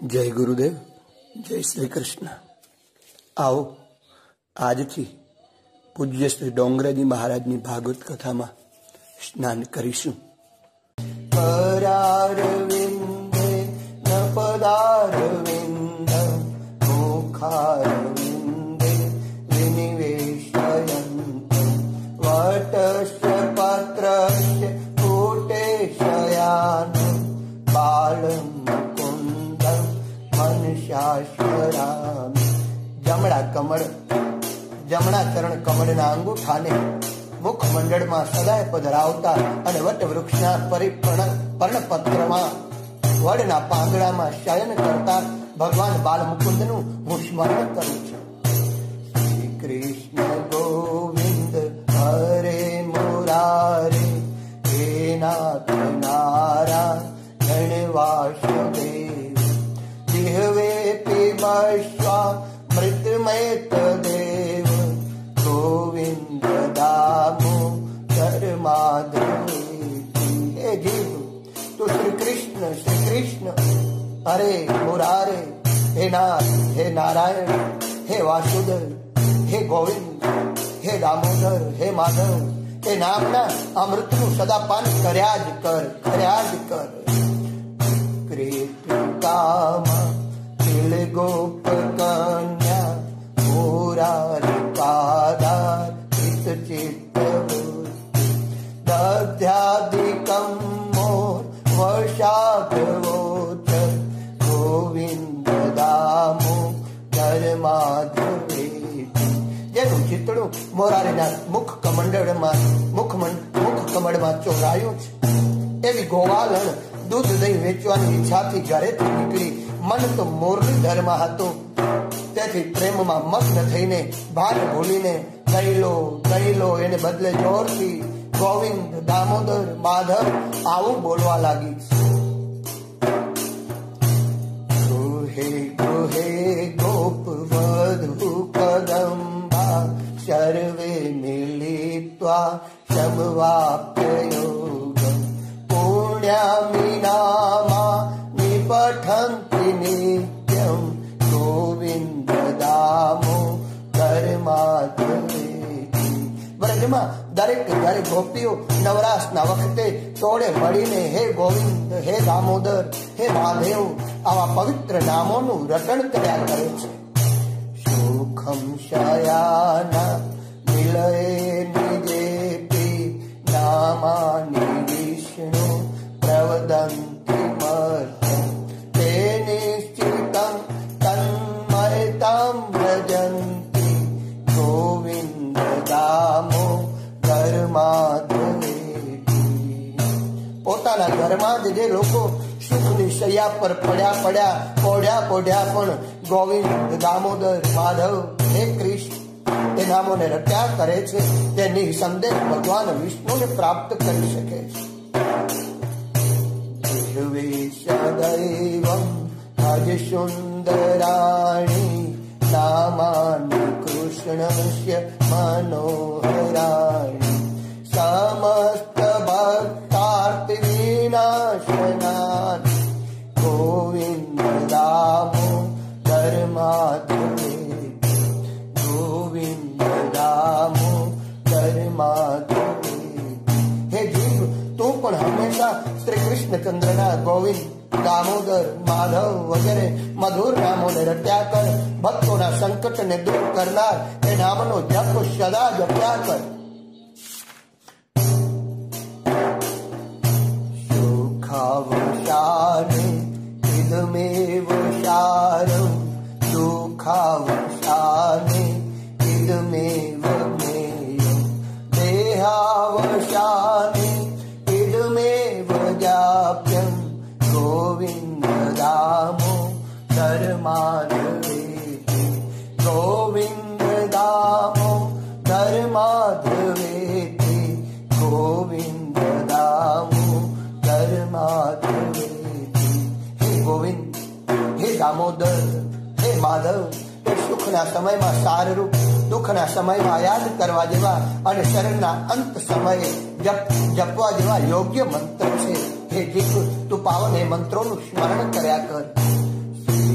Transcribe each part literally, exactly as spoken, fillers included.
जय गुरुदेव, जय श्री कृष्ण। आओ આજથી પૂજ્ય શ્રી ડોંગરાજી મહારાજની ભાગવત કથામાં સ્નાન કરીશું। करारविन्दे न पदारविन्द मुखारविन्दे विनिवेशयन्तु वटस्य पत्रस्य कूटेशयानं बालं मुकुन्दं मनशाश्वरामि। जमणा कमळ जमणा चरण कमळना अंगूठाने मुख मंडळ में सदाय पधरावता અને વટ વૃક્ષના પરિપર્ણ પર્ણપત્રમાં વડના પાંદડામાં શયન કરતા ભગવાન બાલ મુકુંદનું હું સ્મરણ કરું છું। શ્રી કૃષ્ણ ગોવિંદ હરે મુરારે હે નાથ નારાયણ વાસુદેવ જીહવે પીબસ્વા મૃતમેત દેવ गोविंद दामोदर माधव। हे जीव तू श्री कृष्ण श्री कृष्ण हरे मुरारे हे नाथ हे नारायण हे वासुदेव हे गोविंद हे दामोदर हे माधव हे नामना अमृतनु सदा पान कर्या ज कर कर्या ज कर। कृतिकामा तिल गोप कन्या मुरारी पादार दध्यादिकं मोर वशाधवोच गोविंद दामोदर माधवेति। जेनु चितड़ू मोरारीना मुख कमंडल में मुख मुख कमल में चोरायु एवी गोवालन दूध दही वेचवानी इच्छाथी घरेथी निकली। मन तो मोरली धर्म हतो તેથી પ્રેમમાં મગ્ન થઈને ભાન ભૂલીને દઈલો દઈલો એને બદલે જોરથી ગોવિંદ દામોદર માધવ આવું બોલવા લાગી। ગૃહે ગૃહે ગોપ વધુ કદંબા સર્વે મિલિત્વા સમવાપ્ય યોગમ પુણ્યામિ નામા નિપઠન્તિ નિત્યમ गोविंद दामोदर माधवेति। ब्रजમાં દરેક ઘરે ગોપીઓ નવરાસના વખતે તોડે મળીને હે ગોવિંદ હે દામોદર હે માધવ આવા પવિત્ર નામોનું રટણ કર્યા કરે છે। સુખમ શયાના નિલયે નિજેતિ નામાનિ વિષ્ણુ પ્રવદન્તિ મર્ત્યં તે નિશ્ચિતં तन्मयतां भजन्ति गोविंद दामोदर माधवेति। પોતાના ઘરમાં જ જે લોકો સુખની શૈયા પર પડ્યા પડ્યા પોઢ્યા પોઢ્યા પણ ગોવિંદ દામોદર માધવ હે કૃષ્ણ એ નામોને રટ્યા કરે છે તે નિસંદેહ ભગવાન વિષ્ણુને પ્રાપ્ત કરી શકે છે। દૈવમ भज सुंदराणि नामानि कृष्णस्य मनोहराणि समस्त भक्तार्थ विनाशनानि गोविंद दामोदर माधवेति। गोविंद दामोदर माधवेति। हे जीव तू पण हमेशा श्री कृष्ण चंद्रना गोविंद दामोदर माधव वगैरह मधुर नामों ने रट्या कर भक्तों संकट ने दूर करनार ए नामनो जप सदा जप्या कर। सुखावशाने इदमेव सारं दुःखावशाने इदमेव ज्ञेयं देहावशाने इदमेव जाप्यं गोविंद दामोदर माधवेति। गोविंद दामोदर माधवेति। गोविंद दामोदर माधवेति। हे गोविंद हे दामोदर हे माधव એ સુખના સમયમાં સારરૂપ દુઃખના સમયમાં યાદ કરવા જેવા અને શરીરના અંત સમયે જપ જપવા જેવા યોગ્ય મંત્ર છે। हे जीव तू पावन हे मंत्रों स्मरण कर्या कर। श्री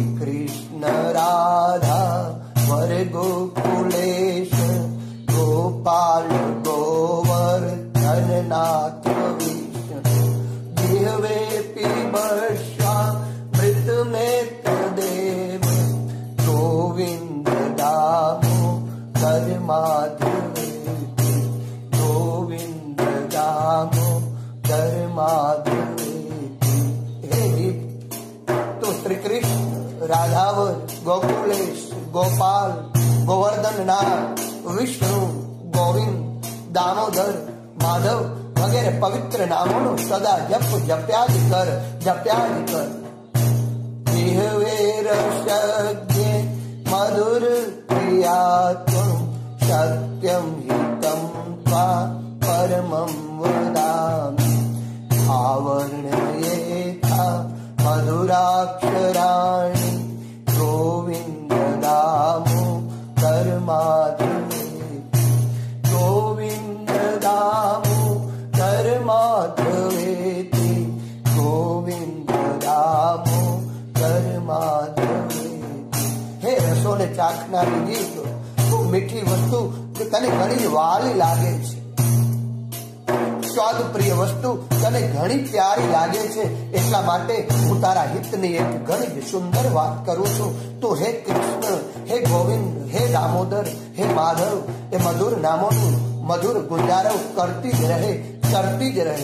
कृष्ण राधा वर गोकुलेश गोपाल गोवर्धन नाथ विष्णु जिह्वे पिबश्वा मृत में देव गोविंद दामोदर माधवेति गोविंद दामोदर माधवेति। हे जीव, तो श्री कृष्ण राधावर गोकुलेश गोपाल गोवर्धन नाथ विष्णु गोविंद दामोदर माधव वगैरह पवित्र नामों सदा जप जप्यादि कर जप्यादि कर। जिह्वे रसज्ञे मधुर प्रिया त्वं सत्यं हितं त्वा परमं वदामि आवर्णयेथा मधुराक्षराणि गोविन्द दामोदर माधवेति गोविन्द दामोदर माधवेति गोविन्द दामोदर माधवेति। हे रसोने ચાખનારી જીભ, તું મીઠી વસ્તુ કે તને ઘણી વાલી લાગે છે, સ્વાદ પ્રિય વસ્તુ તને ઘણી પ્યારી લાગે છે, એટલા માટે હું તારા હિતની એક ઘણી જ સુંદર વાત કરું છું। તો હે કૃષ્ણ, હે ગોવિંદ, હે દામોદર, હે માધવ, એ મધુર નામોનું મધુર ગુંજારવ કરતી જ રહે, કરતી જ રહે।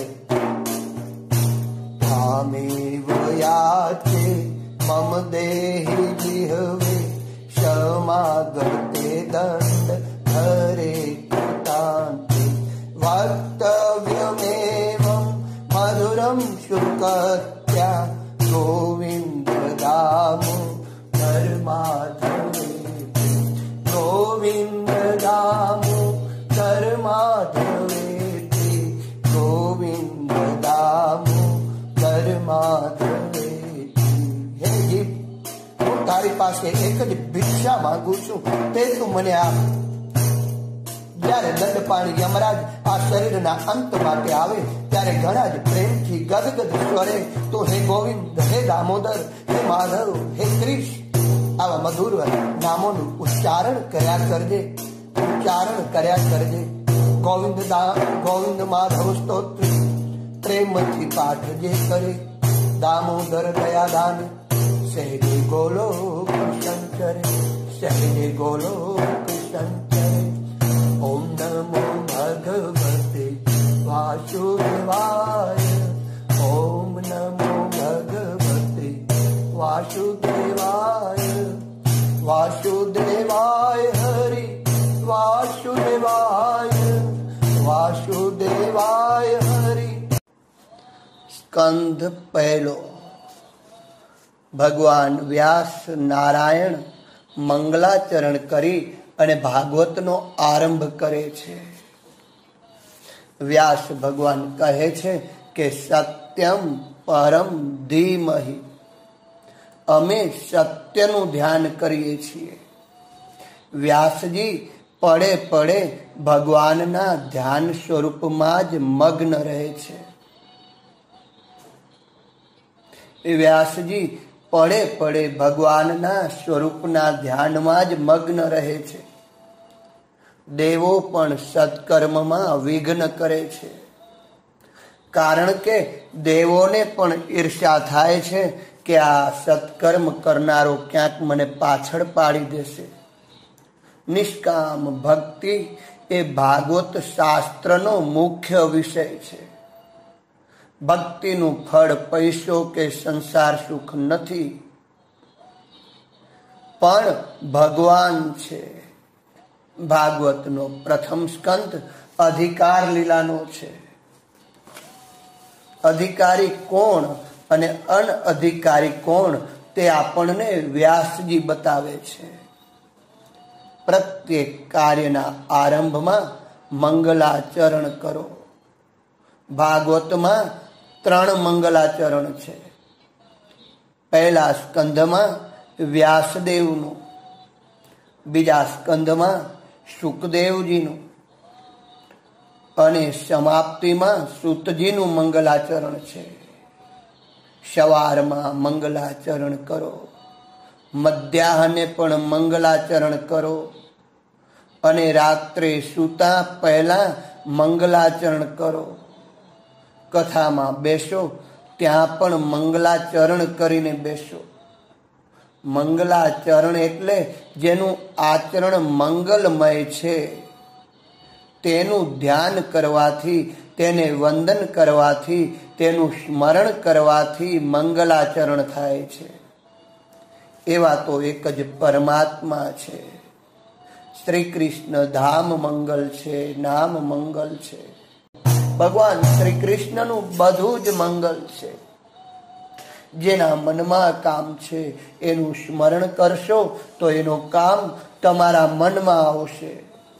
તામેવ યાચે મમ દેહિ જીહવે क्षमागते दंड हरे कृतान्ते वक्तव्यमेवं मधुरं शुकत्या गोविन्द दामोदर माधवेति गोविन्द दामोदर माधवेति गोविन्द दामोदर माधवेति। हे जीव, તારી પાસે એક જ ભિક્ષા માંગુ છું, તે તું મને આપ। જ્યારે દંડપાણી યમરાજ આ શરીરના અંત માટે આવે ત્યારે ઘણા જ પ્રેમથી ગદગદ સ્વરે તો હે ગોવિંદ, હે દામોદર, હે માધવ, હે કૃષ્ણ આવા મધુર નામોનું ઉચ્ચારણ કર્યા કરજે, ઉચ્ચારણ કર્યા કરજે। ગોવિંદ ગોવિંદ માધવ સ્તોત્ર પ્રેમથી પાઠ જે કરે, દામોદર દયાદાન सहजे गोलोक शंकर सहजे गोलोक शंकर। ओम नमो भगवते वासुदेवाय ओम नमो भगवते वासुदेवाय वासुदेवाय हरि वासुदेवाय वासुदेवाय हरि। स्कंध पहलो। ભગવાન વ્યાસ નારાયણ મંગલાચરણ કરી અને ભાગવતનો આરંભ કરે છે। વ્યાસ ભગવાન કહે છે કે સત્યમ પરમ ધીમહિ, અમે સત્યનું ધ્યાન કરીએ છીએ। વ્યાસજી પડે પડે ભગવાનના ધ્યાન સ્વરૂપમાં જ મગ્ન રહે છે। વ્યાસજી પડે પડે ભગવાનના સ્વરૂપના ધ્યાનમાં જ મગ્ન રહે છે। દેવો પણ સત્કર્મમાં વિઘ્ન કરે છે, કારણ કે દેવોને પણ ઈર્ષ્યા થાય છે કે આ સત્કર્મ કરનારો ક્યાંક મને પાછળ પાડી દેશે। નિષ્કામ ભક્તિ એ ભાગવત શાસ્ત્રનો મુખ્ય વિષય છે। ભક્તિનું ફળ પૈસો કે સંસાર સુખ નથી, પણ ભગવાન છે। ભાગવતનો પ્રથમ સ્કંદ અધિકાર લીલાનો છે। અધિકારી કોણ અને અનઅધિકારી કોણ તે આપણને વ્યાસજી બતાવે છે। પ્રત્યેક કાર્યના આરંભમાં મંગલાચરણ કરો। ભાગવતમાં ત્રણ મંગલાચરણ છે। પહેલા સ્કંધમાં વ્યાસદેવનું, બીજા સ્કંધમાં સુખદેવજીનું અને સમાપ્તિમાં સૂતજીનું મંગલાચરણ છે। સવારમાં મંગલાચરણ કરો, મધ્યાહને પણ મંગલાચરણ કરો અને રાત્રે સૂતા પહેલા મંગલાચરણ કરો. કથામાં બેસો ત્યાં પણ મંગલાચરણ કરીને બેસો. મંગલાચરણ એટલે જેનું આચરણ મંગલમય છે તેનું ધ્યાન કરવાથી, તેને વંદન કરવાથી, તેનું સ્મરણ કરવાથી મંગલાચરણ થાય છે. એવા તો એક જ પરમાત્મા છે. શ્રી કૃષ્ણ ધામ મંગલ છે, નામ મંગલ છે. ભગવાન શ્રી કૃષ્ણનું બધું જ મંગલ છે. જેના મનમાં કામ છે એનું સ્મરણ કરશો તો એનું કામ તમારા મનમાં આવશે.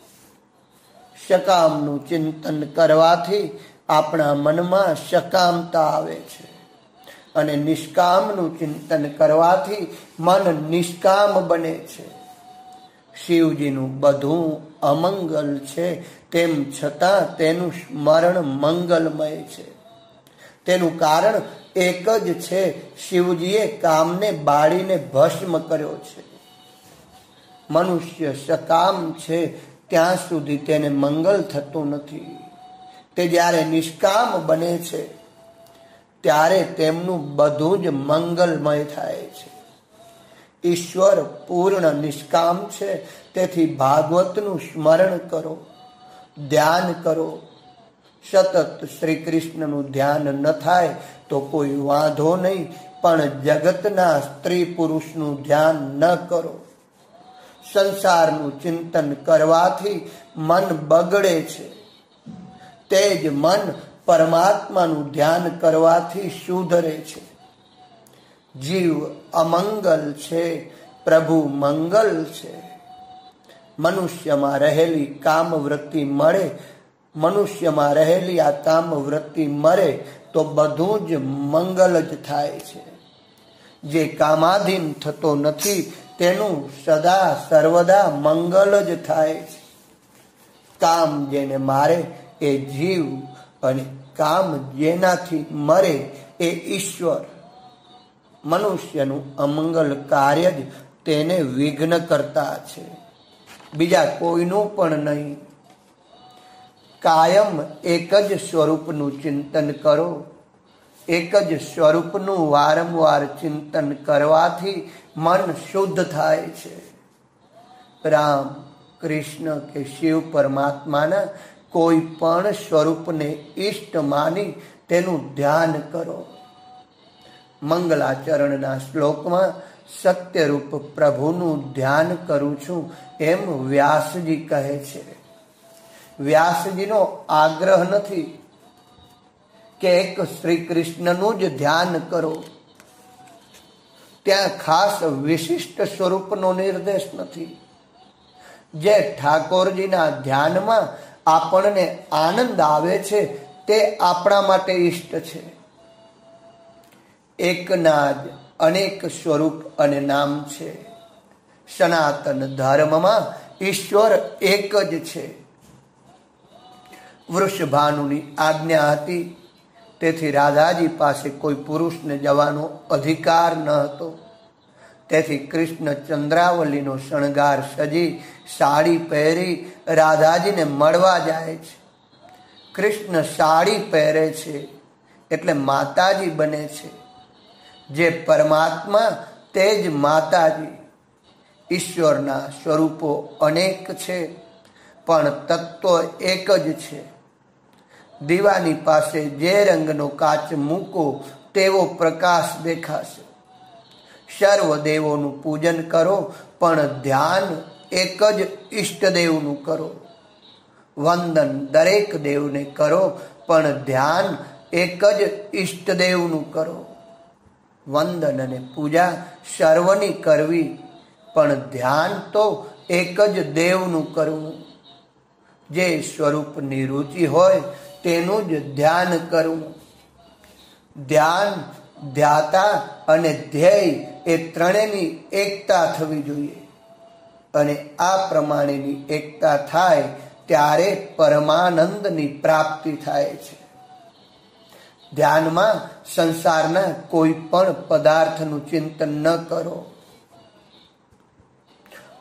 સકામનું ચિંતન કરવાથી આપણા મનમાં સકામતા આવે છે અને નિષ્કામનું ચિંતન કરવાથી મન નિષ્કામ બને છે. શિવજીનું બધું અમંગલ છે, તેમ છતાં તેનું સ્મરણ મંગલમય છે. તેનું કારણ એક જ છે, શિવજીએ કામને બાળીને ભસ્મ કર્યો છે. મનુષ્ય સકામ છે ત્યાં સુધી તેને મંગલ થતું નથી. તે જ્યારે નિષ્કામ બને છે ત્યારે તેમનું બધું જ મંગલમય થાય છે. ઈશ્વર પૂર્ણ નિષ્કામ છે, તેથી ભાગવતનું સ્મરણ કરો, ધ્યાન કરો. સતત શ્રી કૃષ્ણનું ધ્યાન ન થાય તો કોઈ વાંધો નહીં, પણ જગતના સ્ત્રી પુરુષનું ધ્યાન ન કરો. સંસારનું ચિંતન કરવાથી મન બગડે છે. તે જ મન પરમાત્માનું ધ્યાન કરવાથી સુધરે છે. જીવ અમંગલ છે, પ્રભુ મંગલ છે. મનુષ્યમાં રહેલી કામવૃત્તિ મળે, મનુષ્યમાં રહેલી આ કામવૃત્તિ મરે તો બધું જ મંગલ જ થાય છે. જે કામાધીન થતો નથી તેનું સદા સર્વદા મંગલ જ થાય છે. કામ જેને મારે એ જીવ અને કામ જેનાથી મરે એ ઈશ્વર. મનુષ્યનું અમંગલ કાર્ય જ તેને વિઘ્ન કરતા છે, બીજા કોઈનું પણ નહીં. કાયમ એક જ સ્વરૂપનું ચિંતન કરો. એક જ સ્વરૂપનું વારંવાર ચિંતન કરવાથી મન શુદ્ધ થાય છે. રામ, કૃષ્ણ કે શિવ પરમાત્માના કોઈ પણ સ્વરૂપને ઈષ્ટ માની તેનું ધ્યાન કરો. મંગલાચરણના શ્લોકમાં સત્યરૂપ પ્રભુનું ધ્યાન કરું છું એમ વ્યાસજી કહે છે. વ્યાસજીનો આગ્રહ નથી કે એક શ્રી કૃષ્ણનું જ ધ્યાન કરો. ત્યાં ખાસ વિશિષ્ટ સ્વરૂપનો નિર્દેશ નથી. જે ઠાકોરજીના ધ્યાનમાં આપણને આનંદ આવે છે તે આપણા માટે ઈષ્ટ છે. એકના જ અનેક સ્વરૂપ અને નામ છે. સનાતન ધર્મમાં ઈશ્વર એક જ છે. વૃષભાનુની આજ્ઞા હતી, તેથી રાધાજી પાસે કોઈ પુરુષને જવાનો અધિકાર ન હતો. તેથી કૃષ્ણ ચંદ્રાવલીનો શણગાર સજી સાડી પહેરી રાધાજીને મળવા જાય છે. કૃષ્ણ સાડી પહેરે છે એટલે માતાજી બને છે. જે પરમાત્મા તે જ માતાજી. ઈશ્વરના સ્વરૂપો અનેક છે પણ તત્વ એક જ છે. દીવાની પાસે જે રંગનો કાચ મૂકો તેવો પ્રકાશ દેખાશે. સર્વ દેવોનું પૂજન કરો પણ ધ્યાન એક જ ઈષ્ટદેવનું કરો. વંદન દરેક દેવને કરો પણ ધ્યાન એક જ ઈષ્ટદેવનું કરો. વંદન અને પૂજા સર્વની કરવી પણ ધ્યાન તો એક જ દેવનું કરવું. જે સ્વરૂપની રુચિ હોય તેનું જ ધ્યાન કરવું. ધ્યાન, ધ્યાતા અને ધ્યેય એ ત્રણેયની એકતા થવી જોઈએ અને આ પ્રમાણેની એકતા થાય ત્યારે પરમાનંદની પ્રાપ્તિ થાય છે. ધ્યાનમાં સંસારના કોઈ પણ પદાર્થનું ચિંતન ન કરો.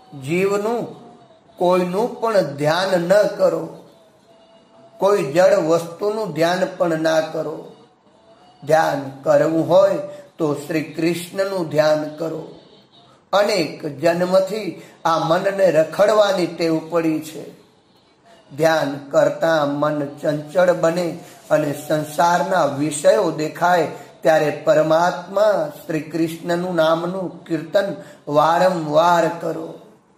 જીવનું કોઈનું પણ ધ્યાન ન કરો, કોઈ જડ વસ્તુનું ધ્યાન પણ ના કરો. ધ્યાન કરવું હોય તો શ્રી કૃષ્ણનું ધ્યાન કરો. અનેક જન્મથી આ મનને રખડવાની ટેવ પડી છે. ધ્યાન કરતા મન ચંચળ બને અને સંસારના વિષયો દેખાય ત્યારે પરમાત્મા શ્રી કૃષ્ણનું નામનું કીર્તન વારંવાર કરો.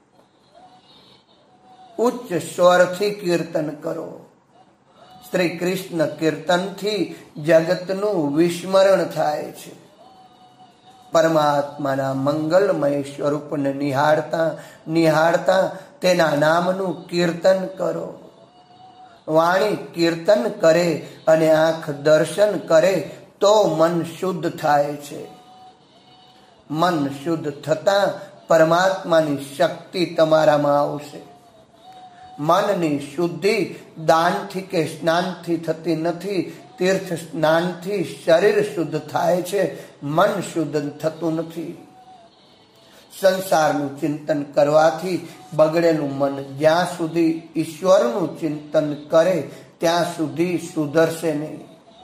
ઉચ્ચ સ્વરથી કીર્તન કરો. શ્રી કૃષ્ણ કીર્તનથી જગતનું વિસ્મરણ થાય છે. પરમાત્માના મંગલમય સ્વરૂપને નિહાળતા નિહાળતા તેના નામનું કીર્તન કરો. વાણી કીર્તન કરે અને આંખ દર્શન કરે તો મન શુદ્ધ થાય છે. મન શુદ્ધ થતા પરમાત્માની શક્તિ તમારામાં આવશે. મનની શુદ્ધિ દાનથી કે સ્નાનથી થતી નથી. તીર્થ સ્નાનથી શરીર શુદ્ધ થાય છે, મન શુદ્ધ થતું નથી. સંસારનું ચિંતન કરવાથી બગડેલું મન જ્યાં સુધી ઈશ્વરનું ચિંતન કરે ત્યાં સુધી સુધરશે નહીં.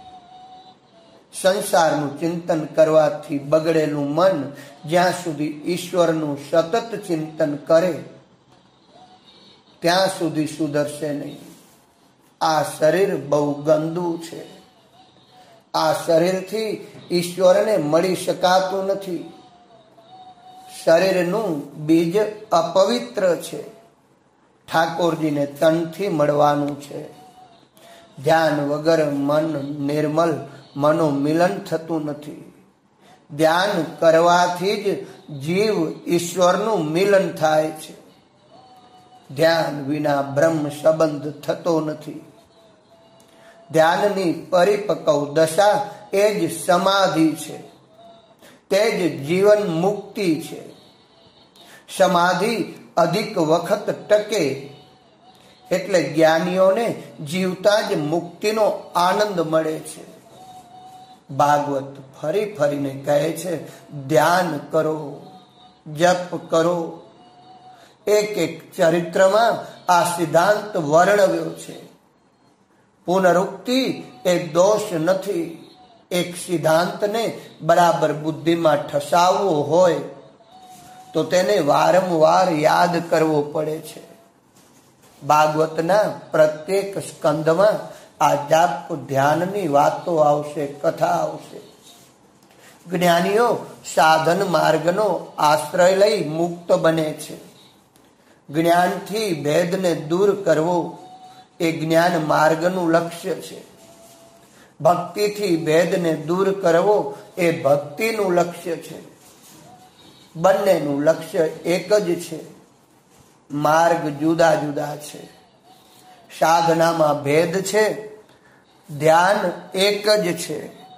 સંસારનું ચિંતન કરવાથી બગડેલું મન જ્યાં સુધી ઈશ્વરનું સતત ચિંતન કરે ત્યાં સુધી સુધરશે નહીં. આ શરીર બહુ ગંદુ છે. આ શરીરથી ઈશ્વરને મળી શકાતું નથી. શરીરનું બીજ અપવિત્ર છે. ઠાકોરજીને તનથી મળવાનું છે. ધ્યાન વગર મન નિર્મલ, મનોમિલન થતું નથી. ધ્યાન કરવાથી જ જીવ ઈશ્વરનું મિલન થાય છે. ધ્યાન વિના બ્રહ્મ સંબંધ થતો નથી. ધ્યાનની પરિપક્વ દશા એ જ સમાધિ છે. તે જ જીવન મુક્તિ છે. સમાધિ અધિક વખત ટકે એટલે જ્ઞાનીઓને જીવતા જ મુક્તિનો આનંદ મળે છે. ભાગવત ફરી ફરીને કહે છે, ધ્યાન કરો, જપ કરો. એક એક ચરિત્રમાં આ સિદ્ધાંત વર્ણવ્યો છે. પુનરુક્તિ એ દોષ નથી. એક સિદ્ધાંતને બરાબર બુદ્ધિમાં ઠસાવવો હોય તો તેને વારંવાર યાદ કરવો પડે છે. ભાગવતના પ્રત્યેક સ્કંદમાં આ જાપ ધ્યાનની વાતો આવશે, કથા આવશે. જ્ઞાનીઓ સાધન માર્ગનો આશ્રય લઈ મુક્ત બને છે. જ્ઞાનથી ભેદને દૂર કરવો એ જ્ઞાન માર્ગનું લક્ષ્ય છે. ભક્તિથી ભેદને દૂર કરવો એ ભક્તિનું લક્ષ્ય છે. બંનેનું લક્ષ્ય એક જ છે. માર્ગ જુદા જુદા છે. સાધનામાં ભેદ છે, ધ્યાન એક જ છે.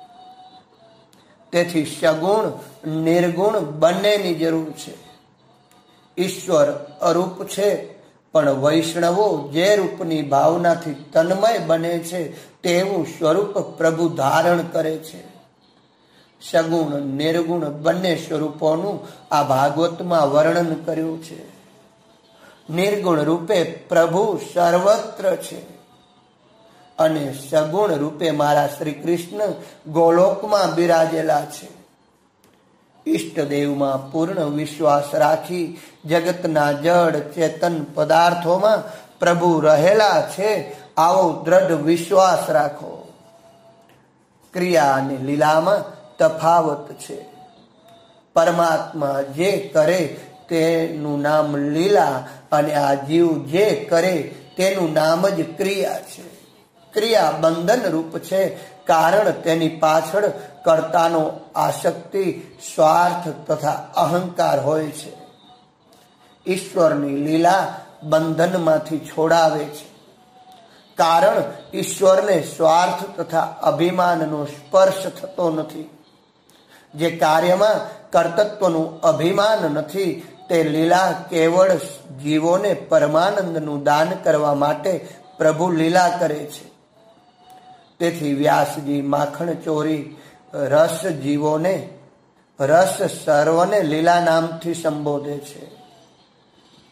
તેથી સગુણ નિર્ગુણ બંનેની જરૂર છે. ઈશ્વર અરૂપ છે, પણ વૈષ્ણવો જે રૂપની ભાવનાથી તન્મય બને છે તેવું સ્વરૂપ પ્રભુ ધારણ કરે છે. સગુણ નિર્ગુણ બંને સ્વરૂપોનું આ ભાગવતમાં વર્ણન કર્યું છે. નિર્ગુણ રૂપે પ્રભુ સર્વત્ર છે અને સગુણ રૂપે મારા શ્રી કૃષ્ણ ગોલોકમાં બિરાજેલા છે. ઈષ્ટદેવમાં પૂર્ણ વિશ્વાસ રાખી જગતના જડ ચેતન પદાર્થોમાં પ્રભુ રહેલા છે આવો દ્રઢ વિશ્વાસ રાખો. ક્રિયા અને લીલામાં તફાવત છે. પરમાત્મા જે કરે તેનું નામ લીલા અને આ જીવ જે કરે તેનું નામ જ ક્રિયા છે. ક્રિયા બંધન રૂપ છે, કારણ તેની પાછળ કર્તાનો આસક્તિ, સ્વાર્થ તથા અહંકાર હોય છે. ઈશ્વરની લીલા બંધનમાંથી છોડાવે છે, કારણ ઈશ્વરને સ્વાર્થ તથા અભિમાનનો સ્પર્શ થતો નથી. જે કાર્યમાં કર્તૃત્વનું અભિમાન નથી તે લીલા કેવળ જીવોને પરમાનંદનું દાન કરવા માટે પ્રભુ લીલા કરે છે. તેથી વ્યાસજી માખણ ચોરી રસ જીવોને, રસ સર્વને લીલા નામથી સંબોધે છે.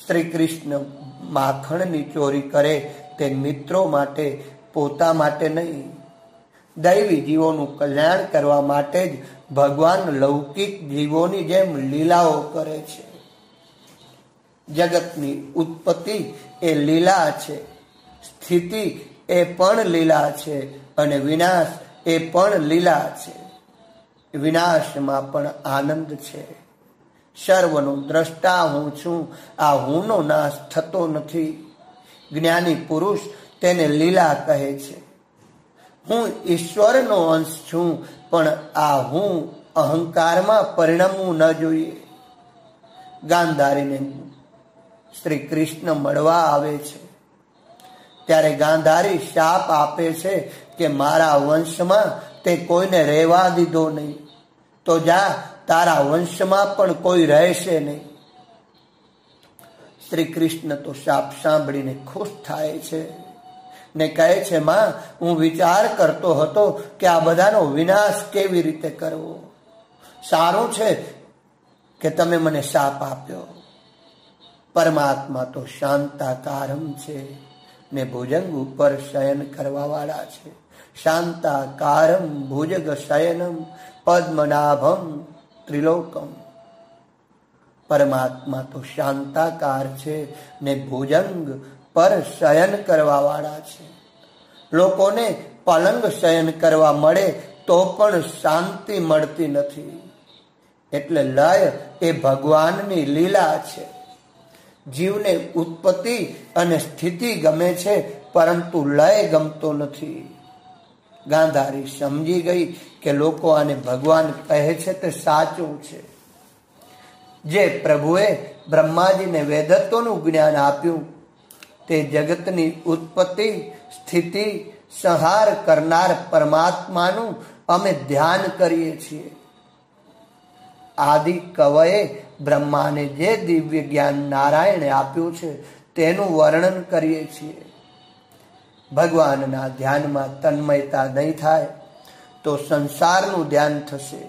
શ્રી કૃષ્ણ માખણની ચોરી કરે તે મિત્રો માટે, પોતા માટે નહીં. દૈવી જીવોનું કલ્યાણ કરવા માટે જ ભગવાન લૌકિક જીવોની જેમ લીલાઓ કરે છે. જગતની ઉત્પત્તિ એ લીલા છે, સ્થિતિ એ પણ લીલા છે અને વિનાશ એ પણ લીલા છે. વિનાશમાં પણ આનંદ છે. સર્વનો દ્રષ્ટા હું છું. આ હુંનો નાશ થતો નથી. જ્ઞાની પુરુષ તેને લીલા કહે છે. હું ઈશ્વરનો અંશ છું, પણ આ હું અહંકારમાં પરિણમવું ન જોઈએ. ગાંધારીને શ્રી કૃષ્ણ મળવા આવે છે ત્યારે ગાંધારી શાપ આપે છે કે મારા વંશમાં તે કોઈને રહેવા દીધો નહીં, તો જા તારા વંશમાં પણ કોઈ રહેશે નહીં. શ્રી કૃષ્ણ તો શાપ સાંભળીને ખુશ થાય છે ને કહે છે, માં, હું વિચાર કરતો હતો કે આ બધાનો વિનાશ કેવી રીતે કરવો. સારું છે કે તમે મને શાપ આપ્યો. પરમાત્મા તો શાંતાકારમ છે ને ભુજંગ ઉપર શયન કરવા વાળા છે. શાંતાકારમ ભુજગ શયનમ પદ્મનાભમ ત્રિલોકમ. પરમાત્મા તો શાંતાકાર છે ને ભુજંગ પર શયન કરવા વાળા છે. લોકોને પલંગ શયન કરવા મળે તો પણ શાંતિ મળતી નથી. એટલે લય એ ભગવાનની લીલા છે. જીવને ઉત્પત્તિ અને સ્થિતિ ગમે છે, પરંતુ લય ગમતો નથી. ગાંધારી સમજી ગઈ કે લોકો આને ભગવાન કહે છે તે સાચું છે. જે પ્રભુએ બ્રહ્માજીને વેદત્વનું જ્ઞાન આપ્યું તે જગતની ઉત્પત્તિ, સ્થિતિ, સંહાર કરનાર પરમાત્માનું અમે ધ્યાન કરીએ છીએ. આદિ કવયે બ્રહ્માને જે દિવ્ય જ્ઞાન નારાયણે આપ્યું છે તેનું વર્ણન કરીએ છીએ. ભગવાનના ધ્યાનમાં તન્મયતા નહીં થાય તો સંસારનું ધ્યાન થશે.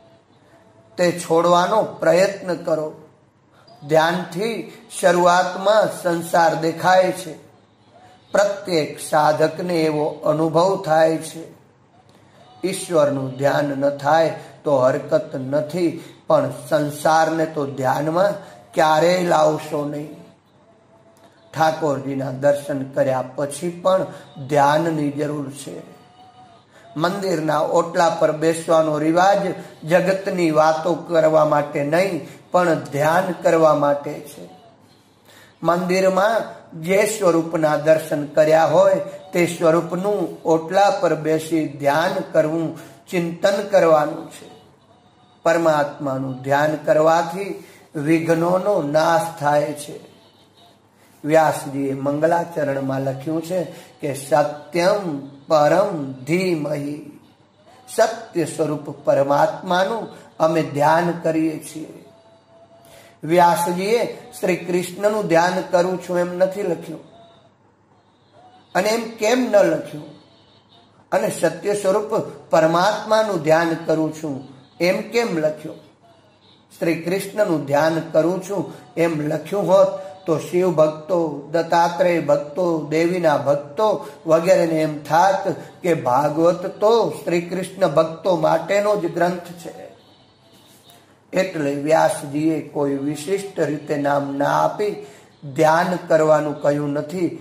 તે છોડવાનો પ્રયત્ન કરો. ધ્યાનથી શરૂઆતમાં સંસાર દેખાય છે. પ્રત્યેક સાધકને એવો અનુભવ થાય છે. ઈશ્વરનું ધ્યાન ન થાય તો હરકત નથી, પણ સંસારને તો ધ્યાનમાં ક્યારેય લાવશો નહીં. ઠાકોરજીના દર્શન કર્યા પછી પણ ધ્યાનની જરૂર છે. મંદિરના ઓટલા પર બેસવાનો રિવાજ જગતની વાતો કરવા માટે નહીં, પણ ધ્યાન કરવા માટે છે. મંદિરમાં જે સ્વરૂપના દર્શન કર્યા હોય તે સ્વરૂપનું ઓટલા પર બેસી ધ્યાન કરવું, ચિંતન કરવાનું છે. પરમાત્માનું ધ્યાન કરવાથી વિઘ્નોનો નાશ થાય છે. વ્યાસજીએ મંગલાચરણમાં લખ્યું છે કે સત્યમ પરમ ધીમહિ. સત્ય સ્વરૂપ પરમાત્માનું અમે ધ્યાન કરીએ છીએ. વ્યાસજીએ શ્રી કૃષ્ણનું ધ્યાન કરું છું એમ નથી લખ્યું. અને એમ કેમ ન લખ્યું? અને સત્ય સ્વરૂપ પરમાત્માનું ધ્યાન કરું છું એમ કેમ લખ્યું? શ્રી કૃષ્ણનું ધ્યાન કરું છું એમ લખ્યું હોત તો શિવ ભક્તો, દત્તાત્રેય ભક્તો, દેવીના ભક્તો વગેરેને એમ થાત કે ભાગવત તો શ્રી કૃષ્ણ ભક્તો માટેનો જ ગ્રંથ છે. એટલે વ્યાસજીએ કોઈ વિશિષ્ટ રીતે નામ ના આપી ધ્યાન કરવાનું કહ્યું નથી,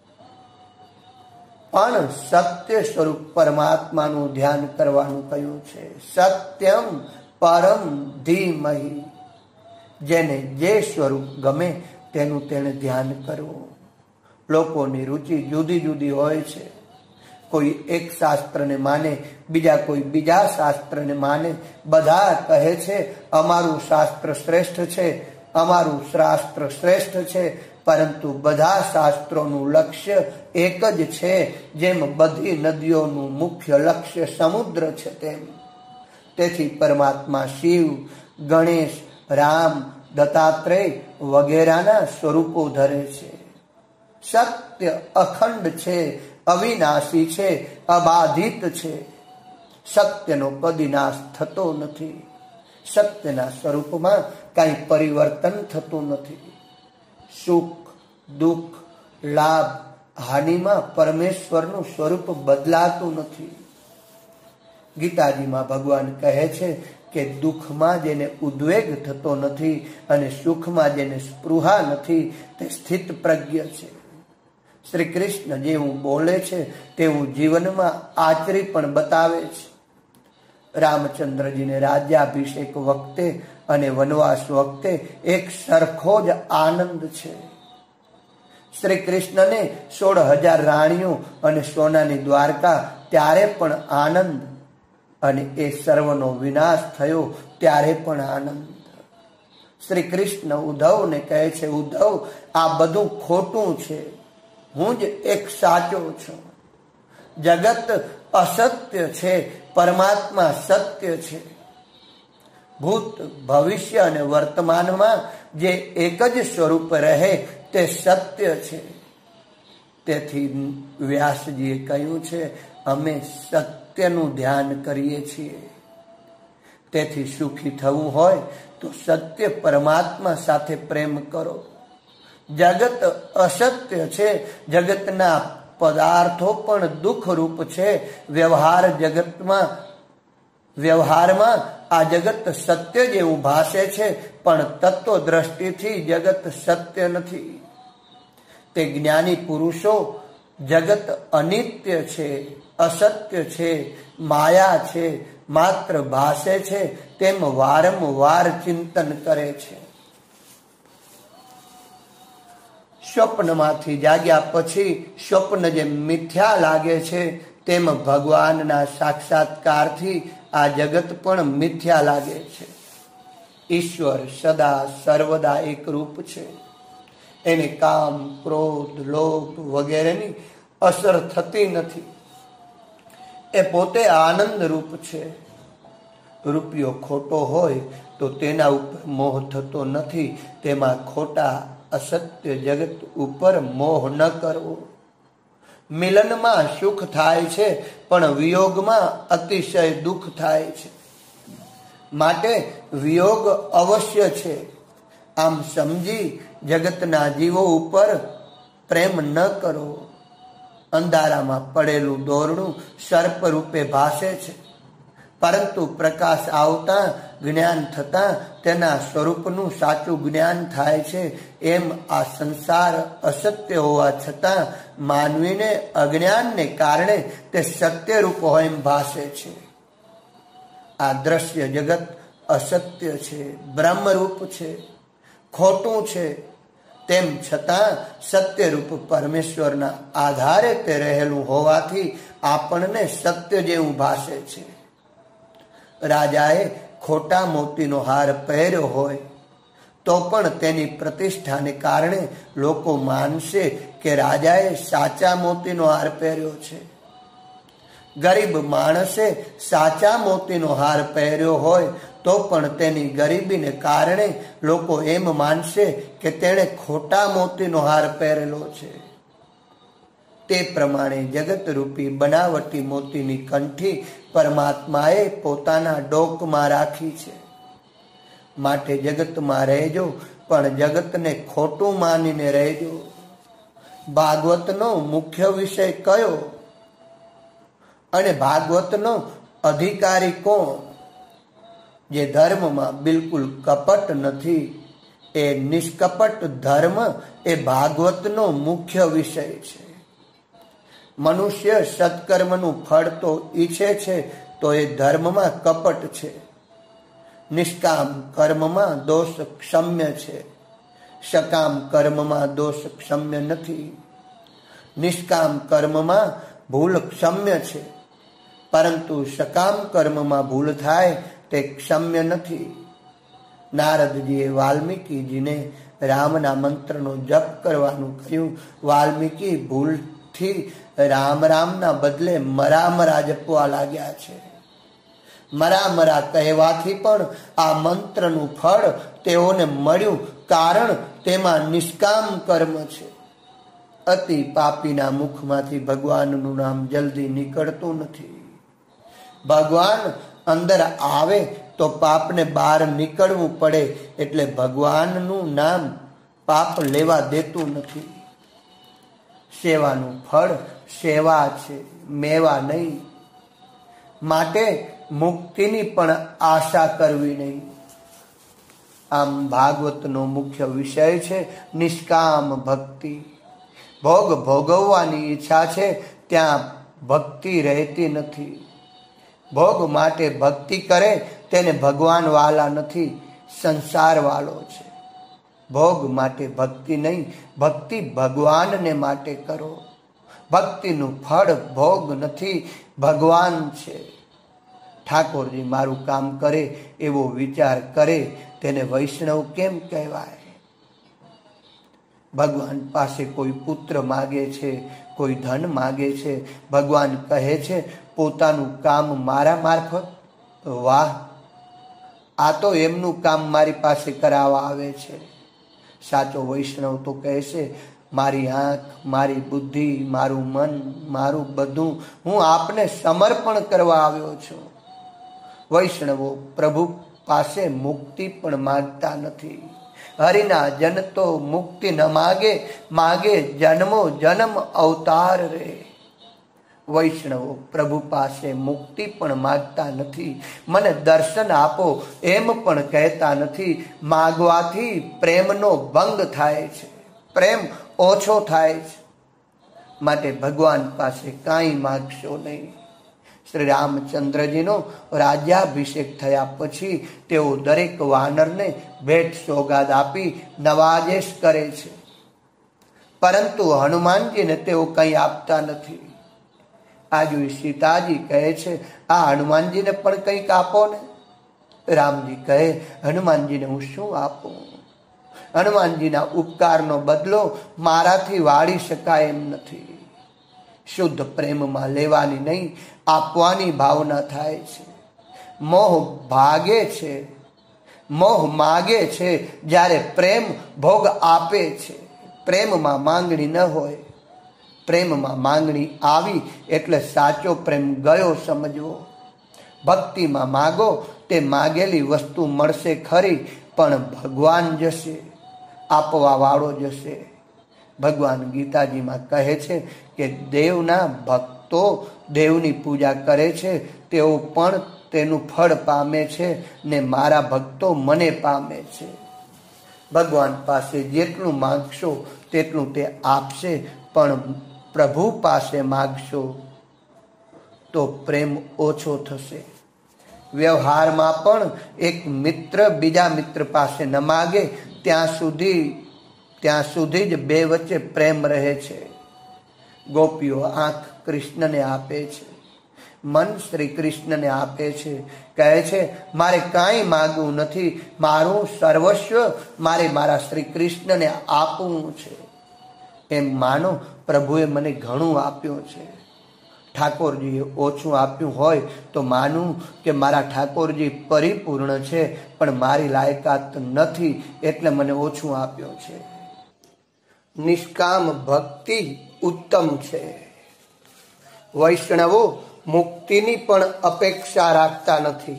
પણ સત્ય સ્વરૂપ પરમાત્માનું ધ્યાન કરવાનું કહ્યું છે. સત્યમ પરમ ધીમહિ. જેને જે સ્વરૂપ ગમે તેનું તેને ધ્યાન કરવું. લોકોની રુચિ જુદી જુદી હોય છે. કોઈ એક શાસ્ત્રને માને, બીજા કોઈ બીજા શાસ્ત્રને માને. બધા કહે છે અમારું શાસ્ત્ર શ્રેષ્ઠ છે, અમારું શાસ્ત્ર શ્રેષ્ઠ છે, પરંતુ બધા શાસ્ત્રોનું લક્ષ્ય એક જ છે. જેમ બધી નદીઓનું મુખ્ય લક્ષ્ય સમુદ્ર છે તેમ. તેથી પરમાત્મા શિવ, ગણેશ, રામ, દત્તાત્રેય વગેરેના સ્વરૂપો ધરે છે. સત્ય અખંડ છે, અવિનાશી છે, અબાધિત છે. સત્યનો કદી નાશ થતો નથી. સત્યના સ્વરૂપમાં કાંઈ પરિવર્તન થતું નથી. સુખ દુઃખ લાભ હાનિમાં પરમેશ્વરનું સ્વરૂપ બદલાતું નથી. ગીતાજીમાં ભગવાન કહે છે કે દુઃખમાં જેને ઉદ્વેગ થતો નથી અને સુખમાં જેને સ્પૃહા નથી તે સ્થિત પ્રજ્ઞ છે. શ્રી કૃષ્ણ જેવું બોલે છે તેવું જીવનમાં આચરી પણ બતાવે છે. રામચંદ્રજીને રાજ્યાભિષેક વખતે અને વનવાસ વખતે એક સરખો જ આનંદ છે. શ્રી કૃષ્ણને સોળ હજાર રાણીઓ અને સોનાની દ્વારકા ત્યારે પણ આનંદ, અને એ સર્વનો વિનાશ થયો ત્યારે પણ આનંદ. શ્રી કૃષ્ણ ઉદ્ધવને કહે છે, ઉદ્ધવ આ બધું ખોટું છે, હું જ એક સાચો છું. જગત અસત્ય છે, પરમાત્મા સત્ય છે. ભૂત ભવિષ્ય અને વર્તમાનમાં જે એક જ સ્વરૂપ રહે તે સત્ય છે. તેથી વ્યાસજીએ કહ્યું છે, અમે સત્યનું ધ્યાન કરીએ છીએ. તેથી સુખી થવું હોય તો સત્ય પરમાત્મા સાથે પ્રેમ કરો. જગત અસત્ય છે, જગતના પદાર્થો પણ દુઃખરૂપ છે. વ્યવહાર જગતમાં વ્યવહારમાં આ જગત સત્ય જેવું ભાસે છે, પણ તત્વ દ્રષ્ટિથી જગત સત્ય નથી. તે જ્ઞાની પુરુષો જગત અનિત્ય છે, અસત્ય છે, માયા છે, માત્ર ભાસે છે તેમ વારંવાર ચિંતન કરે છે. સ્વપ્નમાંથી જાગ્યા પછી સ્વપ્ન જે મિથ્યા લાગે છે તેમ ભગવાનના સાક્ષાત્કારથી આ જગત પણ મિથ્યા લાગે છે. ઈશ્વર સદા સર્વદા એક રૂપ છે. એને કામ, ક્રોધ, લોભ વગેરેની અસર થતી નથી. એ પોતે આનંદ રૂપ છે. રૂપિયો ખોટો હોય તો તેના ઉપર મોહ થતો નથી. તેમાં ખોટા અસત્ય જગત ઉપર મોહ ન કરવો. મિલનમાં સુખ થાય છે, પણ વિયોગમાં અતિશય દુઃખ થાય છે. માટે વિયોગ અવશ્ય છે. આમ સમજી જગતના જીવો ઉપર પ્રેમ ન કરો. અંધારામાં પડેલું દોરડું સર્પ રૂપે ભાસે છે, પરંતુ પ્રકાશ આવતા જ્ઞાન થતા તેના સ્વરૂપનું સાચું જ્ઞાન થાય છે. એમ આ સંસાર અસત્ય હોવા છતાં માનવીને અજ્ઞાનને કારણે તે સત્ય રૂપ હોય એમ ભાસે છે. આ દ્રશ્ય જગત અસત્ય છે, બ્રહ્મરૂપ છે, ખોટું છે. તેમ છતાં સત્યરૂપ પરમેશ્વરના આધારે તે રહેલું હોવાથી આપણને સત્ય જેવું ભાસે છે. રાજાએ ખોટા મોતીનો હાર પહેર્યો હોય તો પણ તેની પ્રતિષ્ઠાને કારણે લોકો માનશે કે રાજાએ સાચા મોતીનો હાર પહેર્યો છે. ગરીબ માણસે સાચા મોતીનો હાર પહેર્યો હોય તો પણ તેની ગરીબીને કારણે લોકો એમ માનશે કે તેણે ખોટા મોતીનો હાર પહેરેલો છે. તે પ્રમાણે જગતરૂપી બનાવટી મોતીની કંઠી પરમાત્માએ પોતાના ડોકમાં રાખી છે. માટે જગતમાં રહેજો, પણ જગતને ખોટું માનીને રહેજો. ભાગવતનો મુખ્ય વિષય કયો અને ભાગવતનો અધિકારી કોણ? જે ધર્મમાં બિલકુલ કપટ નથી, એ નિષ્કપટ ધર્મ એ ભાગવતનો મુખ્ય વિષય છે. મનુષ્ય સત્કર્મનું ફળ તો ઈચ્છે છે તો એ ધર્મમાં કપટ છે. નિષ્કામ કર્મમાં દોષ ક્ષમ્ય છે, સકામ કર્મમાં દોષ ક્ષમ્ય નથી. નિષ્કામ કર્મમાં ભૂલ ક્ષમ્ય છે, પરંતુ સકામ કર્મમાં ભૂલ થાય તે ક્ષમ્ય નથી. નારદજીએ વાલ્મીકીજીને રામના મંત્રનો જપ કરવાનું કહ્યું. વાલ્મીકી ભૂલથી રામ રામના બદલે મરા મરા જપવા લાગ્યા છે. મરા મરા કહેવાથી પણ આ મંત્રનું ફળ તેઓને મળ્યું, કારણ તેમાં નિષ્કામ કર્મ છે. અતિ પાપીના મુખમાંથી ભગવાનનું નામ જલ્દી નીકળતું નથી. ભગવાન અંદર આવે તો પાપને બહાર નીકળવું પડે. એટલે ભગવાનનું નામ પાપ લેવા દેતું નથી. સેવાનું ફળ સેવા છે, મેવા નહીં. માટે મુક્તિની પણ આશા કરવી નહીં. આમ ભાગવતનો મુખ્ય વિષય છે નિષ્કામ ભક્તિ. ભોગ ભોગવવાની ઈચ્છા છે ત્યાં ભક્તિ રહેતી નથી. ભોગ માટે ભક્તિ કરે તેને ભગવાન વાલા નથી, સંસાર વાળો છે. ભોગ માટે ભક્તિ નહીં, ભક્તિ ભગવાનને માટે કરો. ભક્તિનું ફળ ભોગ નથી, ભગવાન છે. ઠાકોરજી મારું કામ કરે એવો વિચાર કરે તેને વૈષ્ણવ કેમ કહેવાય? ભગવાન પાસે કોઈ પુત્ર માગે છે, કોઈ ધન માગે છે. ભગવાન કહે છે પોતાનું કામ મારા મારફત. વાહ, આ તો એમનું કામ મારી પાસે કરાવવા આવે છે. સાચો વૈષ્ણવ તો કહે છે મારી આંખ, મારી બુદ્ધિ, મારું મન, મારું બધું હું આપને સમર્પણ કરવા આવ્યો છું. વૈષ્ણવો પ્રભુ પાસે મુક્તિ પણ માંગતા નથી. હરિના જન તો મુક્તિ ન માગે, માગે જન્મો જન્મ અવતાર રે. વૈષ્ણવો પ્રભુ પાસે મુક્તિ પણ માગતા નથી. મને દર્શન આપો એમ પણ કહેતા નથી. માગવાથી પ્રેમનો ભંગ થાય છે, પ્રેમ ઓછો થાય છે. માટે ભગવાન પાસે કાંઈ માગશો નહીં. શ્રી રામચંદ્રજીનો રાજ્યાભિષેક થયા પછી તેઓ દરેક વાનરને ભેટ સોગાદ આપી નવાજેશ કરે છે. પરંતુ હનુમાનજીને તેઓ કંઈ આપતા નથી. આજુ સીતાજી કહે છે આ હનુમાનજીને પણ કંઈક આપો ને. રામજી કહે હનુમાનજીને હું શું આપું? હનુમાનજીના ઉપકારનો બદલો મારાથી વાળી શકાય એમ નથી. શુદ્ધ પ્રેમમાં લેવાની નહીં, આપવાની ભાવના થાય છે. મોહ ભાગે છે, મોહ માગે છે, જ્યારે પ્રેમ ભોગ આપે છે. પ્રેમમાં માંગણી ન હોય. પ્રેમમાં માંગણી આવી એટલે સાચો પ્રેમ ગયો સમજવો. ભક્તિમાં માગો તે માગેલી વસ્તુ મળશે ખરી, પણ ભગવાન જશે, આપવા વાળો જશે. ભગવાન ગીતાજીમાં કહે છે કે દેવના ભક્તો દેવની પૂજા કરે છે, તેઓ પણ તેનું ફળ પામે છે ને મારા ભક્તો મને પામે છે. ભગવાન પાસે જેટલું માંગશો તેટલું તે આપશે, પણ પ્રભુ પાસે માગશો તો પ્રેમ ઓછો થશે. વ્યવહારમાં પણ એક મિત્ર બીજા મિત્ર પાસે ન માગે ત્યાં સુધી ત્યાં સુધી જ બે વચ્ચે પ્રેમ રહે છે. ગોપીઓ આંખ કૃષ્ણને આપે છે, મન શ્રી કૃષ્ણને આપે છે. કહે છે મારે કાંઈ માગવું નથી, મારું સર્વસ્વ મારે મારા શ્રી કૃષ્ણને આપવું છે. એમ માનો પ્રભુએ મને ઘણું આપ્યું છે. ઠાકોરજીએ ઓછું આપ્યું હોય તો માનું કે મારા ઠાકોરજી પરિપૂર્ણ છે, પણ મારી લાયકાત નથી એટલે મને ઓછું આપ્યું છે. નિષ્કામ ભક્તિ ઉત્તમ છે. વૈષ્ણવો મુક્તિની પણ અપેક્ષા રાખતા નથી.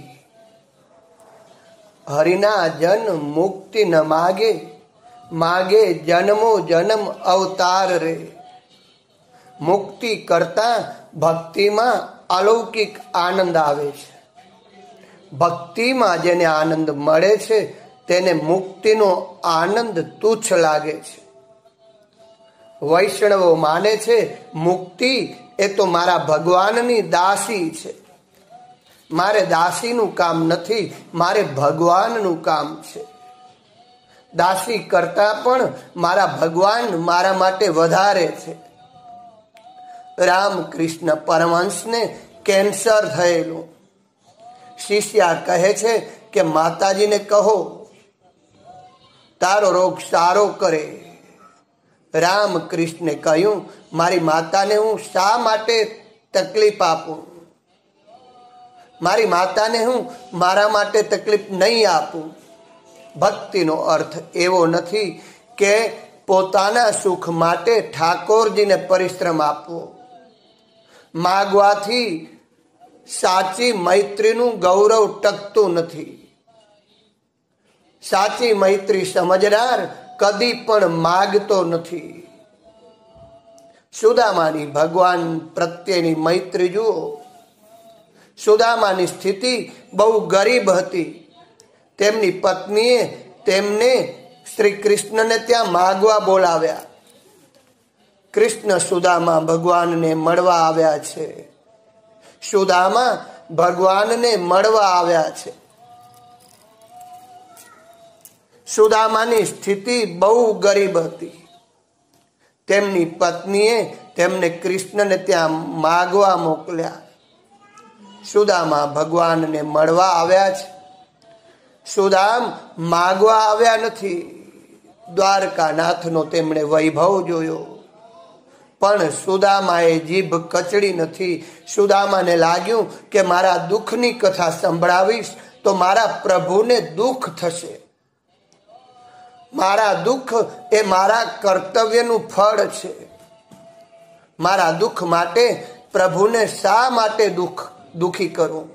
હરિના જન મુક્તિ ન માગે, માગે જન્મો જન્મ અવતાર રે. મુક્તિ કરતા ભક્તિમાં અલૌકિક આનંદ આવે છે. ભક્તિમાં જેને આનંદ મળે છે તેને મુક્તિનો આનંદ તુચ્છ લાગે છે. વૈષ્ણવો માને છે મુક્તિ એ તો મારા ભગવાનની દાસી છે. મારે દાસીનું કામ નથી, મારે ભગવાનનું કામ છે. દાસી કરતા પણ મારા ભગવાન મારા માટે વધારે છે. રામકૃષ્ણ પરમહંસને કેન્સર થયેલું. શિષ્યા કહે છે કે માતાજીને કહો તારો રોગ સારો કરે. રામકૃષ્ણે કહ્યું મારી માતાને હું શા માટે તકલીફ આપું? મારી માતાને હું મારા માટે તકલીફ નહીં આપું. ભક્તિનો અર્થ એવો નથી કે પોતાના સુખ માટે ઠાકોરજીને પરિશ્રમ આપવો. માગવાથી સાચી મૈત્રીનું ગૌરવ ટકતું નથી. સાચી મૈત્રી સમજનાર કદી પણ માગતો નથી. સુદામાની ભગવાન પ્રત્યેની મૈત્રી જુઓ. સુદામાની સ્થિતિ બહુ ગરીબ હતી. તેમની પત્નીએ તેમને શ્રી કૃષ્ણને ત્યાં માગવા બોલાવ્યા. કૃષ્ણ સુદામા ભગવાનને મળવા આવ્યા છે. સુદામા ભગવાનને મળવા આવ્યા છે. સુદામાની સ્થિતિ બહુ ગરીબ હતી. તેમની પત્નીએ તેમને કૃષ્ણને ત્યાં માગવા મોકલ્યા. સુદામા ભગવાનને મળવા આવ્યા છે. સુદામ માગવા આવ્યા નથી. દ્વારકાનાથનો તેમણે વૈભવ જોયો, પણ સુદામાએ જીભ કચડી નથી. સુદામાને લાગ્યું કે મારા દુઃખની કથા સંભળાવીશ તો મારા પ્રભુને દુઃખ થશે. મારા દુઃખ એ મારા કર્તવ્યનું ફળ છે. મારા દુઃખ માટે પ્રભુને શા માટે દુઃખ દુઃખી કરું?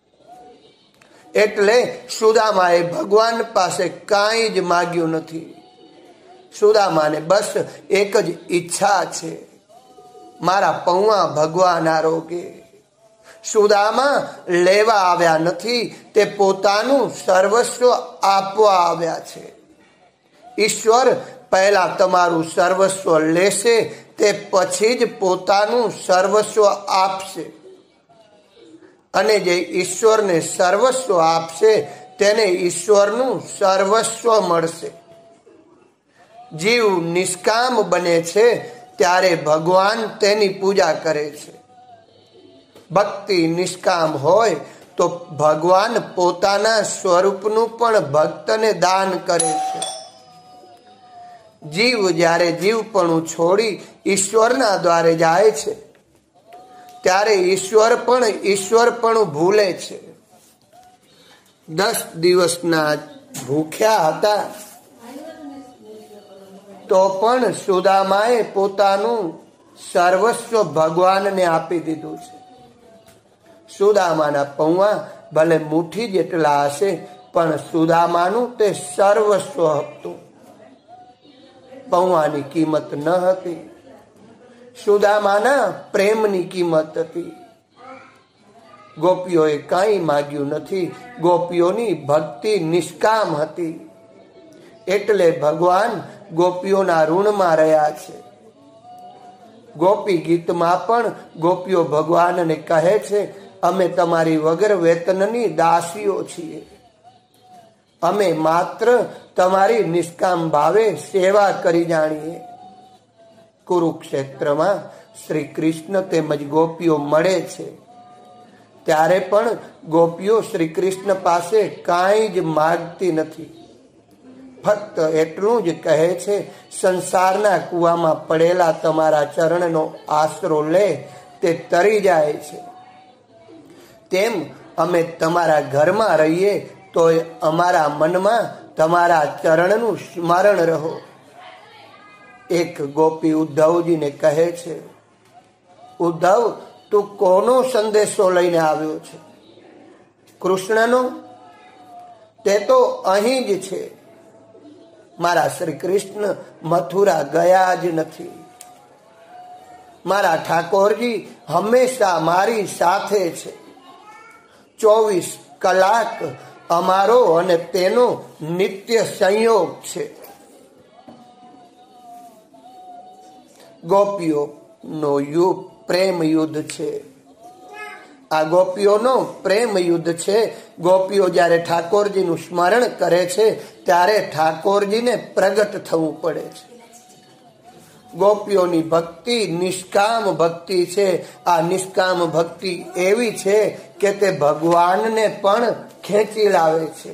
એટલે સુદામાએ ભગવાન પાસે કાંઈ જ માગ્યું નથી. સુદામાને બસ એક જ ઈચ્છા છે, મારા પૌવા ભગવાન આરોગે. સુદામા લેવા આવ્યા નથી, તે પોતાનું સર્વસ્વ આપવા આવ્યા છે. ઈશ્વર પહેલા તમારું સર્વસ્વ લેશે, તે પછી જ પોતાનું સર્વસ્વ આપશે. અને જે ઈશ્વરને સર્વસ્વ આપશે તેને ઈશ્વરનું સર્વસ્વ મળશે. જીવ નિષ્કામ બને છે ત્યારે ભગવાન તેની પૂજા કરે છે. ભક્તિ નિષ્કામ હોય તો ભગવાન પોતાના સ્વરૂપનું પણ ભક્તને દાન કરે છે. જીવ જ્યારે જીવપણું છોડી ઈશ્વરના દ્વારે જાય છે ત્યારે ઈશ્વર પણ ઈશ્વરપણું ભૂલે છે. દસ દિવસના ભૂખ્યા હતા તો પણ સુદામાએ પોતાનું સર્વસ્વ ભગવાનને આપી દીધું છે. સુદામાના પૌવા ભલે મુઠ્ઠી જેટલા હશે, પણ સુદામાનું તે સર્વસ્વ હતું. પૌવાની કિંમત ન હતી, સુદામાના પ્રેમની કિંમત હતી. ગોપીઓએ કાંઈ માગ્યું નથી. ગોપીઓની ભક્તિ નિષ્કામ હતી. એટલે ભગવાન ગોપીઓના ઋણમાં રહ્યા છે. ગોપી ગીતમાં પણ ગોપીઓ ભગવાનને કહે છે, અમે તમારી વગર વેતનની દાસીઓ છીએ. અમે માત્ર તમારી નિષ્કામ ભાવે સેવા કરી જાણીએ. કુરુક્ષેત્રમાં શ્રી કૃષ્ણ તેમજ ગોપીઓ મળે છે ત્યારે પણ ગોપીઓ શ્રી કૃષ્ણ પાસે કાંઈ જ માગતી નથી. ફક્ત એટલું જ કહે છે, સંસારના કૂવામાં પડેલા તમારા ચરણનો આશરો લે તે તરી જાય છે, તેમ અમે તમારા ઘરમાં રહીએ તો અમારા મનમાં તમારા ચરણનું સ્મરણ રહો. એક ગોપી ઉદ્ધવજીને કહે છે, ઉદ્ધવ, તું કોનો સંદેશો લઈને આવ્યો છે? કૃષ્ણનો? તે તો અહીં જ છે. મારા શ્રી કૃષ્ણ મથુરા ગયા જ નથી. મારા ઠાકોરજી હંમેશા મારી સાથે છે. ચોવીસ કલાક અમારો અને તેનો નિત્ય સંયોગ છે. ગોપીઓનો યુગ પ્રેમ યુદ્ધ છે. આ ગોપીઓનો પ્રેમ યુદ્ધ છે. ગોપીઓ જ્યારે ઠાકોરજીનું સ્મરણ કરે છે ત્યારે ઠાકોરજીને પ્રગટ થવું પડે છે. ગોપીઓની ભક્તિ નિષ્કામ ભક્તિ છે. આ નિષ્કામ ભક્તિ એવી છે કે તે ભગવાનને પણ ખેંચી લાવે છે.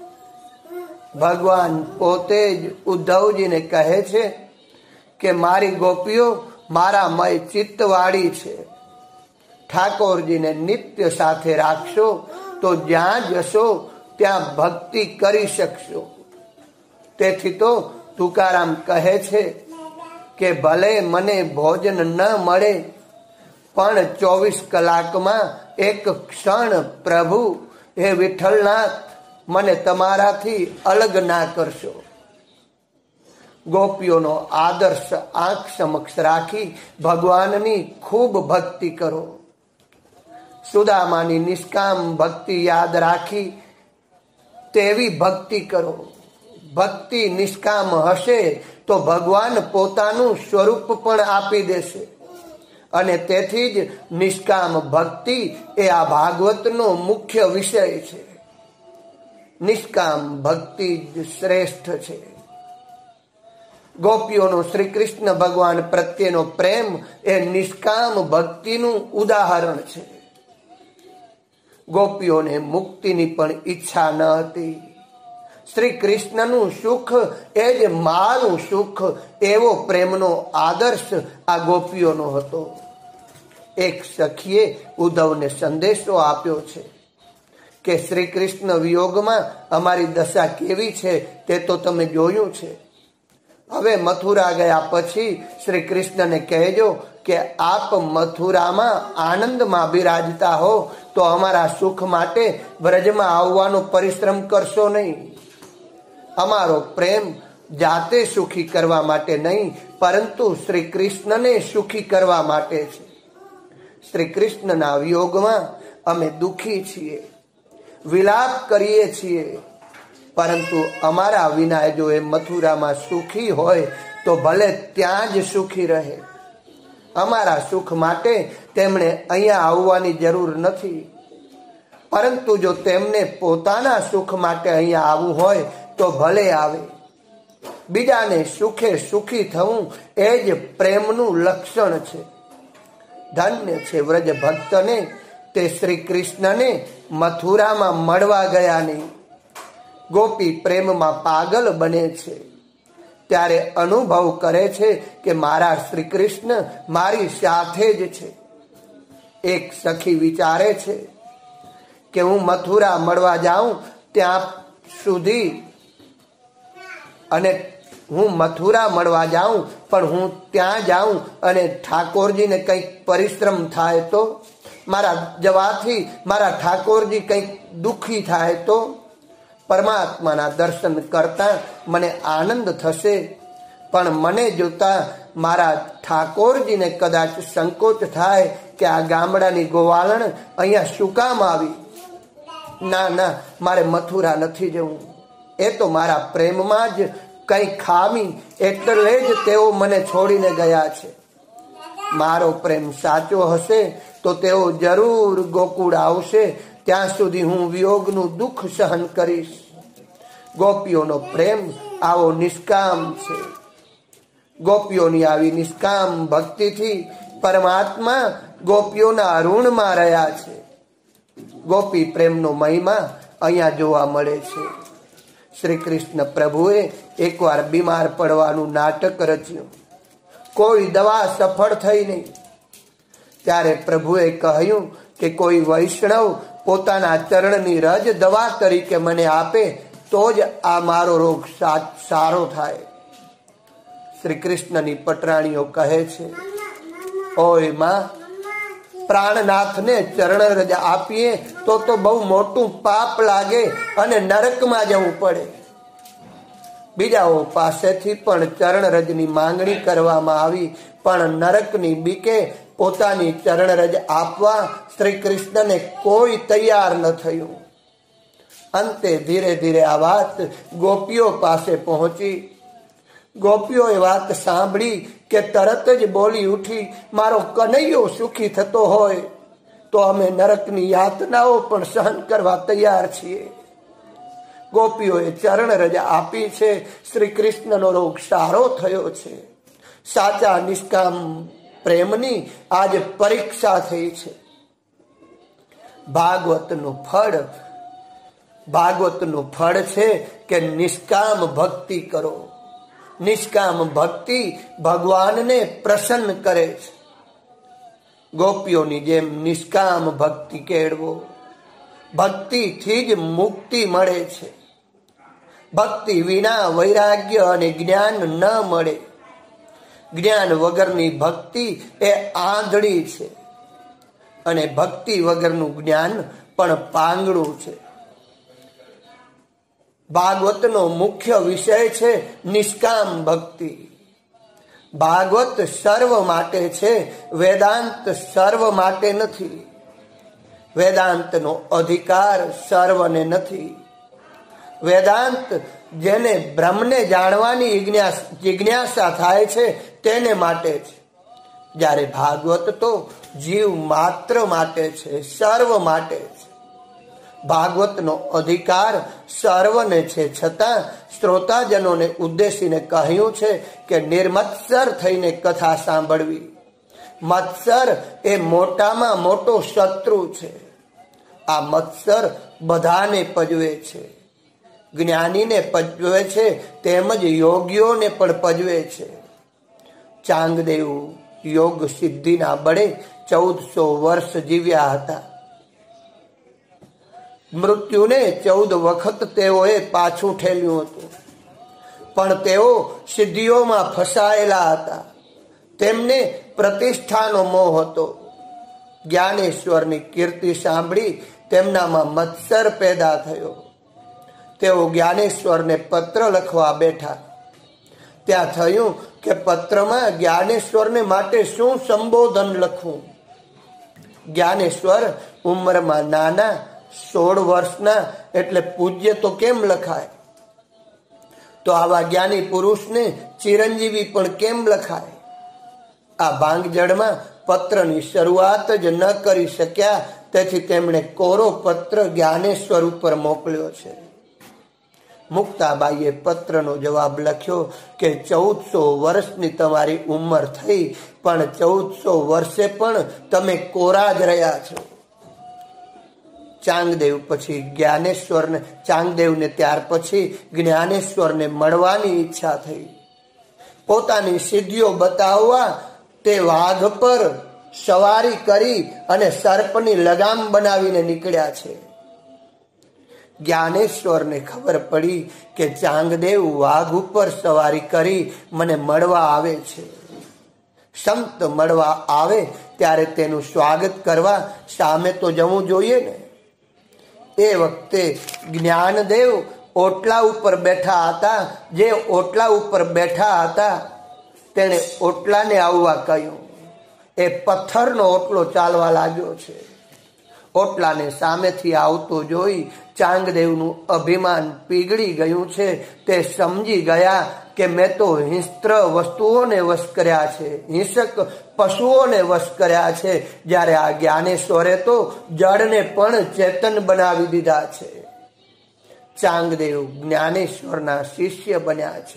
ભગવાન પોતે જ ઉદ્ધવજીને કહે છે કે મારી ગોપીઓ મારા મય ચિત્તવાળી છે. ઠાકોરજીને નિત્ય સાથે રાખશો તો જ્યાં જશો ત્યાં ભક્તિ કરી શકશો. તેથી તો તુકારામ કહે છે કે ભલે મને ભોજન ન મળે પણ ચોવીસ કલાકમાં એક ક્ષણ પ્રભુ હે વિઠ્ઠલનાથ મને તમારાથી અલગ ના કરશો. ગોપીઓનો આદર્શ આંખ સમક્ષ રાખી ભગવાનની ખૂબ ભક્તિ કરો. સુદામાની નિષ્કામ ભક્તિ યાદ રાખી તેવી ભક્તિ કરો. ભક્તિ નિષ્કામ હશે તો ભગવાન પોતાનું સ્વરૂપ પણ આપી દેશે. અને તેથી જ નિષ્કામ ભક્તિ એ આ ભાગવતનો મુખ્ય વિષય છે. નિષ્કામ ભક્તિ જ શ્રેષ્ઠ છે. ગોપીઓનો શ્રી કૃષ્ણ ભગવાન પ્રત્યેનો પ્રેમ એ નિષ્કામ ભક્તિનું ઉદાહરણ છે. ગોપીઓને મુક્તિની પણ ઈચ્છા ન હતી. શ્રી કૃષ્ણનું સુખ એ જ મારું સુખ, એવો પ્રેમનો આદર્શ આ ગોપીઓનો હતો. એક સખીએ ઉદ્ધવને સંદેશો આપ્યો છે કે શ્રી કૃષ્ણ વિયોગમાં અમારી દશા કેવી છે તે તો તમે જોયું છે. હવે મથુરા ગયા પછી શ્રી કૃષ્ણને કહેજો કે આપ મથુરામાં આનંદમાં બિરાજતા હો તો અમારા સુખ માટે વ્રજમાં આવવાનો પરિશ્રમ કરશો નહીં. અમારો પ્રેમ જાતે સુખી કરવા માટે નહીં, પરંતુ શ્રી કૃષ્ણને સુખી કરવા માટે છે. શ્રી કૃષ્ણના વિયોગમાં અમે દુઃખી છીએ, વિલાપ કરીએ છીએ, પરંતુ અમારા વિના જો એ મથુરામાં સુખી હોય તો ભલે ત્યાં જ સુખી રહે. અમારા સુખ માટે તેમણે અહીંયા આવવાની જરૂર નથી, પરંતુ જો તેમને પોતાના સુખ માટે અહીંયા આવવું હોય તો ભલે આવે. બીજાને સુખે સુખી થવું એ જ પ્રેમનું લક્ષણ છે. ધન્ય છે વ્રજ ભક્તને તે શ્રી કૃષ્ણને મથુરામાં મળવા ગયા નહીં. ગોપી પ્રેમમાં પાગલ બને છે ત્યારે અનુભવ કરે છે કે મારા શ્રી કૃષ્ણ મારી સાથે જ છે. એક સખી વિચારે છે કે હું મથુરા મળવા જાઉં ત્યાં સુધી અને હું મથુરા મળવા જાઉં પણ હું ત્યાં જાઉં અને ઠાકોરજીને કંઈક પરિશ્રમ થાય તો, મારા જવાથી મારા ઠાકોરજી કંઈક દુઃખી થાય તો, પરમાત્માના દર્શન કરતા મને આનંદ થશે, પણ મને જોતા મારા ઠાકોરજીને કદાચ સંકોચ થાય કે આ ગામડાની ગોવાળણ અહીંયા શું કામ આવી. ના ના, મારે મથુરા નથી જવું. એ તો મારા પ્રેમમાં જ કંઈ ખામી, એટલે જ તેઓ મને છોડીને ગયા છે. મારો પ્રેમ સાચો હશે તો તેઓ જરૂર ગોકુળ આવશે. ત્યાં સુધી હું વિયોગનું દુઃખ સહન કરીશ. ગોપીઓનો પ્રેમ આવો નિષ્કામ છે. ગોપીઓની આવી નિષ્કામ ભક્તિથી પરમાત્મા ગોપીઓના ઋણમાં રહ્યા છે. ગોપી પ્રેમનો મહિમા અહીંયા જોવા મળે છે. શ્રી કૃષ્ણ પ્રભુએ એકવાર બીમાર પડવાનું નાટક રચ્યું. કોઈ દવા સફળ થઈ નહીં. ત્યારે પ્રભુએ કહ્યું કે કોઈ વૈષ્ણવ પોતાના ચરણની રજ દવા તરીકે મને આપે તો જ આ મારો રોગ સારો થાય. શ્રી કૃષ્ણની પટરાણીઓ કહે છે, ઓય માં, પ્રાણનાથને ચરણ રજ આપીએ તો તો બહુ મોટું પાપ લાગે અને નરકમાં જવું પડે. બીજાઓ પાસેથી પણ ચરણ રજની માંગણી કરવામાં આવી, પણ નરકની બીકે પોતાની ચરણ રજ આપવા શ્રી કૃષ્ણને કોઈ તૈયાર ન થયું. અંતે ધીરે ધીરે આ વાત ગોપીઓ પાસે પહોંચી. ગોપીઓએ વાત સાંભળી કે તરત જ બોલી ઉઠી, મારો કનૈયો સુખી થતો હોય તો અમે નરકની યાતનાઓ પણ સહન કરવા તૈયાર છીએ. ગોપીઓએ ચરણ રજા આપી છે. શ્રી કૃષ્ણનો રોગ સારો થયો છે. સાચા નિષ્કામ પ્રેમની આજે પરીક્ષા થઈ છે. ભાગવતનું ફળ ભાગવતનું ફળ છે કે નિષ્કામ ભક્તિ કરો. નિષ્કામ ભક્તિ ભગવાનને પ્રસન્ન કરે છે. ગોપીઓની જેમ નિષ્કામ ભક્તિ કેળવો. ભક્તિથી જ મુક્તિ મળે છે. ભક્તિ વિના વૈરાગ્ય અને જ્ઞાન ન મળે. જ્ઞાન વગરની ભક્તિ એ આંધળી છે અને ભક્તિ વગરનું જ્ઞાન પણ પાંગળું છે. ભાગવતનો મુખ્ય વિષય છે નિષ્કામ ભક્તિ. ભાગવત સર્વ માટે છે, વેદાંત સર્વ માટે નથી. વેદાંતનો અધિકાર સર્વને નથી. વેદાંત જેને બ્રહ્મને જાણવાની જિજ્ઞાસા થાય છે તેને માટે છે, જ્યારે ભાગવત તો જીવ માત્ર માટે છે, સર્વ માટે છે. ભાગવતનો અધિકાર સર્વને છે, છતાં શ્રોતાજનોને ઉદ્દેશીને કહ્યું છે કે નિર્મત્સર થઈને કથા સાંભળવી. મત્સર એ મોટામાં મોટો શત્રુ છે. આ મત્સર બધાને પજવે છે, જ્ઞાનીને પજવે છે, તેમજ યોગીઓને પણ પજવે છે. ચાંગદેવ યોગ સિદ્ધિના બળે ચૌદસો વર્ષ જીવ્યા હતા. મૃત્યુને ચૌદ વખત તેઓએ પાછું ઠેલ્યું હતું, પણ તેઓ સિદ્ધિઓમાં ફસાયેલા હતા. તેમને પ્રતિષ્ઠાનો મોહ હતો. જ્ઞાનેશ્વરની કીર્તિ સાંભળી તેમનામાં મત્સર પેદા થયો. તેઓ જ્ઞાનેશ્વરને પત્ર લખવા બેઠા. ત્યાં થયું કે પત્રમાં જ્ઞાનેશ્વરને માટે શું સંબોધન લખવું. જ્ઞાનેશ્વર ઉંમરમાં નાના, સોળ વર્ષના, એટલે પૂજ્ય તો કેમ લખાય? તો આવા જ્ઞાની પુરુષને ચિરંજીવી પણ કેમ લખાય? આ ભાંગજળમાં પત્રની શરૂઆત જ ન કરી શક્યા, તેથી તેમણે કોરો પત્ર જ્ઞાનેશ્વર ઉપર મોકલ્યો છે. મુક્તાબાઈએ પત્રનો જવાબ લખ્યો કે ચૌદસો વર્ષની તમારી ઉંમર થઈ, પણ ચૌદસો વર્ષે પણ તમે કોરા જ રહ્યા છો. ચાંગદેવ પછી જ્ઞાનેશ્વરને ચાંગદેવને ત્યાર પછી જ્ઞાનેશ્વરને મળવાની ઈચ્છા થઈ. પોતાની સિદ્ધિઓ બતાવવા તે વાઘ પર સવારી કરી અને સર્પની લગામ બનાવીને નીકળ્યા છે. જ્ઞાનેશ્વરને ખબર પડી કે ચાંગદેવ વાઘ ઉપર સવારી કરી મને મળવા આવે છે. સંત મળવા આવે ત્યારે તેનું સ્વાગત કરવા સામે તો જવું જોઈએ ને. એ વખતે જ્ઞાનદેવ ઓટલા ઉપર બેઠા હતા. જે ઓટલા ઉપર બેઠા હતા તેણે ઓટલાને આવવા કહ્યું. એ પથ્થરનો ઓટલો ચાલવા લાગ્યો છે. ઓટલાને સામેથી આવતો જોઈ ચાંગદેવનું અભિમાન પીગળી ગયું છે. તે સમજી ગયા કે મેં તો હિંસ્ત્ર વસ્તુઓને વશ કર્યા છે, હિંસક પશુઓને વશ કર્યા છે, જ્યારે આ જ્ઞાનેશ્વરે તો જળને પણ ચેતન બનાવી દીધા છે. ચાંગદેવ જ્ઞાનેશ્વરના શિષ્ય બન્યા છે.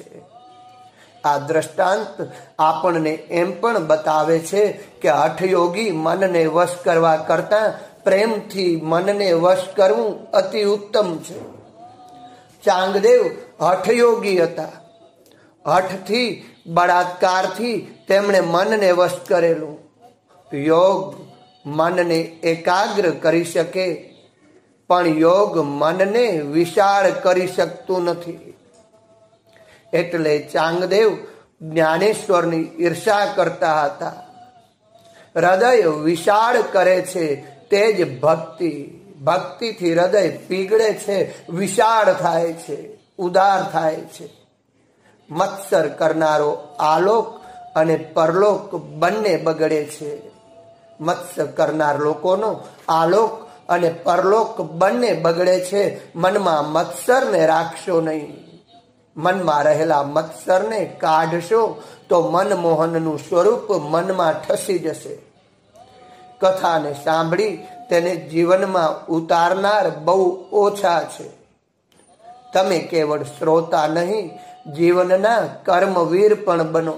આ દ્રષ્ટાંત આપણને એમ પણ બતાવે છે કે હઠયોગી મનને વશ કરવા કરતા પ્રેમથી મનને વશ કરવું અતિ ઉત્તમ છે. ચાંગદેવ હઠયોગી હતા. હઠથી, બળાત્કારથી તેમણે મનને વશ કરેલું. યોગ મનને એકાગ્ર કરી શકે, પણ યોગ મનને વિશાળ કરી શકતું નથી. એટલે ચાંગદેવ જ્ઞાનેશ્વરની ઈર્ષા કરતા હતા. હૃદય વિશાળ કરે છે તે જ ભક્તિ. ભક્તિથી હૃદય પીગળે છે, વિશાળ થાય છે, ઉદાર થાય છે. મત્સર કરનારો આલોક અને પરલોક બંને બગડે છે. મત્સર કરનાર લોકોનો આલોક અને પરલોક બંને બગડે છે. મનમાં મત્સરને રાખશો નહીં. મનમાં રહેલા મત્સરને કાઢશો તો મનમોહનનું સ્વરૂપ મનમાં ઠસી જશે. કથાને સાંભળી તેને જીવનમાં ઉતારનાર બહુ ઓછા છે. તમે કેવળ શ્રોતા નહીં, જીવનના કર્મવીર પણ બનો.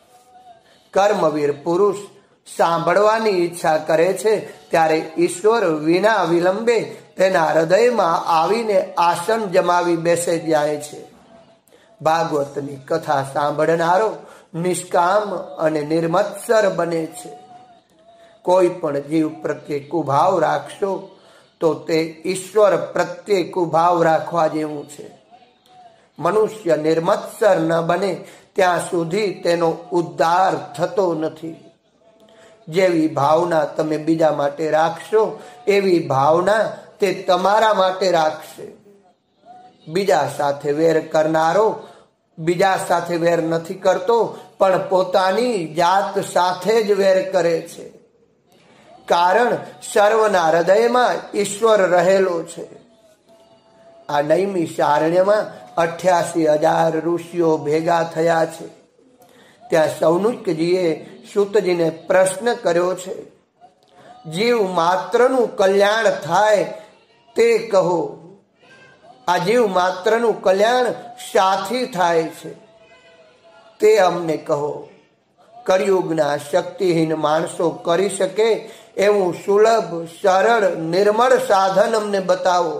કર્મવીર પુરુષ સાંભળવાની ઈચ્છા કરે છે ત્યારે ઈશ્વર વિના વિલંબે તેના હૃદયમાં આવીને આસન જમાવી બેસે જાય છે. ભાગવતની કથા સાંભળનારો નિષ્કામ અને નિર્મત્સર બને છે. કોઈ પણ જીવ પ્રત્યે કુભાવ રાખશો તો તે ઈશ્વર પ્રત્યે કુભાવ રાખવા જેવું છે. મનુષ્ય નિર્મત્સર ન બને ત્યાં સુધી તેનો ઉદ્ધાર થતો નથી. જેવી ભાવના તમે બીજા માટે રાખશો એવી ભાવના તે તમારા માટે રાખશે. બીજા સાથે વેર કરનારો બીજા સાથે વેર નથી કરતો, પણ પોતાની જાત સાથે જ વેર કરે છે. કારણ સર્વના હૃદયમાં ઈશ્વર રહેલો છે. આ નૈમિષારણ્યમાં અઠ્યાસી હજાર ઋષિઓ ભેગા થયા છે. ત્યાં સૌનકજીએ સૂતજીને પ્રશ્ન કર્યો છે, જીવ માત્રનું કલ્યાણ થાય તે કહો. આ જીવ માત્રનું કલ્યાણ શાથી થાય છે તે અમને કહો. કળિયુગના શક્તિહીન માણસો કરી શકે એવું સુલભ, સરળ, નિર્મળ સાધન અમને બતાવો.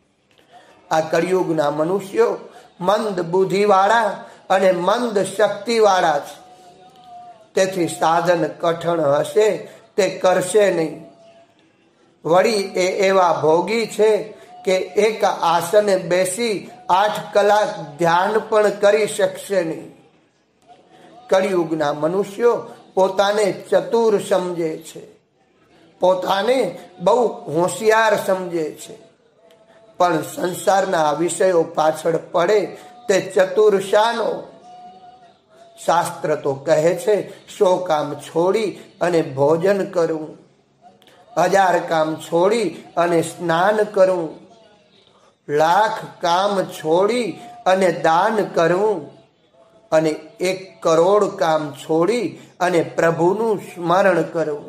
આ કળિયુગના મનુષ્યો મંદ બુદ્ધિવાળા અને મંદ શક્તિવાળા છે. તેથી સાધન કઠણ હશે તે કરશે નહીં. વળી એ એવા ભોગી છે કે એક આસને બેસી આઠ કલાક ધ્યાન પણ કરી શકશે નહીં. કળિયુગના મનુષ્યો પોતાને ચતુર સમજે છે, પોતાને બહુ હોશિયાર સમજે છે, પણ સંસારના વિષયો પાછળ પડે તે ચતુર શાનો? શાસ્ત્ર તો કહે છે સો કામ છોડી અને ભોજન કરવું, હજાર કામ છોડી અને સ્નાન કરવું, લાખ કામ છોડી અને દાન કરવું, અને એક કરોડ કામ છોડી અને પ્રભુનું સ્મરણ કરવું.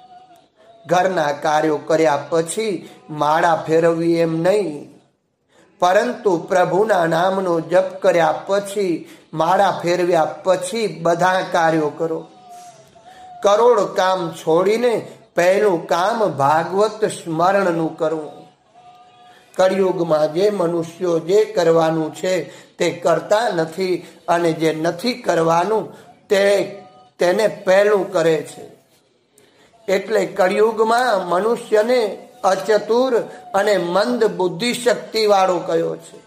ઘરના કાર્યો કર્યા પછી માળા ફેરવવી એમ નહીં, પરંતુ પ્રભુના નામનો જપ કર્યા પછી, માળા ફેરવ્યા પછી બધા કાર્યો કરો. કરોડ કામ છોડીને પહેલું કામ ભાગવત સ્મરણનું કરવું. કળિયુગમાં જે મનુષ્યો જે કરવાનું છે તે કરતા નથી, અને જે નથી કરવાનું તે તેને પહેલું કરે છે. એટલે કળિયુગમાં મનુષ્યને અચતુર અને મંદ બુદ્ધિ શક્તિ વાળો કયો છે.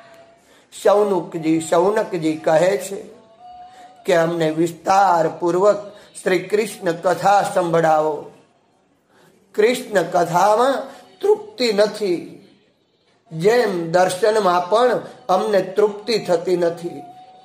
સૌનકજી સૌનકજી કહે છે કે અમને વિસ્તાર પૂર્વક શ્રી કૃષ્ણ કથા સંભળાવો. કૃષ્ણ કથામાં તૃપ્તિ નથી, જેમ દર્શનમાં પણ અમને તૃપ્તિ થતી નથી.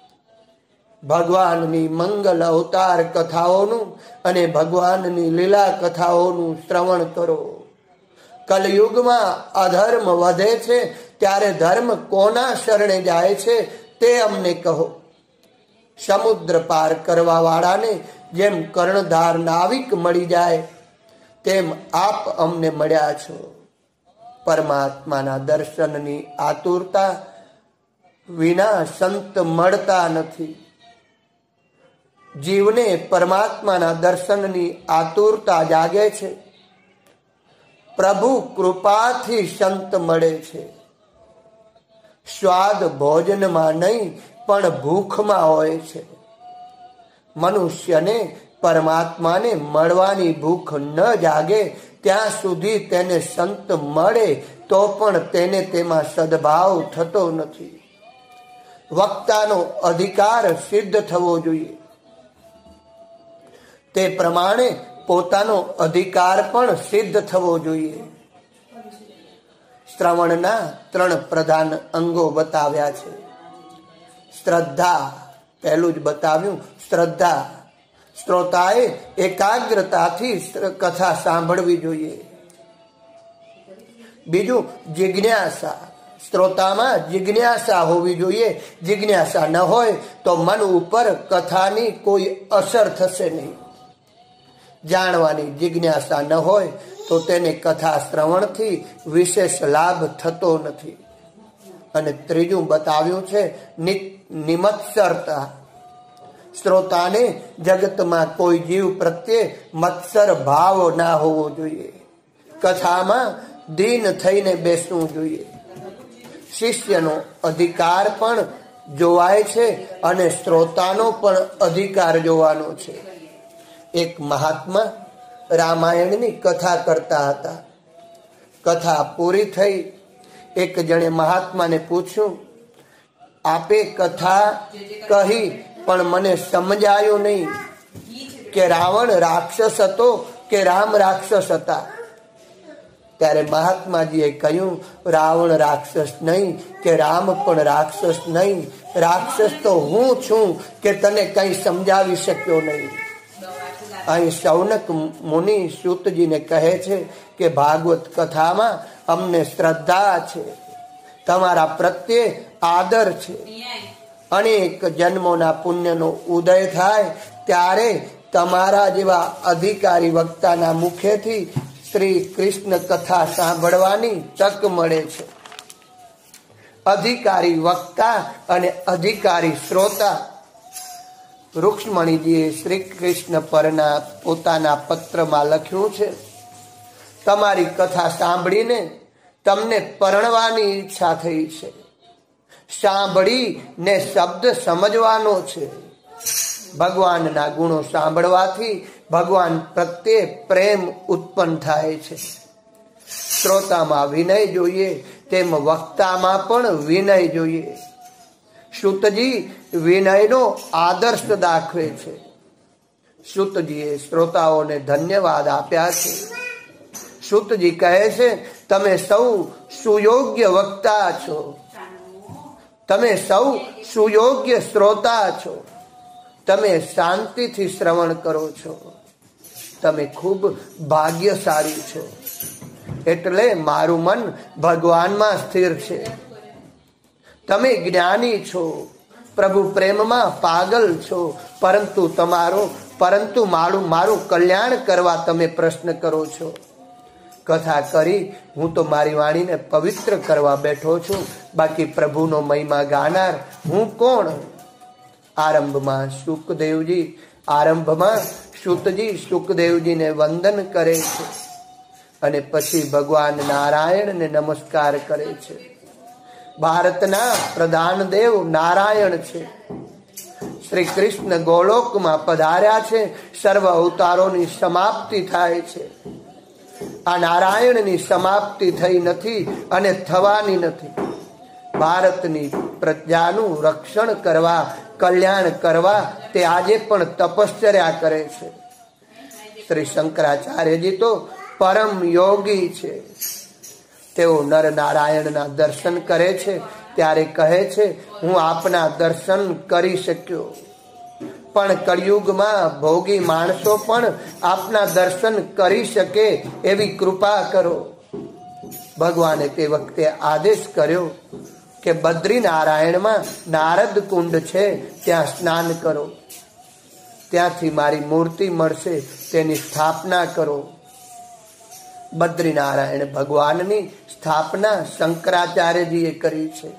ભગવાનની મંગલ અવતાર કથાઓનું અને ભગવાનની લીલા કથાઓનું શ્રવણ કરો. કલયુગમાં અધર્મ વધે છે ત્યારે ધર્મ કોના શરણે જાય છે તે અમને કહો. સમુદ્ર પાર કરવા વાળાને જેમ કર્ણધાર નાવિક મળી જાય તેમ આપ અમને મળ્યા છો. પરમાત્માના દર્શનની આતુરતા વિના સંત મળતા નથી. જીવને પરમાત્માના દર્શનની આતુરતા જાગે છે. પ્રભુ કૃપાથી સંત મળે છે. સ્વાદ ભોજનમાં નહીં પણ ભૂખમાં હોય છે. મનુષ્યને પરમાત્માને મળવાની ભૂખ ન જાગે ત્યાં સુધી તેને સંત મળે તો પણ તેને તેમાં સદભાવ થતો નથી. વક્તાનો અધિકાર સિદ્ધ થવો જોઈએ. તે પ્રમાણે પોતાનો અધિકાર પણ સિદ્ધ થવો જોઈએ. શ્રવણના ત્રણ પ્રધાન અંગો બતાવ્યા છે. શ્રદ્ધા પહેલું જ બતાવ્યું. શ્રદ્ધા શ્રોતાએ એકાગ્રતાથી કથા સાંભળવી જોઈએ. બીજું જિજ્ઞાસા. શ્રોતામાં જિજ્ઞાસા હોવી જોઈએ. જિજ્ઞાસા ન હોય તો મન ઉપર કથાની કોઈ અસર થશે નહીં. જાણવાની જિજ્ઞાસા ન હોય તો તેને કથા શ્રવણથી વિશેષ લાભ થતો નથી. અને ત્રીજું બતાવ્યું છે નિમત્સરતા. શ્રોતાને જગતમાં કોઈ જીવ પ્રત્યે મત્સર ભાવ ના હોવો જોઈએ. કથામાં દીન થઈને બેસવું જોઈએ. શિષ્યનો અધિકાર પણ જોવાય છે અને શ્રોતાનો પણ અધિકાર જોવાનો છે. એક મહાત્મા રામાયણની કથા કરતા હતા. કથા પૂરી થઈ. એક જણે મહાત્માને પૂછ્યું, આપે કથા કહી પણ મને સમજાયું નહીં કે રાવણ રાક્ષસ હતો કે રામ રાક્ષસ હતા. ત્યારે મહાત્માજીએ કહ્યું, રાવણ રાક્ષસ નહીં કે રામ પણ રાક્ષસ નહીં, રાક્ષસ તો હું છું કે તને કઈ સમજાવી શક્યો નહીં. અહીં શૌનક મુનિ સૂતજીને કહે છે કે ભાગવત કથામાં અમને શ્રદ્ધા છે, તમારા પ્રત્યે આદર છે. અનેક જન્મોના પુણ્યનો ઉદય થાય ત્યારે તમારા જેવા અધિકારી વક્તાના મુખેથી શ્રી કૃષ્ણ કથા સાંભળવાની તક મળે છે. અધિકારી વક્તા અને અધિકારી શ્રોતા. રૂક્ષ્મણીજીએ શ્રી કૃષ્ણ પરના પોતાના પત્રમાં લખ્યું છે, તમારી કથા સાંભળીને તમને પરણવાની ઈચ્છા થઈ છે. સાંભળીને શબ્દ સમજવાનો છે. ભગવાનના ગુણો સાંભળવાથી ભગવાન પ્રત્યે પ્રેમ ઉત્પન્ન થાય છે. શ્રોતામાં વિનય જોઈએ તેમ વક્તામાં પણ વિનય જોઈએ. સૂતજી વિનયનો આદર્શ દાખવે છે. સૂતજીએ શ્રોતાઓને ધન્યવાદ આપ્યા છે. સૂતજી કહે છે, તમે સૌ સુયોગ્ય વક્તા છો, તમે સૌ સુયોગ્ય શ્રોતા છો, તમે શાંતિથી શ્રવણ કરો છો, તમે ખૂબ ભાગ્યશાળી છો. એટલે મારું મન ભગવાનમાં સ્થિર છે. તમે જ્ઞાની છો, પ્રભુ પ્રેમમાં પાગલ છો, પરંતુ તમારો પરંતુ મારું મારું કલ્યાણ કરવા તમે પ્રશ્ન કરો છો. કથા કરી હું તો મારી વાણીને પવિત્ર કરવા બેઠો છું, બાકી પ્રભુનો મહિમા ગાનાર હું કોણ? આરંભમાં સુખદેવજી આરંભમાં સૂતજી સુખદેવજીને વંદન કરે છે અને પછી ભગવાન નારાયણને નમસ્કાર કરે છે. ભારતના પ્રધાન દેવ નારાયણ છે. શ્રી કૃષ્ણ ગોલોકમાં પધાર્યા છે. સર્વ અવતારોની સમાપ્તિ થાય છે. આ નારાયણની સમાપ્તિ થઈ નથી અને થવાની નથી. ભારતની પ્રજાનું રક્ષણ કરવા, કલ્યાણ કરવા તે આજે પણ તપશ્ચર્યા કરે છે. શ્રી શંકરાચાર્યજી તો પરમ યોગી છે. તેઓ નર નારાયણના દર્શન કરે છે ત્યારે કહે છે, હું આપના દર્શન કરી શક્યો, પણ કળિયુગમાં ભોગી માણસો પણ આપના દર્શન કરી શકે એવી કૃપા કરો. ભગવાને તે વખતે આદેશ કર્યો કે બદ્રીનારાયણમાં નારદ કુંડ છે, ત્યાં સ્નાન કરો, ત્યાંથી મારી મૂર્તિ મળશે, તેની સ્થાપના કરો. બદ્રીનારાયણ ભગવાનની સ્થાપના શંકરાચાર્યજીએ કરી છે.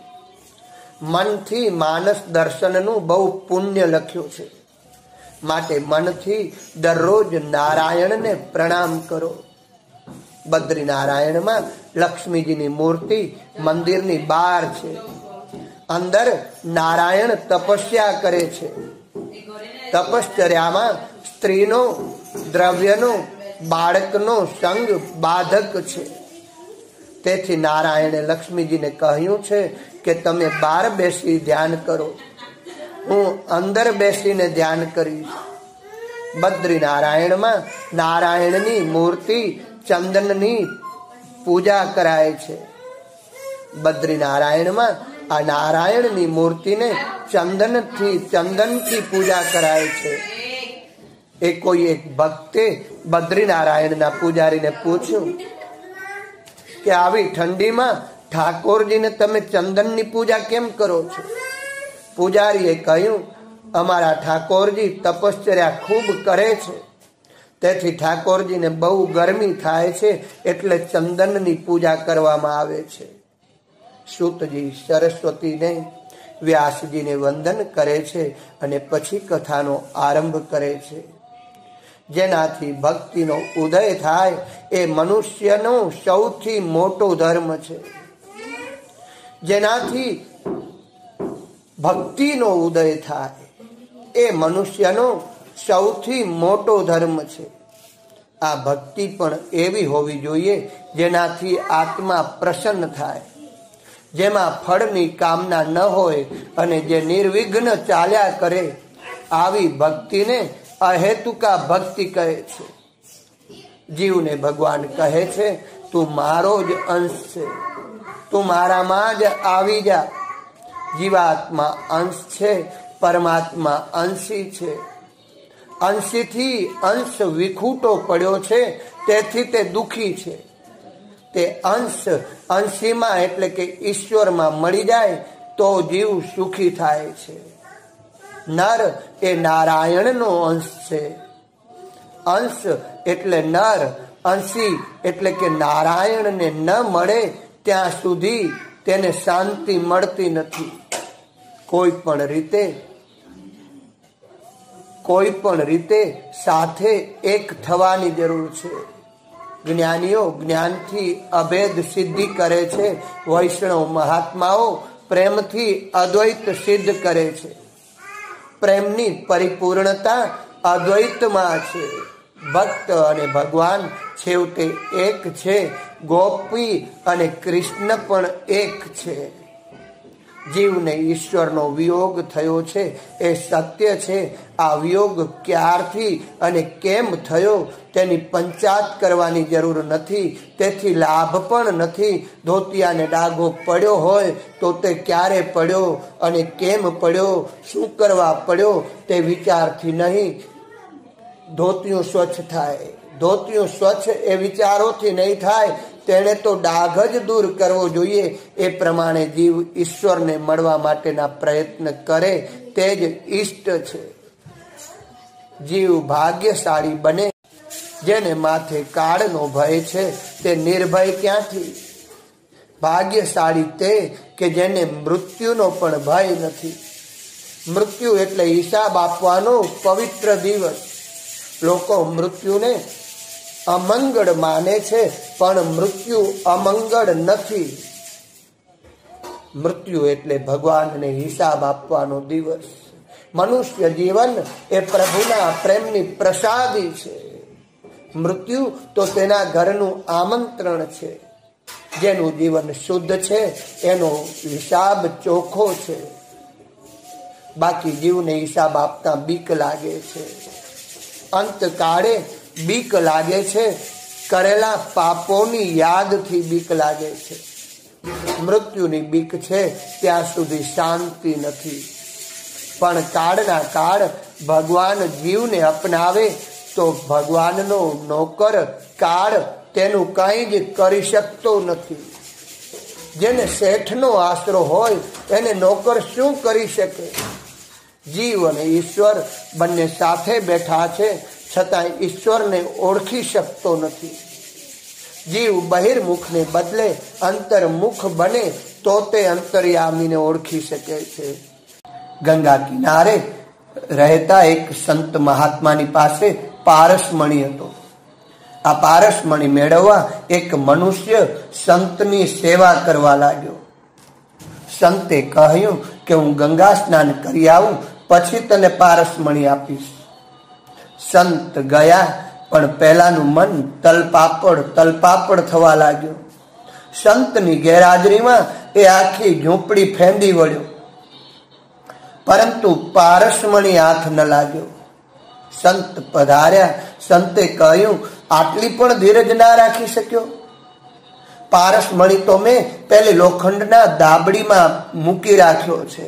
મનથી માનસ દર્શનનું બહુ પુણ્ય લખ્યું છે, માટે મનથી દરરોજ નારાયણને પ્રણામ કરો. બદ્રીનારાયણમાં લક્ષ્મીજીની મૂર્તિ મંદિરની બહાર છે. અંદર નારાયણ તપસ્યા કરે છે. તપશ્ચર્યામાં સ્ત્રીનો, દ્રવ્યનો, બાળકનો સંગ બાધક છે. તેથી નારાયણે લક્ષ્મીજીને કહ્યું છે કે તમે બહાર બેસી ધ્યાન કરો, હું અંદર બેસીને ધ્યાન કરીશ. બદ્રીનારાયણમાં નારાયણની મૂર્તિ ચંદનની પૂજા કરાય છે. બદ્રીનારાયણમાં આ નારાયણની મૂર્તિને ચંદનથી ચંદનથી પૂજા કરાય છે. એ કોઈ એક ભક્તે બદ્રીનારાયણના પૂજારીને પૂછ્યું કે આવી ઠંડીમાં ઠાકોરજીને તમે ચંદનની પૂજા કેમ કરો છો? પૂજારીએ કહ્યું, અમારા ઠાકોરજી તપશ્ચર્યા ખૂબ કરે છે, તેથી ઠાકોરજીને બહુ ગરમી થાય છે, એટલે ચંદનની પૂજા કરવામાં આવે છે. સૂતજી સરસ્વતીને, વ્યાસજીને વંદન કરે છે અને પછી કથાનો આરંભ કરે છે. જેનાથી ભક્તિનો ઉદય થાય એ મનુષ્યનો સૌથી મોટો ધર્મ છે. જેનાથી ભક્તિનો ઉદય થાય એ મનુષ્યનો સૌથી મોટો ધર્મ છે. આ ભક્તિ પણ એવી હોવી જોઈએ જેનાથી આત્મા પ્રસન્ન થાય, જેમાં ફળની કામના ન હોય અને જે નિર્વિઘ્ન ચાલ્યા કરે. આવી ભક્તિને અહેતુકા ભક્તિ કહે છે. જીવને ભગવાન કહે છે તું મારો જ અંશ છે, તું મારામાં જ આવી જા. જીવાત્મા અંશ છે, પરમાત્મા અંશી છે. અંશીથી અંશ વિખૂટો પડ્યો છે, તેથી તે દુઃખી છે. તે અંશ અંશીમાં એટલે કે ઈશ્વરમાં મળી જાય તો જીવ સુખી થાય છે. નર એ નારાયણનો અંશ છે. અંશ એટલે નર, અંશી એટલે કે નારાયણને ન મળે ત્યાં સુધી તેને શાંતિ મળતી નથી. કોઈ પણ રીતે કોઈ પણ રીતે સાથે એક થવાની જરૂર છે. જ્ઞાનીઓ જ્ઞાનથી અભેદ સિદ્ધિ કરે છે. વૈષ્ણવ મહાત્માઓ પ્રેમથી અદ્વૈત સિદ્ધ કરે છે. પ્રેમની પરિપૂર્ણતા અદ્વૈતમાં છે. ભક્ત અને ભગવાન છેવટે એક છે. ગોપી અને કૃષ્ણ પણ એક છે. જીવને ઈશ્વરનો વિયોગ થયો છે એ સત્ય છે. આ વિયોગ ક્યારથી અને કેમ થયો તેની પંચાત કરવાની જરૂર નથી. તેથી લાભ પણ નથી. ધોતિયાને ડાઘો પડ્યો હોય તો તે ક્યારે પડ્યો અને કેમ પડ્યો, શું કરવા પડ્યો તે વિચારથી નહીં ધોતિયું સ્વચ્છ થાય. ધોતિયું સ્વચ્છ એ વિચારોથી નહીં થાય. તેણે તો ડાઘ જ દૂર કરવો જોઈએ. એ પ્રમાણે જીવ ઈશ્વરને મળવા માટેના પ્રયત્ન કરે તે જ ઈષ્ટ છે. જીવ ભાગ્યશાળી બને જેને માથે કાળનો ભય છે. તે નિર્ભય ક્યાંથી? ભાગ્યશાળી તે કે જેને મૃત્યુનો પણ ભય નથી. મૃત્યુ એટલે હિસાબ આપવાનો પવિત્ર દિવસ. લોકો મૃત્યુને અમંગળ માને છે, પણ મૃત્યુ અમંગળ નથી. મૃત્યુ એટલે ભગવાનને હિસાબ આપવાનો દિવસ. મનુષ્ય જીવન એ પ્રભુના પ્રેમની પ્રસાદી છે. મૃત્યુ તો તેના ઘરનું આમંત્રણ છે. જેનું જીવન શુદ્ધ છે એનો હિસાબ ચોખ્ખો છે. બાકી જીવને હિસાબ આપતા બીક લાગે છે. અંતકાળે બીક લાગે છે. કરેલા પાપોની યાદથી બીક લાગે છે. મૃત્યુની બીક છે ત્યાં સુધી શાંતિ નથી. પણ કાળના કાળ ભગવાન જીવને અપનાવે તો ભગવાનનો નોકર કાળ તેનું કંઈ જ કરી શકતો નથી. જેને શેઠનો આશરો હોય એને નોકર શું કરી શકે? જીવ અને ઈશ્વર બંને સાથે બેઠા છે, છતાં ઈશ્વરને ઓળખી શકતો નથી. જીવ બહિર્મુખને બદલે અંતર્મુખ બને તો તે અંતર્યામીને ઓળખી શકે છે. ગંગા કિનારે રહેતા એક સંત મહાત્માની પાસે પારસમણી હતો. આ પારસમણી મેળવવા એક મનુષ્ય સંતની સેવા કરવા લાગ્યો. સંતે કહ્યું કે હું ગંગા સ્નાન કરી આવું પછી તને પારસમણી આપીશ. સંત ગયા, પણ પહેલાનું મન તલપાપડ તલપાપડ થવા લાગ્યો. સંતની ગેરહાજરીમાં એ આખી ઝૂંપડી ફેંદી વળ્યો, પરંતુ પારસમણી હાથ ન લાગ્યો. સંત પધાર્યા. સંતે કહ્યું, આટલી પણ ધીરજ ના રાખી શક્યો? પારસમણી તો મેં પેલી લોખંડના દાબડીમાં મૂકી રાખ્યો છે.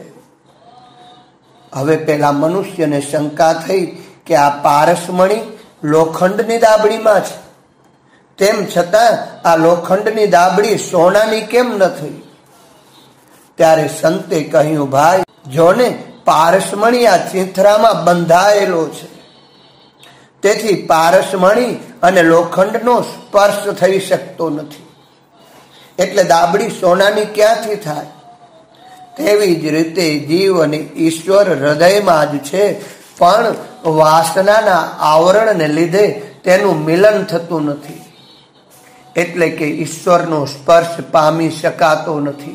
હવે પેલા મનુષ્યને શંકા થઈ કે આ પારસમણી લોખંડની દાબડીમાં છે, તેમ છતાં આ લોખંડની દાબડી સોનાની કેમ ન થઈ? ત્યારે સંતે કહ્યું, ભાઈ જોને, પારસમણી આ ચીંથરામાં બંધાયેલો છે, તેથી પારસમણી અને લોખંડનો સ્પર્શ થઈ શકતો નથી. એટલે દાબડી સોનાની ક્યાંથી થાય? તેવી જ રીતે જીવ અને ઈશ્વર હૃદયમાં જ છે, પણ વાસનાના આવરણને લીધે તેનું મિલન થતું નથી. એટલે કે ઈશ્વરનો સ્પર્શ પામી શકાતો નથી.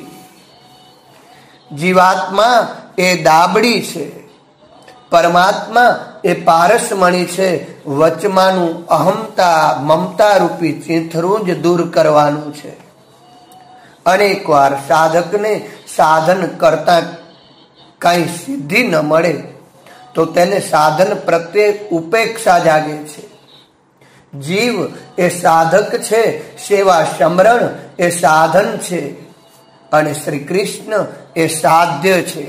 જીવાત્મા એ દાબડી છે, પરમાત્મા એ પારસમણી છે. વચમાનું અહમતા મમતા રૂપી ચીંથરું જ દૂર કરવાનું છે. અનેક વાર સાધકને સાધન કરતા કઈ સિદ્ધિ ન મળે તો તેને સાધન પ્રત્યે ઉપેક્ષા જાગે છે. જીવ એ સાધક છે, સેવા સમરણ એ સાધન છે અને શ્રી કૃષ્ણ એ સાધ્ય છે.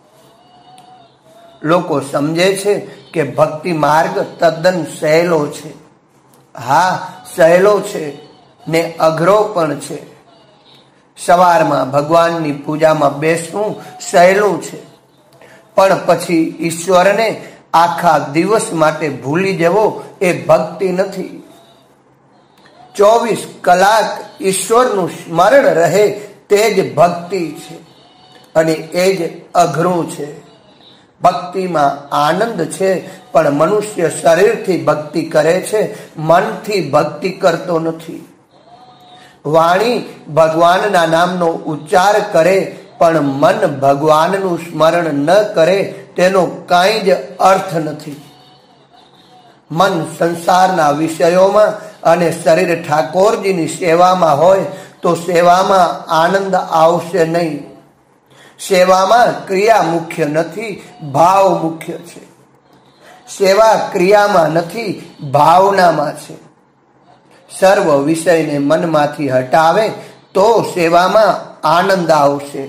લોકો સમજે છે કે ભક્તિ માર્ગ તદ્દન સહેલો છે. હા, સહેલો છે ને અઘરો પણ છે. સવારમાં ભગવાનની પૂજામાં બેસવું સહેલું છે, પણ પછી ઈશ્વરને આખા દિવસ માટે ભૂલી જવો એ ભક્તિ નથી. ચોવીસ કલાક ઈશ્વરનું સ્મરણ રહે તે જ ભક્તિ છે અને એ જ અઘરું છે. ભક્તિમાં આનંદ છે, પણ મનુષ્ય શરીરથી ભક્તિ કરે છે, મનથી ભક્તિ કરતો નથી. વાણી ભગવાનના નામનો ઉચ્ચાર કરે, પણ મન ભગવાનનું સ્મરણ ન કરે તેનો કાંઈ જ અર્થ નથી. મન સંસારના વિષયોમાં અને શરીર ઠાકોરજીની સેવામાં હોય તો સેવામાં આનંદ આવશે નહીં. સેવામાં ક્રિયા મુખ્ય નથી, ભાવ મુખ્ય છે. સેવા ક્રિયામાં નથી, ભાવનામાં છે. સર્વ વિષયને મનમાંથી હટાવે તો સેવામાં આનંદ આવશે.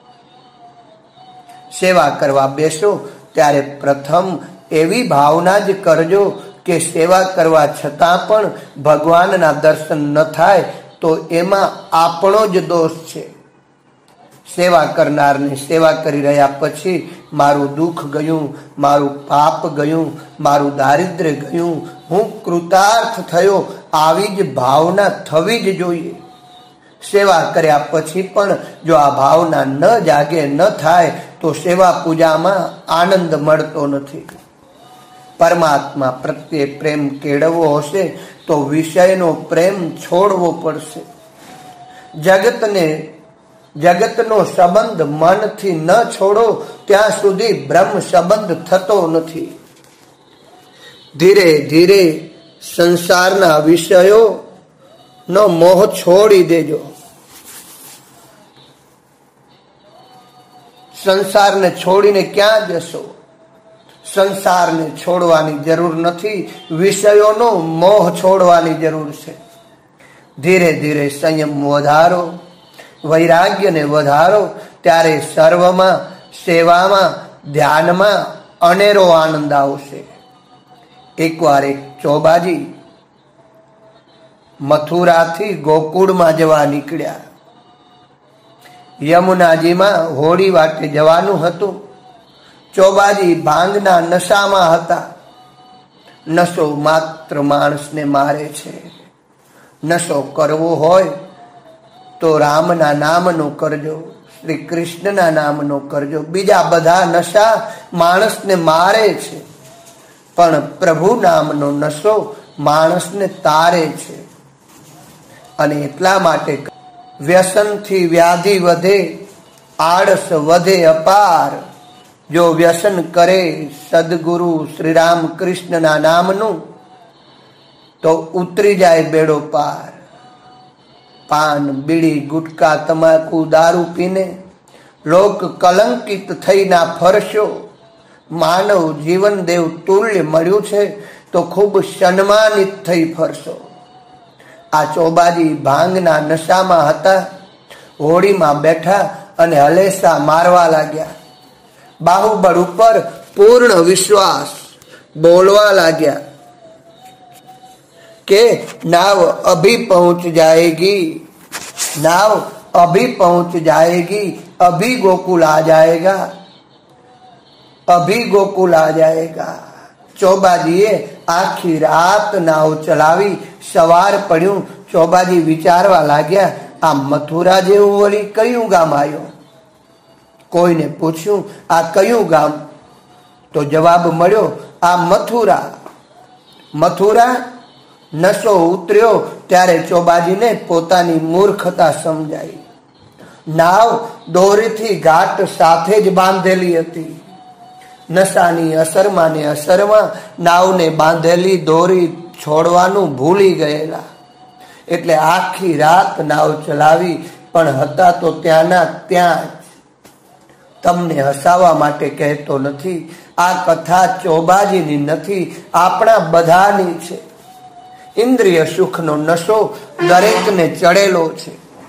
સેવા કરવા બેસો ત્યારે પ્રથમ એવી ભાવના જ કરજો કે સેવા કરવા છતાં પણ ભગવાનના દર્શન ન થાય તો એમાં આપણો જ દોષ છે. સેવા કરનારને સેવા કરી રહ્યા પછી મારું દુઃખ ગયું, મારું પાપ ગયું, મારું દારિદ્ર્ય ગયું, હું કૃતાર્થ થયો, આવી જ ભાવના થવી જ જોઈએ. સેવા કર્યા પછી પણ જો આ ભાવના ન જાગે, ન થાય તો સેવા પૂજામાં આનંદ મળતો નથી. પરમાત્મા પ્રત્યે પ્રેમ કેળવવો હશે તો વિષયનો પ્રેમ છોડવો પડશે. જગતને જગતનો સંબંધ મનથી ન છોડો ત્યાં સુધી બ્રહ્મ સંબંધ થતો નથી. ધીરે ધીરે સંસારના વિષયો નો મોહ છોડી દેજો. સંસારને છોડીને ક્યાં જશો? સંસારને છોડવાની જરૂર નથી, વિષયોનો મોહ છોડવાની જરૂર છે. ધીરે ધીરે સંયમ વધારો, વૈરાગ્યને વધારો, ત્યારે સર્વમાં, સેવામાં, ધ્યાનમાં અનેરો આનંદ આવશે. એકવાર એક ચોબાજી મથુરાથી ગોકુળમાં જવા નીકળ્યા. યમુનાજીમાં હોળી વાટે જવાનું હતું. ચોબાજી ભાંગના નશામાં હતા. નશો માત્ર માણસને મારે છે. નશો કરવો હોય તો રામના નામનો કરજો, શ્રી કૃષ્ણના નામનો કરજો. બીજા બધા નશા માણસને મારે છે, પણ પ્રભુ નામનો નશો માણસને તારે છે. અને એટલા માટે વ્યસનથી વ્યાધિ વધે, આળસ વધે અપાર. જો વ્યસન કરે સદગુરુ શ્રી રામ કૃષ્ણના નામનું તો ઉતરી જાય બેડો પાર. પાન, બીડી, ગુટકા, તમાકુ, દારૂ પીને લોક કલંકિત થઈ ના ફરશો. માનવ જીવન દેવ તુલ્ય મળ્યું છે તો ખૂબ સન્માનિત થઈ ફરશો. આ ચોબાજી ભાંગના નશામાં હતા. હોડીમાં બેઠા અને હલેસા મારવા લાગ્યા. બાહુબળ ઉપર પૂર્ણ વિશ્વાસ, બોલવા લાગ્યા કે नाव अभी पहुंच जाएगी, नाव अभी पहुंच जाएगी, अभी गोकुल आ जाएगा, अभी गोकुल आ जाएगा. ચોબાજીએ આખી રાત નાવ ચલાવી. સવાર પડ્યું, ચોબાજી વિચારવા લાગ્યા, આ મથુરા જેવું વળી કયું ગામ આવ્યું? કોઈને પૂછ્યું, આ કયું ગામ? તો જવાબ મળ્યો, આ મથુરા. મથુરા? નશો ઉતર્યો ત્યારે ચોબાજીને પોતાની મૂર્ખતા સમજાઈ. નાવ દોરીથી ઘાટ સાથે જ બાંધેલી હતી. નશાની અસરમાં ને અસરમાં નાવને બાંધેલી દોરી છોડવાનું ભૂલી ગયેલા. એટલે આખી રાત નાવ ચલાવી, પણ હતા તો ત્યાંના ત્યાં જ. તમને હસાવવા માટે કહેતો નથી. આ કથા ચોબાજીની નથી, આપણા બધાની છે. ઇન્દ્રિય સુખનો નશો દરેકને ચડેલો છે.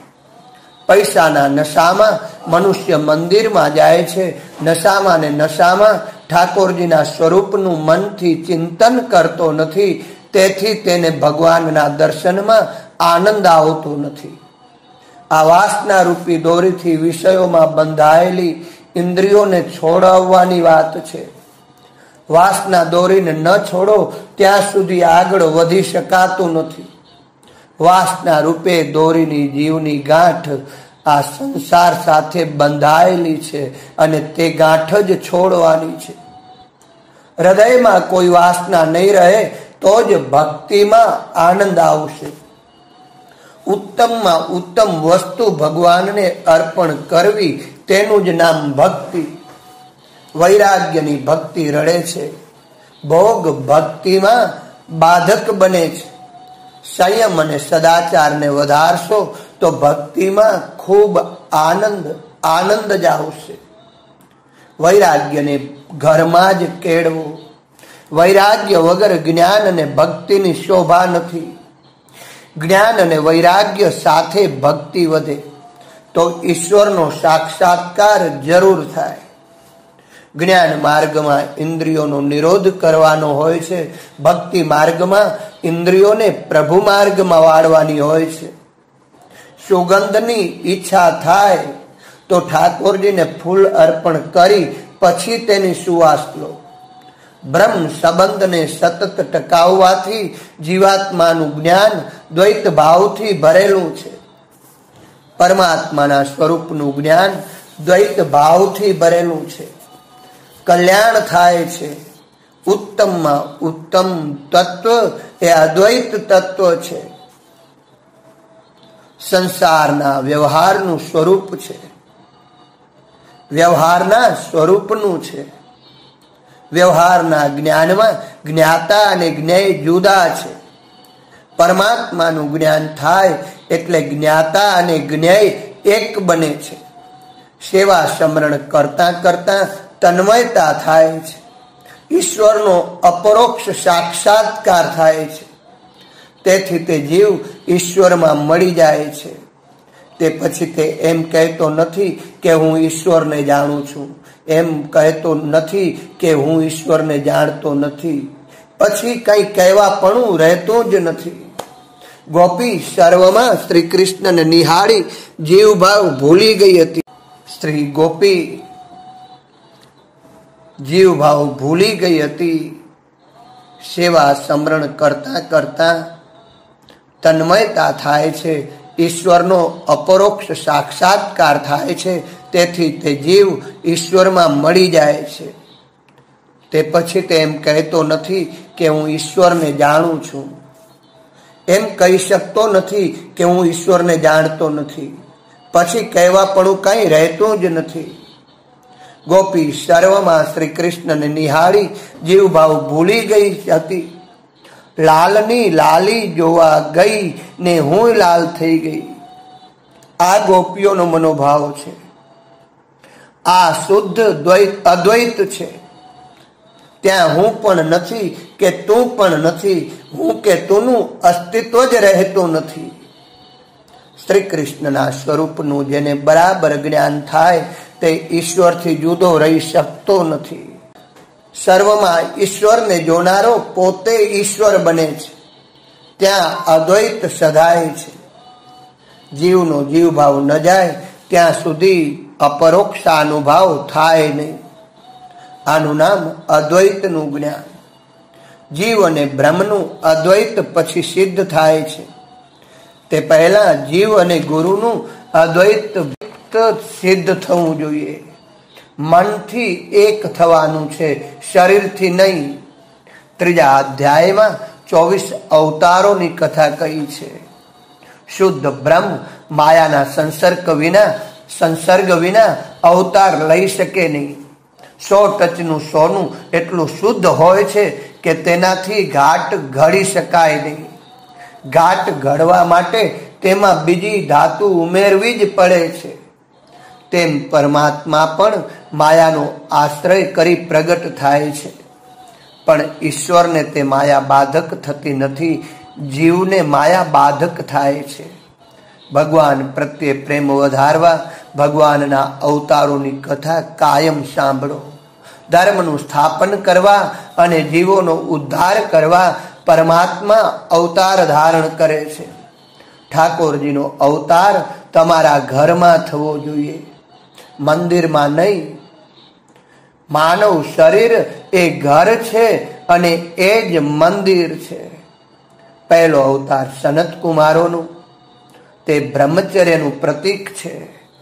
પૈસાના નશામાં મનુષ્ય મંદિરમાં જાય છે. નશામાં ને નશામાં ઠાકોરજીના સ્વરૂપનું મનથી ચિંતન કરતો નથી. તેથી તેને ભગવાનના દર્શનમાં આનંદ આવતો નથી. આ વાસના રૂપી દોરીથી વિષયોમાં બંધાયેલી ઇન્દ્રિયોને છોડાવવાની વાત છે. વાસના દોરીને ન છોડો ત્યાં સુધી આગળ વધી શકાતું નથી. વાસના રૂપે દોરીની જીવની ગાંઠ આ સંસાર સાથે બંધાયેલી છે અને તે ગાંઠ જ છોડવાની છે. હૃદયમાં કોઈ વાસના નહીં રહે તો જ ભક્તિમાં આનંદ આવશે. ઉત્તમમાં ઉત્તમ વસ્તુ ભગવાનને અર્પણ કરવી તેનું જ નામ ભક્તિ. વૈરાગ્યની ભક્તિ રડે છે. ભોગ ભક્તિમાં બાધક બને છે. સંયમ અને સદાચારને વધારશો તો ભક્તિમાં ખૂબ આનંદ આનંદ જ આવશે. વૈરાગ્યને ઘરમાં જ કેળવો. વૈરાગ્ય વગર જ્ઞાન અને ભક્તિની શોભા નથી. જ્ઞાન અને વૈરાગ્ય સાથે ભક્તિ વધે તો ઈશ્વરનો સાક્ષાત્કાર જરૂર થાય. જ્ઞાન માર્ગમાં ઇન્દ્રિયોનો નિરોધ કરવાનો હોય છે. ભક્તિ માર્ગમાં ઇન્દ્રિયોને પ્રભુ માર્ગમાં વાળવાની હોય છે. સુગંધની ઈચ્છા થાય તો ઠાકોરજીને ફૂલ અર્પણ કરી પછી તેની સુવાસ લો. બ્રહ્મ સંબંધને સતત ટકાવવાથી જીવાત્માનું જ્ઞાન દ્વૈત ભાવથી ભરેલું છે. પરમાત્માના સ્વરૂપનું જ્ઞાન દ્વૈત ભાવથી ભરેલું છે. કલ્યાણ થાય છે. ઉત્તમમાં ઉત્તમ તત્વ એ અદ્વૈત તત્વ છે. સંસારના વ્યવહારનું સ્વરૂપ છે. વ્યવહારના સ્વરૂપનું છે. વ્યવહારના જ્ઞાનમાં જ્ઞાતા અને જ્ઞેય જુદા છે. પરમાત્માનું જ્ઞાન થાય એટલે જ્ઞાતા અને જ્ઞેય એક બને છે. સેવા સ્મરણ કરતા કરતા તન્મયતા થાય છે. ઈશ્વરનો અપરોક્ષ સાક્ષાત્કાર થાય છે. તેથી તે જીવ ઈશ્વરમાં મળી જાય છે. તે પછી તે એમ કહેતો નથી કે હું ઈશ્વરને જાણું છું, એમ કહેતો નથી કે હું ઈશ્વરને જાણતો નથી. પછી કઈ કહેવાપણું રહેતું જ નથી. ગોપી સર્વમાં શ્રી કૃષ્ણને નિહાળી જીવ ભાવ ભૂલી ગઈ હતી. શ્રી ગોપી જીવ ભાવ ભૂલી ગઈ હતી. સેવા સ્મરણ કરતા કરતા તન્મયતા થાય છે. ઈશ્વરનો અપરોક્ષ સાક્ષાત્કાર થાય છે. તેથી તે જીવ ઈશ્વરમાં મળી જાય છે. તે પછી તે એમ કહેતો નથી કે હું ઈશ્વરને જાણું છું, એમ કહી શકતો નથી કે હું ઈશ્વરને જાણતો નથી. પછી કહેવાપણું કઈ રહેતું જ નથી. ગોપી સર્વમાં શ્રી કૃષ્ણને નિહાળી જીવ ભાવ ભૂલી ગઈ હતી. લાલની લાલી જોવા ગઈ ને હું લાલ થઈ ગઈ. આ ગોપીઓનો મનોભાવ છે. આ શુદ્ધ દ્વૈત અદ્વૈત છે. ત્યાં હું પણ નથી કે તું પણ નથી. હું કે તુંનું અસ્તિત્વ જ રહેતું નથી. શ્રી કૃષ્ણના સ્વરૂપનું જેને બરાબર જ્ઞાન થાય તે ઈશ્વરથી જુદો રહી શકતો નથી. સર્વમાં ઈશ્વરને જોનારો પોતે ઈશ્વર બને છે. ત્યાં અદ્વૈત સધાય છે. જીવનો જીવ ભાવ ન જાય ત્યાં સુધી અપરોક્ષ અનુભવ થાય નહીં. આનું નામ અદ્વૈતનું જ્ઞાન. જીવ અને બ્રહ્મનું અદ્વૈત પછી સિદ્ધ થાય છે. તે પહેલા જીવ અને ગુરુનું અદ્વૈત સિદ્ધ થવું જોઈએ. મનથી એક થવાનું છે, શરીરથી નહીં. ત્રીજા અધ્યાયમાં ચોવીસ અવતારોની કથા કહી છે. શુદ્ધ બ્રહ્મ માયાના સંસર્ગ વિના સંસર્ગ વિના અવતાર લઈ શકે નહીં. સો ટચનું સોનું એટલું શુદ્ધ હોય છે કે તેનાથી ઘાટ ઘડી શકાય નહીં. ઘાટ ઘડવા માટે તેમાં બીજી ધાતુ ઉમેરવી જ પડે છે. તેમ પરમાત્મા પણ માયાનો આશ્રય કરી પ્રગટ થાય છે. પણ ઈશ્વરને તે માયા બાધક થતી નથી. જીવને માયા બાધક થાય છે. ભગવાન પ્રત્યે પ્રેમ વધારવા ભગવાનના અવતારોની કથા કાયમ સાંભળો. ધર્મનું સ્થાપન કરવા અને જીવોનો ઉદ્ધાર કરવા પરમાત્મા અવતાર ધારણ કરે છે. ઠાકોરજીનો અવતાર તમારા ઘરમાં થવો જોઈએ, મંદિરમાં નહીં. માનવ શરીર એ ઘર છે અને એ જ મંદિર છે. પહેલો અવતાર સનત કુમારોનું, તે બ્રહ્મચર્યનું પ્રતીક છે.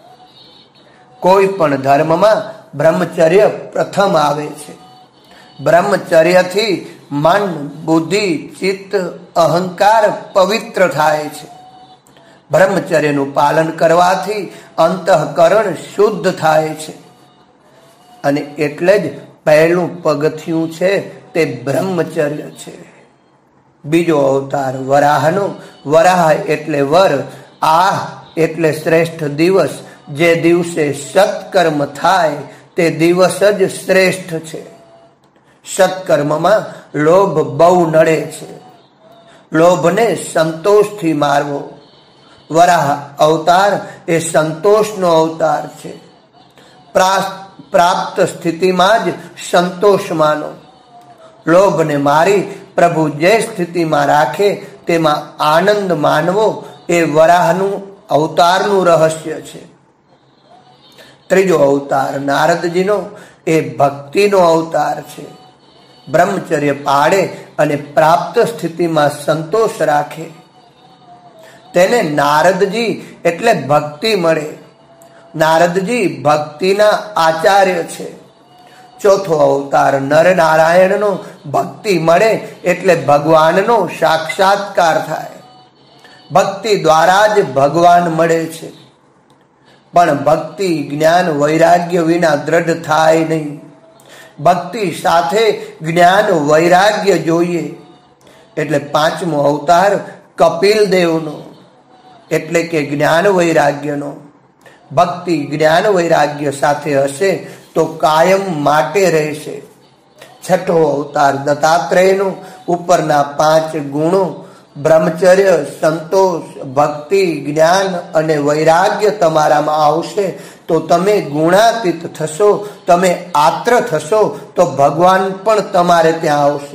કોઈ પણ ધર્મમાં બ્રહ્મચર્ય પ્રથમ આવે છે. બ્રહ્મચર્યથી મન, બુદ્ધિ, ચિત્ત, અહંકાર પવિત્ર થાય છે. બ્રહ્મચર્યનું પાલન કરવાથી અંતઃકરણ શુદ્ધ થાય છે. અને એટલે જ પહેલું પગથિયું છે તે બ્રહ્મચર્ય છે. બીજો અવતાર વરાહનો. વરાહ એટલે વર, આહ એટલે શ્રેષ્ઠ દિવસ. જે દિવસે સત્કર્મ થાય તે દિવસ જ શ્રેષ્ઠ છે. સત્કર્મમાં લોભ બહુ નડે છે. લોભને સંતોષથી મારવો. વરાહ અવતાર એ સંતોષનો અવતાર છે. પ્રાપ્ત સ્થિતિમાં જ સંતોષ માનો. લોભને મારી પ્રભુ જે સ્થિતિમાં રાખે તેમાં આનંદ માનવો એ વરાહનું અવતારનું રહસ્ય છે. ત્રીજો અવતાર નારદજીનો, એ ભક્તિનો અવતાર છે. બ્રહ્મચર્ય પાળે અને પ્રાપ્ત સ્થિતિમાં સંતોષ રાખે તેને નારદજી એટલે ભક્તિ મળે. નારદજી ભક્તિના આચાર્ય છે. ચોથો અવતાર નરનારાયણનો. ભક્તિ મળે એટલે ભગવાનનો સાક્ષાત્કાર થાય. ભક્તિ દ્વારા જ ભગવાન મળે છે. પણ ભક્તિ જ્ઞાન વૈરાગ્ય વિના દ્રઢ થાય નહીં. ભક્તિ સાથે જ્ઞાન વૈરાગ્ય જોઈએ. એટલે પાંચમો અવતાર કપિલ દેવનો, એટલે કે જ્ઞાન વૈરાગ્યનો. ભક્તિ જ્ઞાન વૈરાગ્ય સાથે હશે તો કાયમ માટે રહેશે. છઠ્ઠો અવતાર દત્તાત્રેયનો. ઉપરના પાંચ ગુણો બ્રહ્મચર્ય, સંતોષ, ભક્તિ, જ્ઞાન અને વૈરાગ્ય તમારામાં આવશે તો તમે ગુણાતીત થશો. તમે આત્ર થશો તો ભગવાન પણ તમારે ત્યાં આવશે.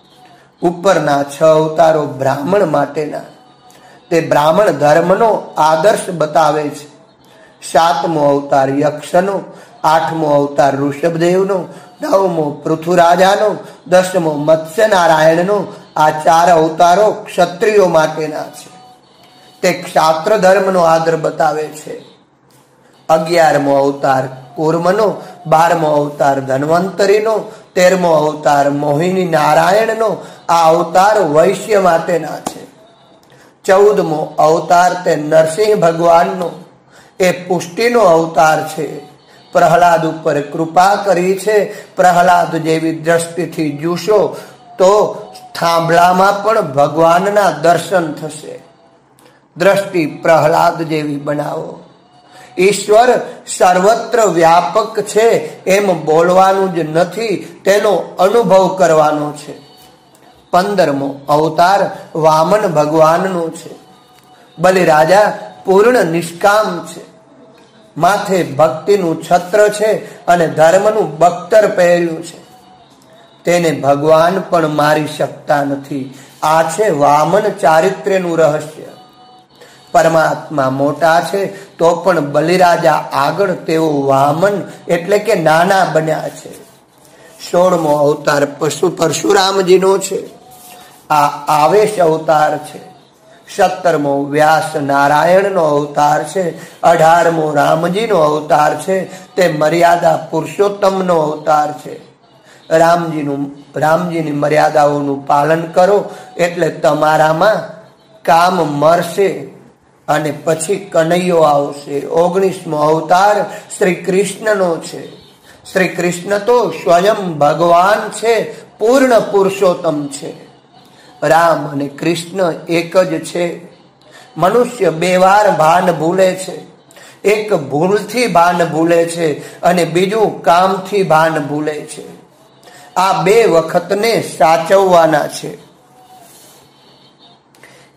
ઉપરના છ અવતારો બ્રાહ્મણ માટેના. તે બ્રાહ્મણ ધર્મનો આદર્શ બતાવે છે. સાતમો અવતાર યક્ષનો. આઠમો અવતાર ઋષભદેવનો. નવમો પૃથુરાજાનો. દસમો મત્સ્ય નારાયણનો. આ ચાર અવતારો ક્ષત્રિયો માટેના છે. તે ક્ષાત્ર ધર્મનો આદર બતાવે છે. અગિયારમો અવતાર કૂર્મનો. બારમો અવતાર ધન્વંતરીનો. તેરમો અવતાર મોહિની નારાયણનો. આ અવતાર વૈશ્ય માટેના છે. ચૌદમો અવતાર તે નરસિંહ ભગવાનનો. એ પુષ્ટિનો અવતાર છે. પ્રહલાદ ઉપર કૃપા કરી છે. પ્રહલાદ જેવી દ્રષ્ટિથી જુશો તો થાંભલામાં પણ ભગવાનના દર્શન થશે. દ્રષ્ટિ પ્રહલાદ જેવી બનાવો. ઈશ્વર સર્વત્ર વ્યાપક છે એમ બોલવાનું જ નથી, તેનો અનુભવ કરવાનો છે. પંદરમો અવતાર વામન ભગવાનનો છે. બલિરાજા પૂર્ણ નિષ્કામ છે. માથે ભક્તિનું છત્ર છે અને ધર્મનું બખ્તર પહેર્યું છે. તેને ભગવાન પણ મારી શકતા નથી. આ છે વામન ચારિત્ર્યનું રહસ્ય. પરમાત્મા મોટા છે તો પણ બલિરાજા આગળ તેઓ વામન એટલે કે નાના બન્યા છે. સોળમો અવતાર પશુ પરશુરામજીનો છે. આ આવેશ અવતાર છે. સત્તરમો વ્યાસ નારાયણનો અવતાર છે. અઢારમો રામજીનો અવતાર છે. તે મર્યાદા પુરુષોત્તમનો અવતાર છે. રામજીનું રામજીની મર્યાદાઓનું પાલન કરો એટલે તમારામાં કામ મરશે અને પછી કનૈયો આવશે. ઓગણીસમો અવતાર શ્રી કૃષ્ણનો છે. શ્રી કૃષ્ણ તો સ્વયં ભગવાન છે, પૂર્ણ પુરુષોત્તમ છે. રામ અને કૃષ્ણ એક જ છે. મનુષ્ય બે વાર ભાન ભૂલે છે. એક ભૂલથી ભાન ભૂલે છે અને બીજું કામથી ભાન ભૂલે છે. આ બે વખતને સાચવવાના છે.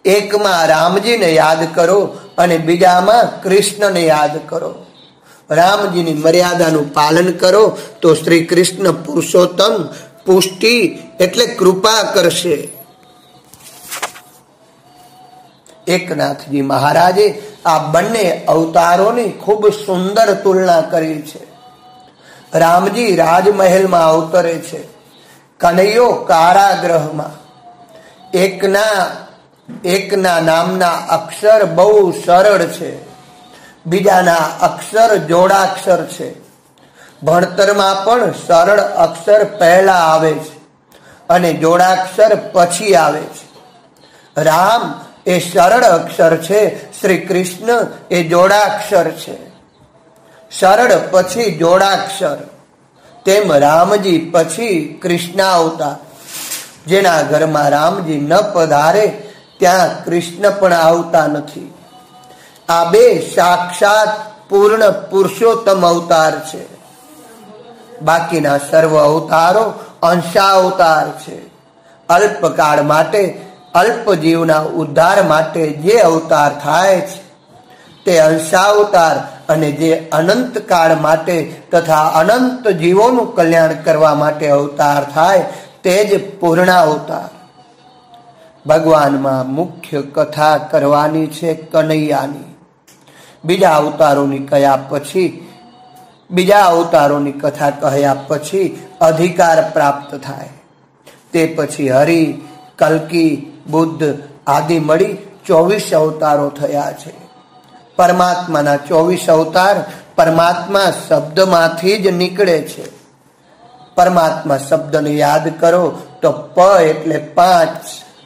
એકમાં રામજીને યાદ કરો અને બીજામાં કૃષ્ણને યાદ કરો. રામજીની મર્યાદાનું પાલન કરો તો શ્રી કૃષ્ણ પુરુષોત્તમ પુષ્ટિ એટલે કૃપા કરશે. એકનાથજી મહારાજે આ બંને અવતારોની ખૂબ સુંદર તુલના કરી છે. રામજી રાજમહેલમાં અવતરે છે, કનૈયો કારાગૃહમાં. એકના એકના નામના અક્ષર બહુ સરળ છે, બીજાના અક્ષર જોડાક્ષર છે. ભણતરમાં પણ સરળ અક્ષર પહેલા આવે છે અને જોડાક્ષર પછી આવે છે. રામ એ સરળ અક્ષર છે, શ્રી કૃષ્ણ એ જોડાક્ષર છે. સરળ પછી જોડાક્ષર, તેમ રામજી પછી કૃષ્ણ અવતાર. જેના ઘરમાં રામજી ન પધારે ત્યાં કૃષ્ણ પણ આવતા નથી. આ બે સાક્ષાત પૂર્ણ પુરુષોત્તમ અવતાર છે. બાકીના સર્વ અવતારો અંશાવતાર છે. અલ્પકાળ માટે અલ્પ જીવના ઉદ્ધાર માટે જે અવતાર થાય છે તે અંશાવતાર, અને જે અનંત કાળ માટે તથા અનંત જીવોનું કલ્યાણ કરવા માટે અવતાર થાય તે જ પૂર્ણ અવતાર. ભગવાનમાં મુખ્ય કથા કરવાની છે કનૈયાની. બીજા અવતારોની કયા પછી બીજા અવતારોની કથા કહ્યા પછી અધિકાર પ્રાપ્ત થાય. તે પછી હરિ, કલ્કી, બુદ્ધ આદિ મળી ચોવીસ અવતારો થયા છે. પરમાત્માના ચોવીસ અવતાર પરમાત્મા શબ્દમાંથી જ નીકળે છે. પરમાત્મા શબ્દને યાદ કરો તો પ એટલે પાંચ,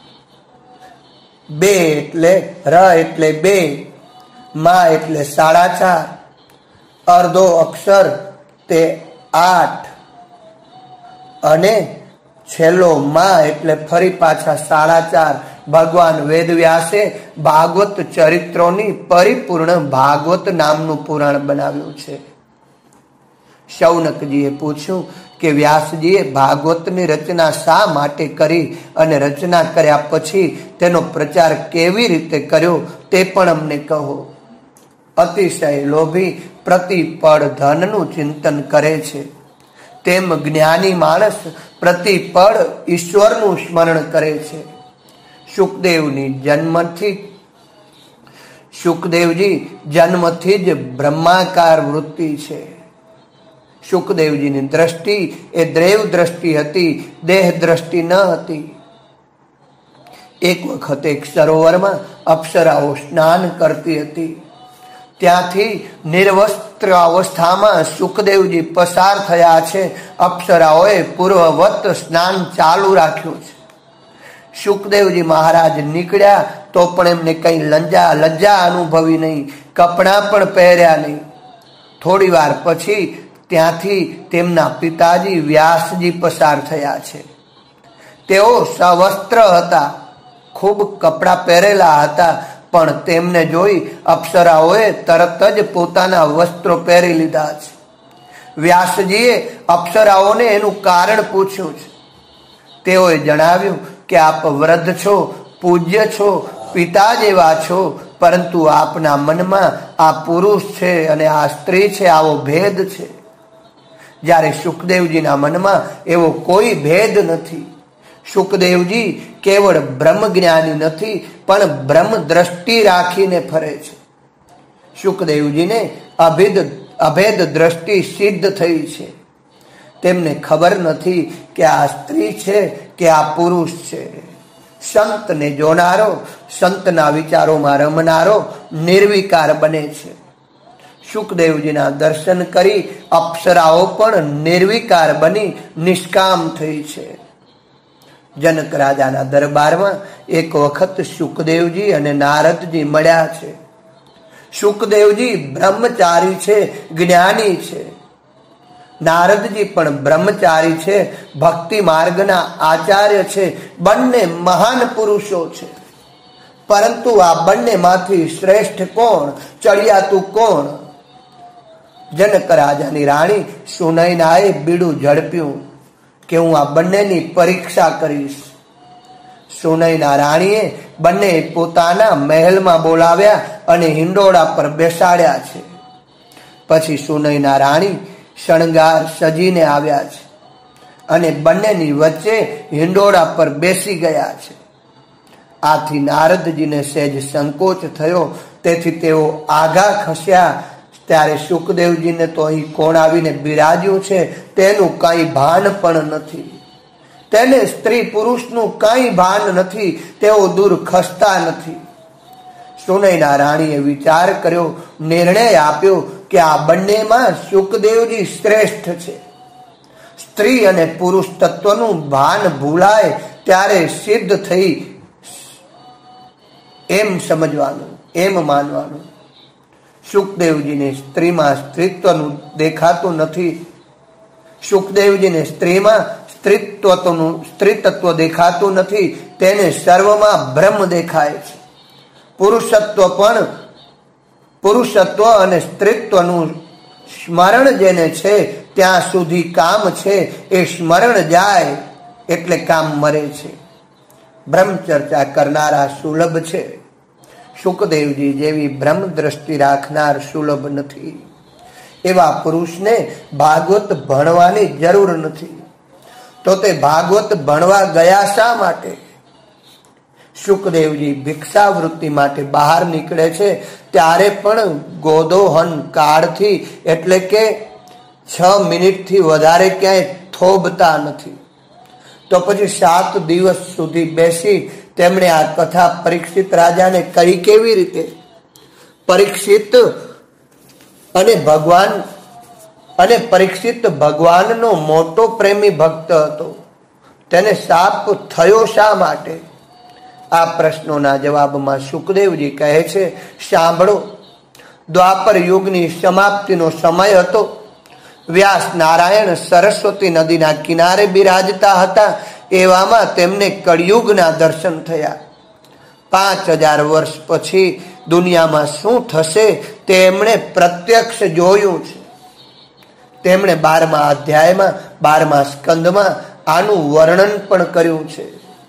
બે એટલે ર એટલે બે, મા એટલે સાડા ચાર, અર્ધો અક્ષર તે આઠ, અને છેલ્લો મા એટલે ફરી પાછા સાડા ચાર. ભગવાન વેદવ્યાસે ભાગવત ચરિત્રોની પરિપૂર્ણ ભાગવત નામનું પુરાણ બનાવ્યું છે. શૌનકજીએ પૂછ્યું કે વ્યાસજીએ ભાગવતની રચના શા માટે કરી અને રચના કર્યા પછી તેનો પ્રચાર કેવી રીતે કર્યો તે પણ અમને કહો. અતિશય લોભી પ્રતિપળ ધનનું ચિંતન કરે છે, તેમ જ્ઞાની માણસ પ્રતિપળ ઈશ્વરનું સ્મરણ કરે છે. સુખદેવની જન્મથી સુખદેવજી જન્મથી જ બ્રહ્માકાર વૃત્તિ છે. સુખદેવજીની દ્રષ્ટિ એ દેવ દ્રષ્ટિ હતી, દેહ દ્રષ્ટિ ન હતી. એક વખત એક સરોવરમાં અપ્સરાઓ સ્નાન કરતી હતી. ત્યાંથી નિર્વસ્ત્ર અવસ્થામાં સુખદેવજી પસાર થયા છે. અપ્સરાઓએ પૂર્વવત સ્નાન ચાલુ રાખ્યું છે. સુખદેવજી મહારાજ નીકળ્યા તો પણ એમને કઈ લજ્જા લજ્જા અનુભવી નહીં, કપડાં પણ પહેર્યા નહીં. થોડી વાર પછી ત્યાંથી તેમના પિતાજી વ્યાસજી પસાર થયા છે. તેઓ સવસ્ત્ર હતા, ખૂબ કપડાં પહેરેલા હતા, પણ તેમને જોઈ અપ્સરાઓએ તરત જ પોતાના વસ્ત્રો પહેરી લીધા છે. વ્યાસજીએ અપ્સરાઓને એનું કારણ પૂછ્યું છે. તેઓએ જણાવ્યું કે આપ વૃદ્ધ છો, પૂજ્ય છો, પિતા જેવા છો, પરંતુ આપના મનમાં આ પુરુષ છે અને આ સ્ત્રી છે, આવો ભેદ છે. જ્યારે સુખદેવજીના મનમાં એવો કોઈ ભેદ નથી. સુખદેવજી કેવળ બ્રહ્મ જ્ઞાની નથી, પણ બ્રહ્મ દ્રષ્ટિ રાખીને ફરે છે. સુખદેવજીને અભેદ અભેદ દ્રષ્ટિ સિદ્ધ થઈ છે. તેમને ખબર નથી કે આ સ્ત્રી છે કે આ પુરુષ છે. સંતને જોનારો, સંતના વિચારોમાં રમનારો નિર્વિકાર બને છે. સુખદેવજીના દર્શન કરી અપ્સરાઓ પણ નિર્વિકાર બની નિષ્કામ થઈ છે. જનક રાજાના દરબારમાં એક વખત સુખદેવજી અને નારદજી મળ્યા છે. સુખદેવજી બ્રહ્મચારી છે, જ્ઞાની છે. નારદજી પણ બ્રહ્મચારી છે, ભક્તિ માર્ગના આચાર્ય છે. બંને મહાન પુરુષો છે. પરંતુ આ બંનેમાંથી શ્રેષ્ઠ કોણ, ચડિયાતું કોણ? જનક રાજાની રાણી સુનયનાએ બીડું ઝડપ્યું કે હું આ બંનેની પરીક્ષા કરીશ. સુનયના રાણીએ બંને પોતાના મહેલમાં બોલાવ્યા અને હિંડોળા પર બેસાડ્યા છે. પછી સુનયના રાણી શણગાર સજીને આવ્યા છે અને બંનેની વચ્ચે હિંડોળા પર બેસી ગયા છે. આથી નારદજીને સહેજ સંકોચ થયો, તેથી તેઓ આગા ખસ્યા. ત્યારે સુખદેવજીને તો અહીં કોણ આવીને બિરાજ્યું છે તેનું કઈ ભાન પણ નથી. તેને સ્ત્રી પુરુષનું કઈ ભાન નથી. તેઓ દૂર ખસતા નથી. સુનયના રાણીએ વિચાર કર્યો, નિર્ણય આપ્યો કે આ બંનેમાં સુખદેવજી શ્રેષ્ઠ છે. સ્ત્રી અને પુરુષ તત્વનું ભાન ભૂલાય ત્યારે સિદ્ધ થઈ એમ સમજવાનું, એમ માનવાનું. સુખદેવજીને સ્ત્રીમાં સ્ત્રીત્વનું દેખાતું નથી. સુખદેવજીને સ્ત્રીમાં સ્ત્રીત્વનું સ્ત્રીતત્વ દેખાતું નથી. તેને સર્વમાં બ્રહ્મ દેખાય છે. પુરુષત્વ પણ પુરુષત્વ અને સ્ત્રીત્વનું સ્મરણ જેને છે ત્યાં સુધી કામ છે. એ સ્મરણ જાય એટલે કામ મરે છે. બ્રહ્મચર્ચા કરનારા સુલભ છે. સુખદેવજી જેવી બ્રહ્મ દ્રષ્ટિ રાખનાર સુલભ નથી. એવા પુરુષને ભાગવત ભણવાની જરૂર નથી. તો તે ભાગવત ભણવા ગયા શા માટે? સુખદેવજી ભિક્ષાવૃત્તિ માટે બહાર નીકળે છે ત્યારે પણ ગોદોહન કાળથી એટલે કે છ મિનિટથી વધારે ક્યાંય થોભતા નથી. તો પછી સાત દિવસ સુધી બેસી તેમણે આ કથા પરીક્ષિત રાજાને કહી કેવી રીતે? પરીક્ષિત અને ભગવાન અને પરીક્ષિત ભગવાનનો મોટો પ્રેમી ભક્ત હતો. તેને શાપ થયો શા માટે? આ પ્રશ્નોના જવાબમાં સુખદેવજી કહે છે, સાંભળો. દ્વાપર યુગની સમાપ્તિનો સમય હતો. વ્યાસ નારાયણ સરસ્વતી નદીના કિનારે બિરાજતા હતા. એવામાં તેમને કળિયુગના દર્શન થયા. પાંચ હજાર વર્ષ પછી દુનિયામાં શું થશે તેમણે પ્રત્યક્ષ જોયું છે. તેમણે બારમા અધ્યાયમાં બારમા સ્કંદમાં આનું વર્ણન પણ કર્યું છે.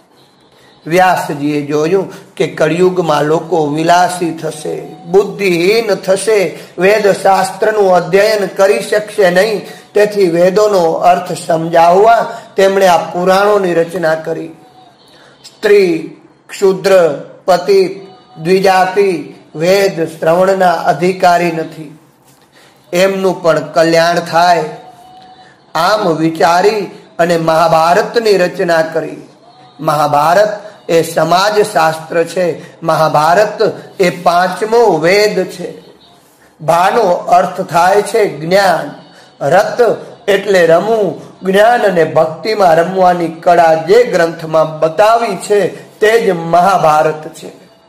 વ્યાસજીએ જોયું કે કળિયુગમાં લોકો વિલાસી થશે, બુદ્ધિહીન થશે, વેદ શાસ્ત્રનું અધ્યયન કરી શકશે નહીં. તેથી વેદોનો અર્થ સમજાવવા તેમણે આ પુરાણોની રચના કરી. સ્ત્રી, ક્ષુદ્ર, પતિત, દ્વિજાતિ વેદ શ્રવણના અધિકારી નથી. એમનું પણ કલ્યાણ થાય. આમ વિચારી અને મહાભારતની રચના કરી. મહાભારત એ સમાજ શાસ્ત્ર છે. મહાભારત એ પાંચમો વેદ છે. ભાનો અર્થ થાય છે જ્ઞાન. રત એટલે રમવું. જ્ઞાન અને ભક્તિમાં રમવાની કળા જે ગ્રંથમાં બતાવી છે તે જ મહાભારત છે.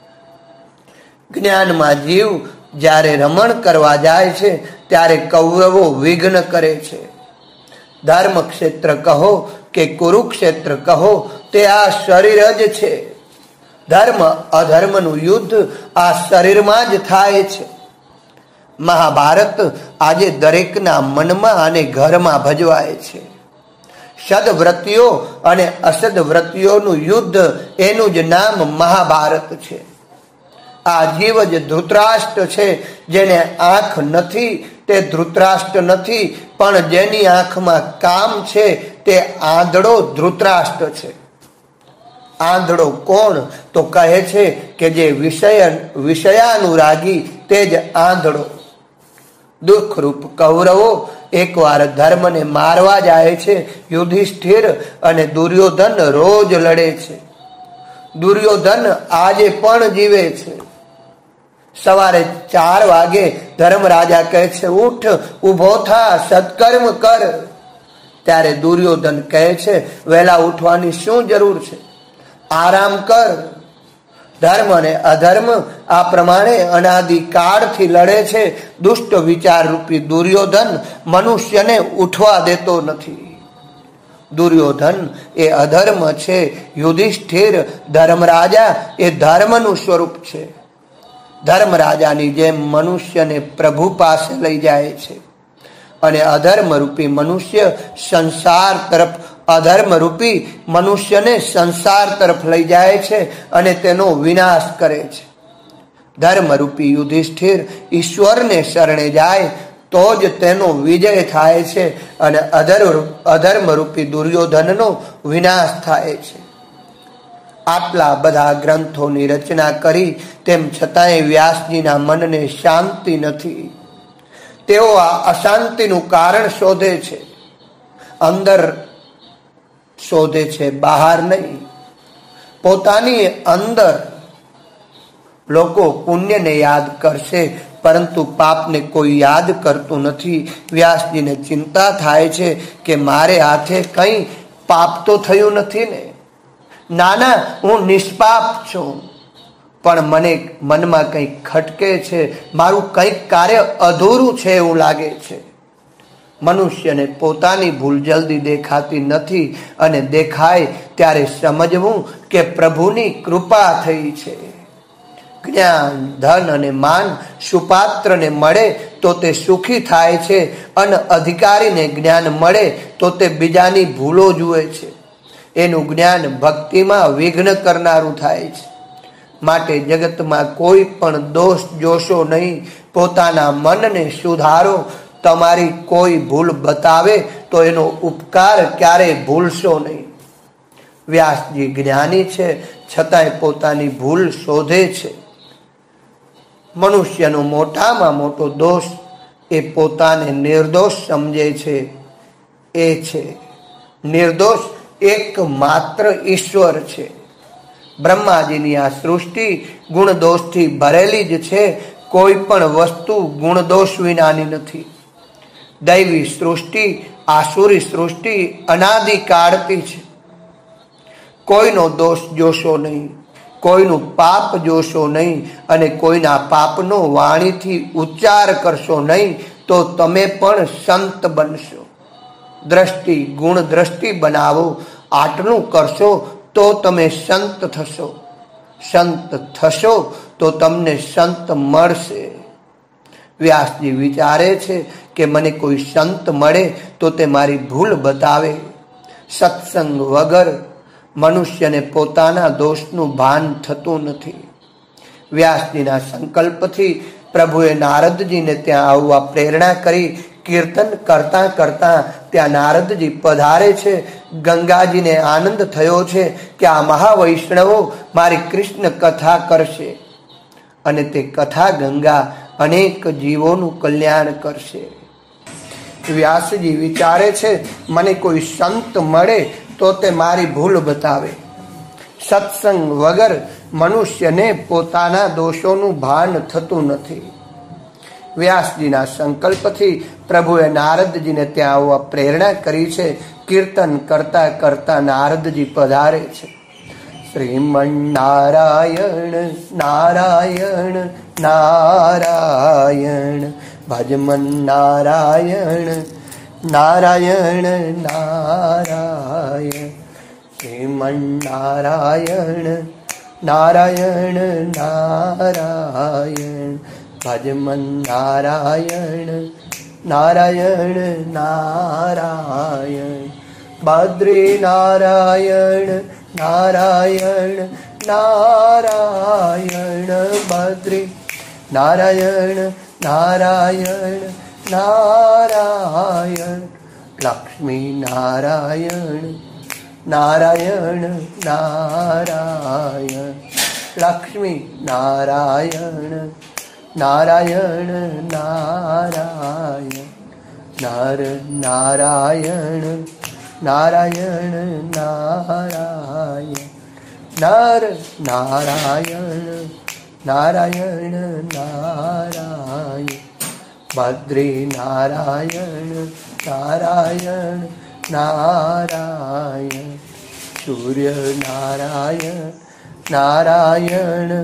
જ્ઞાનમાં જીવ જ્યારે રમણ કરવા જાય છે ત્યારે કૌરવો વિઘ્ન કરે છે. ધર્મ ક્ષેત્ર કહો કે કુરુક્ષેત્ર કહો, તે આ શરીર જ છે. ધર્મ અધર્મનું યુદ્ધ આ શરીરમાં જ થાય છે. મહાભારત આજે દરેકના મનમાં અને ઘરમાં ભજવાય છે. સદવ્રતીઓ અને અસદવ્રતીઓનું યુદ્ધ, એનું જ નામ મહાભારત છે. આ જીવ જ ધૃતરાષ્ટ્ર છે. જેને આંખ નથી તે ધૃતરાષ્ટ્ર નથી, પણ જેની આંખમાં કામ છે તે આંધળો ધૃતરાષ્ટ્ર છે. આંધળો કોણ? તો કહે છે કે જે વિષય વિષયાનુરાગી તે જ આંધળો. દુઃખરૂપ કૌરવો એકવાર ધર્મને મારવા જાય છે. યુધિષ્ઠિર અને દુર્યોધન રોજ લડે છે. દુર્યોધન આજે પણ જીવે છે. સવારે ચાર વાગે ધર્મરાજા કહે છે, ઉઠ, ઉભો થા, સત્કર્મ કર. ત્યારે દુર્યોધન કહે છે, વહેલા ઉઠવાની શું જરૂર છે? આરામ કર. ધર્મ અને અધર્મ આ પ્રમાણે અનાદિકાળથી લડે છે. દુષ્ટ વિચાર રૂપી દુર્યોધન મનુષ્યને ઉઠવા દેતો નથી. દુર્યોધન એ અધર્મ છે. યુધિષ્ઠિર ધર્મરાજા એ ધર્મનું સ્વરૂપ છે. ધર્મરાજાની જેમ મનુષ્યને પ્રભુ પાસે લઈ જાય છે અને અધર્મ રૂપી મનુષ્ય સંસાર તરફ અધર્મ રૂપી મનુષ્યને સંસાર તરફ લઈ જાય છે અને તેનો વિનાશ કરે છે. ધર્મરૂપી યુધિષ્ઠિર ઈશ્વરને શરણે જાય તો જ તેનો વિજય થાય છે અને અધર્મ રૂપી દુર્યોધનનો વિનાશ થાય છે. આટલા બધા ગ્રંથોની રચના કરી તેમ છતાંય વ્યાસજીના મનને શાંતિ નથી. તેઓ આ અશાંતિનું કારણ શોધે છે, અંદર શોધે છે, બહાર નહીં. પોતાની અંદર લોકો પુણ્યને યાદ કરશે પરંતુ પાપને કોઈ યાદ કરતું નથી. વ્યાસજીને ચિંતા થાય છે કે મારે હાથે કંઈ પાપ તો થયું નથી ને. નાના, હું નિષ્પાપ છું, પણ મને મનમાં કંઈક ખટકે છે, મારું કંઈક કાર્ય અધૂરું છે એવું લાગે છે. મનુષ્યને પોતાની ભૂલ જલ્દી દેખાતી નથી અને દેખાય ત્યારે સમજવું કે પ્રભુની કૃપા થઈ છે. જ્ઞાન, ધન અને માન સુપાત્રને મળે તો તે સુખી થાય છે અને અધિકારીને જ્ઞાન મળે તો તે બીજાની ભૂલો જુએ છે. એનું જ્ઞાન ભક્તિમાં વિઘ્ન કરનારું થાય છે. માટે જગતમાં કોઈ પણ દોષ જોશો નહીં, પોતાના મનને સુધારો. તમારી કોઈ ભૂલ બતાવે તો એનો ઉપકાર ક્યારેય ભૂલશો નહીં. વ્યાસજી જ્ઞાની છે છતાંય પોતાની ભૂલ શોધે છે. મનુષ્યનો મોટામાં મોટો દોષ એ પોતાને નિર્દોષ સમજે છે. એ છે નિર્દોષ એક માત્ર ઈશ્વર છે. બ્રહ્માજીની આ સૃષ્ટિ ગુણદોષથી ભરેલી જ છે. કોઈ પણ વસ્તુ ગુણદોષ વિનાની નથી. દૈવી સૃષ્ટિ, આસુરી સૃષ્ટિ અનાદિકાળથી છે. કોઈનો દોષ જોશો નહીં, કોઈનું પાપ જોશો નહીં અને કોઈના પાપનો વાણીથી ઉચ્ચાર કરશો નહીં તો તમે પણ સંત બનશો. દ્રષ્ટિ ગુણ દ્રષ્ટિ બનાવો. આટલું કરશો તો તમે સંત થશો. સંત થશો તો તમને સંત મળશે. વ્યાસજી વિચારે છે કે મને કોઈ સંત મળે તો તે મારી ભૂલ બતાવે. સત્સંગ વગર મનુષ્યને પોતાના દોષનું ભાન થતું નથી. વ્યાસજીના સંકલ્પથી પ્રભુએ નારદજીને ત્યાં આવવા પ્રેરણા કરી. કીર્તન કરતા કરતા ત્યાં નારદજી પધારે છે. ગંગાજીને આનંદ થયો છે કે આ મહાવૈષ્ણવો મારી કૃષ્ણ કથા કરશે અને તે કથા ગંગા અનેક જીવોનું કલ્યાણ કરશે. વ્યાસજી વિચારે છે મને કોઈ સંત મળે તો તે મારી ભૂલ બતાવે. સત્સંગ વગર મનુષ્યને પોતાના દોષોનું ભાન થતું નથી. વ્યાસજીના સંકલ્પથી પ્રભુએ નારદજીને ત્યાં આવવા પ્રેરણા કરી છે. કીર્તન કરતા કરતા નારદજી પધારે છે. શ્રીમન નારાયણ નારાયણ નારાયણ ભજમન નારાયણ નારાયણ નારાયણ શ્રીમન નારાયણ નારાયણ નારાયણ ભજમન નારાયણ નારાયણ નારાયણ બદ્રી નારાયણ નારાયણ નારાયણ બદ્રી નારાયણ નારાયણ નારાયણ લક્ષ્મી નારાયણ નારાયણ નારાયણ લક્ષ્મી નારાયણ નારાયણ નારાયણ નર નારાયણ નારાયણ નારાયણ નર નારાયણ નારાયણ નારાયણ બદ્રી નારાયણ નારાયણ નારાયણ સૂર્ય નારાયણ નારાયણ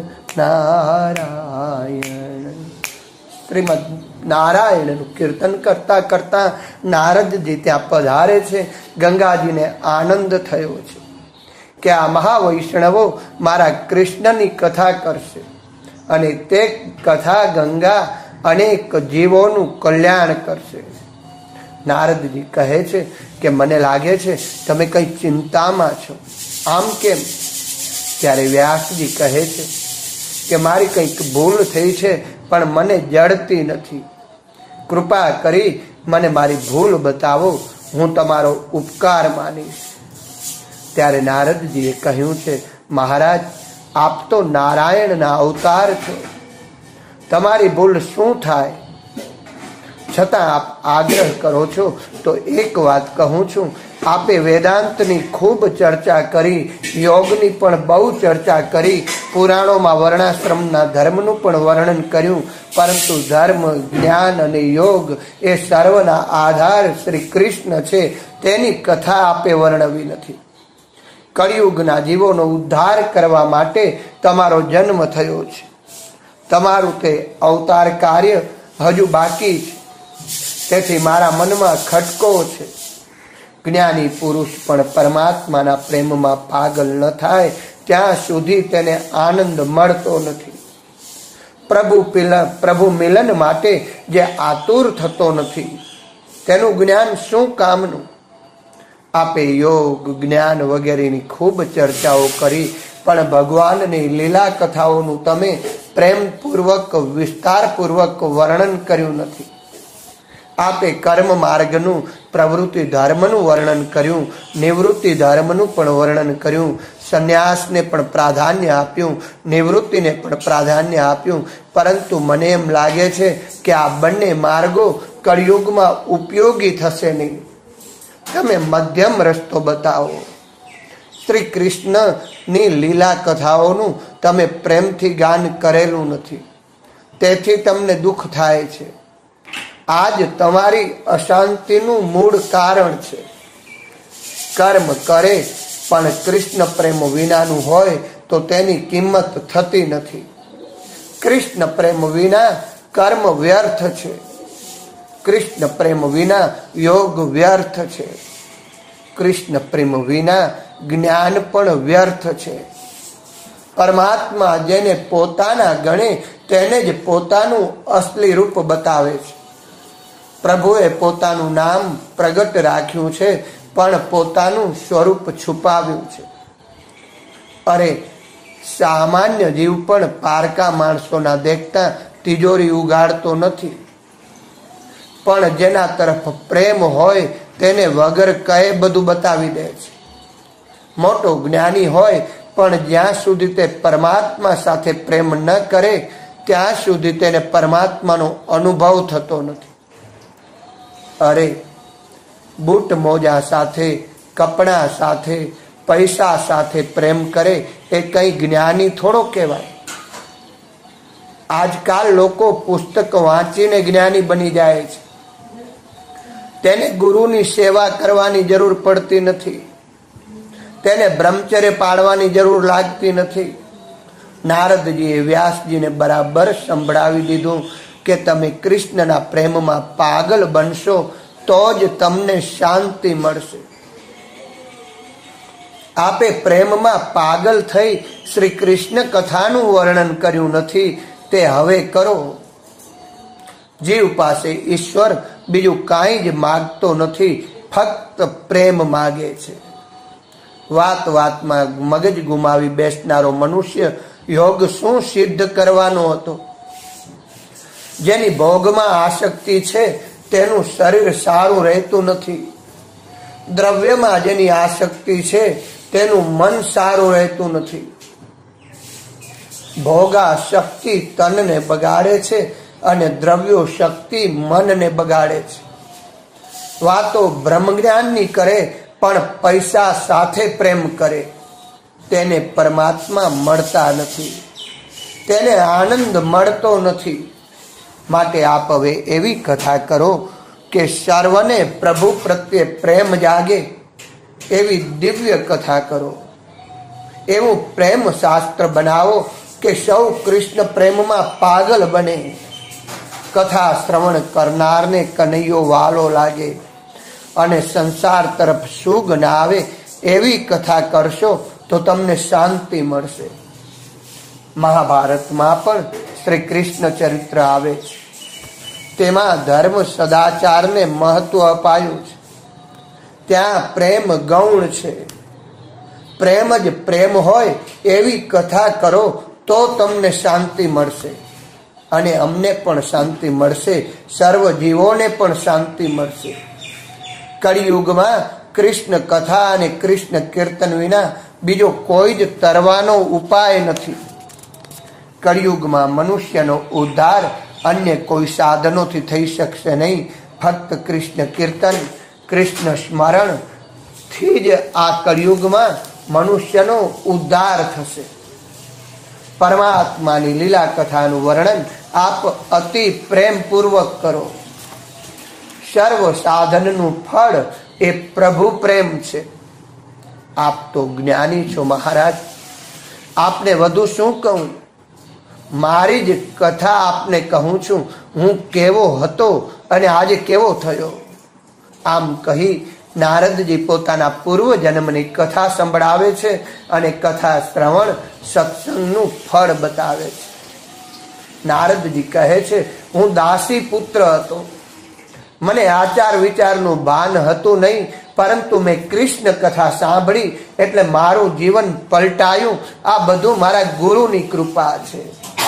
નારાયણ. શ્રીમદ નારાયણનું કીર્તન કરતા કરતા નારદજી ત્યાં પધારે છે. ગંગાજીને આનંદ થયો છે કે આ મહાવૈષ્ણવો મારા કૃષ્ણની કથા કરશે અને તે કથા ગંગા અનેક જીવોનું કલ્યાણ કરશે. નારદજી કહે છે કે મને લાગે છે તમે કઈ ચિંતામાં છો, આમ કેમ? ત્યારે વ્યાસજી કહે છે કે મારી કંઈક ભૂલ થઈ છે પણ મને જડતી નથી. કૃપા કરી મને મારી ભૂલ બતાવો, હું તમારો ઉપકાર માનીશ. ત્યારે નારદજીએ કહ્યું છે, મહારાજ આપ તો નારાયણના અવતાર છો, તમારી ભૂલ શું થાય? છતાં આપ આગ્રહ કરો છો તો એક વાત કહું છું. આપે વેદાંતની ખૂબ ચર્ચા કરી, યોગની પણ બહુ ચર્ચા કરી, પુરાણોમાં વર્ણાશ્રમના ધર્મનું પણ વર્ણન કર્યું, પરંતુ ધર્મ, જ્ઞાન અને યોગ એ સર્વના આધાર શ્રી કૃષ્ણ છે, તેની કથા આપે વર્ણવી નથી. કળિયુગના જીવોનો ઉદ્ધાર કરવા માટે તમારો જન્મ થયો છે. તમારું તે અવતાર કાર્ય હજુ બાકી છે. તેથી મારા મનમાં ખટકો છે. જ્ઞાની પુરુષ પણ પરમાત્માના પ્રેમમાં પાગલ ન થાય ત્યાં સુધી તેને આનંદ મળતો નથી. પ્રભુ પ્રભુ મિલન માટે જે આતુર થતો નથી તેનું જ્ઞાન શું કામનું? આપે યોગ, જ્ઞાન વગેરેની ખૂબ ચર્ચાઓ કરી, પણ ભગવાનની લીલા કથાઓનું તમે પ્રેમપૂર્વક, વિસ્તારપૂર્વક વર્ણન કર્યું નથી. આપે કર્મ માર્ગનું, પ્રવૃત્તિ ધર્મનું વર્ણન કર્યું, નિવૃત્તિ ધર્મનું પણ વર્ણન કર્યું, સંન્યાસને પણ પ્રાધાન્ય આપ્યું, નિવૃત્તિને પણ પ્રાધાન્ય આપ્યું. પરંતુ મને એમ લાગે છે કે આ બંને માર્ગો કળિયુગમાં ઉપયોગી થશે નહીં. તમે મધ્યમ રસ્તો બતાવો. શ્રી કૃષ્ણની લીલા કથાઓનું તમે પ્રેમથી ગાન કરેલું નથી, તેથી તમને દુઃખ થાય છે. આજ તમારી અશાંતિનું મૂળ કારણ છે. કર્મ કરે પણ કૃષ્ણ પ્રેમ વિનાનું હોય તો તેની કિંમત થતી નથી. કૃષ્ણ પ્રેમ વિના કર્મ વ્યર્થ છે. કૃષ્ણ પ્રેમ વિના યોગ વ્યર્થ છે. કૃષ્ણ પ્રેમ વિના જ્ઞાન પણ વ્યર્થ છે. પરમાત્મા જેને પોતાના ગણે તેને જ પોતાનું અસલી રૂપ બતાવે છે. પ્રભુએ પોતાનું નામ પ્રગટ રાખ્યું છે પણ પોતાનું સ્વરૂપ છુપાવ્યું છે. અરે સામાન્ય જીવ પણ પારકા માણસોના દેખતા તિજોરી ઉગાડતો નથી, પણ જેના તરફ પ્રેમ હોય તેને વગર કહે બધું બતાવી દે છે. મોટો જ્ઞાની હોય પણ જ્યાં સુધી તે પરમાત્મા સાથે પ્રેમ ન કરે ત્યાં સુધી તેને પરમાત્માનો અનુભવ થતો નથી. અરે બૂટ મોજા સાથે, કપડા સાથે, પૈસા સાથે પ્રેમ કરે એ કઈ જ્ઞાની થોડો કહેવાય. આજકાલ લોકો પુસ્તક વાંચીને જ્ઞાની બની જાય છે. તેને ગુરુની સેવા કરવાની જરૂર પડતી નથી, તેને બ્રહ્મચર્ય પાળવાની જરૂર લાગતી નથી. નારદજીએ વ્યાસજીને બરાબર સંભળાવી દીધું કે તમે કૃષ્ણના પ્રેમમાં પાગલ બનશો તો જ તમને શાંતિ મળશે. આપે પ્રેમમાં પાગલ થઈ શ્રી કૃષ્ણ કથાનું વર્ણન કર્યું નથી, તે હવે કરો. જીવ પાસે ઈશ્વર બીજું કાંઈ જ માગતો નથી, ફક્ત પ્રેમ માગે છે. વાત વાતમાં મગજ ગુમાવી બેસનારો મનુષ્ય યોગ શું સિદ્ધ કરવાનો હતો? જેની ભોગમાં આસક્તિ છે તેનું શરીર સારું રહેતું નથી. દ્રવ્યમાં જેની આસક્તિ છે તેનું મન સારું રહેતું નથી. ભોગા શક્તિ તનને બગાડે છે અને દ્રવ્યો શક્તિ મનને બગાડે છે. વાતો બ્રહ્મજ્ઞાનની કરે પણ પૈસા સાથે પ્રેમ કરે તેને પરમાત્મા મળતા નથી, તેને આનંદ મળતો નથી. માટે આપ હવે એવી કથા કરો કે સર્વને પ્રભુ પ્રત્યે પ્રેમ જાગે, એવી દિવ્ય કથા કરો. એવું પ્રેમ શાસ્ત્ર બનાવો કે સૌ કૃષ્ણ પ્રેમમાં પાગલ બને. કથા શ્રવણ કરનારને કનૈયો વાલો લાગે અને સંસાર તરફ સુગ ના આવે એવી કથા કરશો તો તમને શાંતિ મળશે. મહાભારતમાં પણ શ્રી કૃષ્ણ ચરિત્ર આવે છે. તેમાં ધર્મ સદાચારને મહત્વ અપાયું છે. ત્યાં પ્રેમ ગૌણ છે. પ્રેમ જ પ્રેમ હોય એવી કથા કરો તો તમને શાંતિ મળશે અને અમને પણ શાંતિ મળશે, સર્વ જીવોને પણ શાંતિ મળશે. કળિયુગમાં કૃષ્ણ કથા અને કૃષ્ણ કીર્તન વિના બીજો કોઈ જ તરવાનો ઉપાય નથી. કળિયુગમાં મનુષ્યનો ઉદ્ધાર અન્ય કોઈ સાધનોથી થઈ શકશે નહીં. ફક્ત કૃષ્ણ કીર્તન, કૃષ્ણ સ્મરણ થી જ આ કળિયુગમાં મનુષ્યનો ઉદ્ધાર થશે. પરમાત્માની લીલા કથાનું વર્ણન આપ અતિ પ્રેમપૂર્વક કરો. સર્વ સાધનનું ફળ એ પ્રભુ પ્રેમ છે. આપ તો જ્ઞાની છો મહારાજ, આપને વધુ શું કહું? મારી જ કથા આપને કહું છું. હું કેવો હતો અને આજે કેવો થયો. આમ કહી નારદજી પોતાના પૂર્વ જન્મની કથા સંભળાવે છે અને કથા શ્રવણ સત્સંગનું ફળ બતાવે છે. નારદજી કહે છે, હું દાસી પુત્ર હતો. મને આચાર વિચારનું ભાન હતું નહીં, પરંતુ મેં કૃષ્ણ કથા સાંભળી એટલે મારું જીવન પલટાયું. આ બધું મારા ગુરુની કૃપા છે.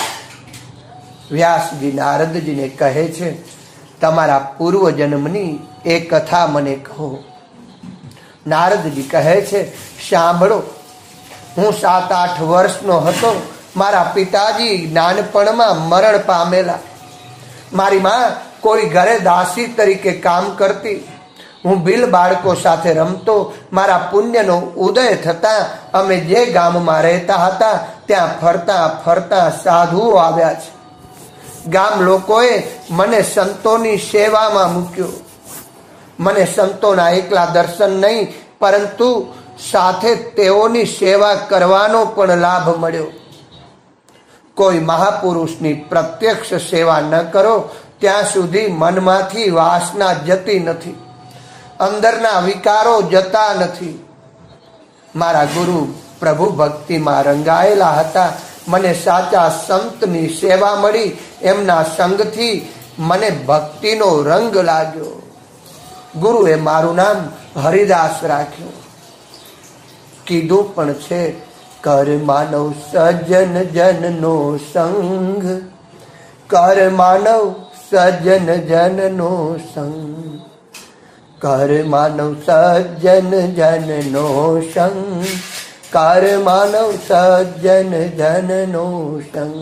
વ્યાસજી નારદજીને કહે છે, તમારા પૂર્વ જન્મની એ કથા મને કહો. નારદજી કહે છે, સાંભળો. હું સાત આઠ વર્ષનો હતો. મારા પિતાજી નાનપણમાં મરણ પામેલા. મારી માં કોઈ ઘરે દાસી તરીકે કામ કરતી. હું ભીલ બાળકો સાથે રમતો. મારા પુણ્યનો ઉદય થતા અમે જે ગામમાં રહેતા હતા ત્યાં ફરતા ફરતા સાધુઓ આવ્યા છે. ગામ લોકોએ મને સંતોની સેવામાં મૂક્યો. મને સંતોના એકલા દર્શન નહીં, પરંતુ સાથે તેઓની સેવા કરવાનો પણ લાભ મળ્યો. કોઈ મહાપુરુષની પ્રત્યક્ષ સેવા ન કરો ત્યાં સુધી મનમાંથી વાસના જતી નથી, અંદરના વિકારો જતા નથી. મારા ગુરુ પ્રભુ ભક્તિમાં રંગાયેલા હતા. મને સાચા સંતની સેવા મળી. એમના સંગથી મને ભક્તિનો રંગ લાગ્યો. ગુરુએ મારું નામ હરિદાસ રાખ્યું. કીધું પણ છે, કર માનવ સજ્જન જનનો સંગ, કર માનવ સજ્જન જનનો સંગ, કર માનવ સજ્જન જનનો સંગ, કર માનવ સજ્જન જનનો સંગ.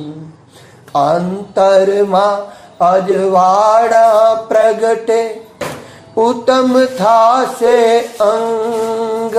અંતરમાં અજવાળા પ્રગટે ઉત્તમ થાશે અંગ.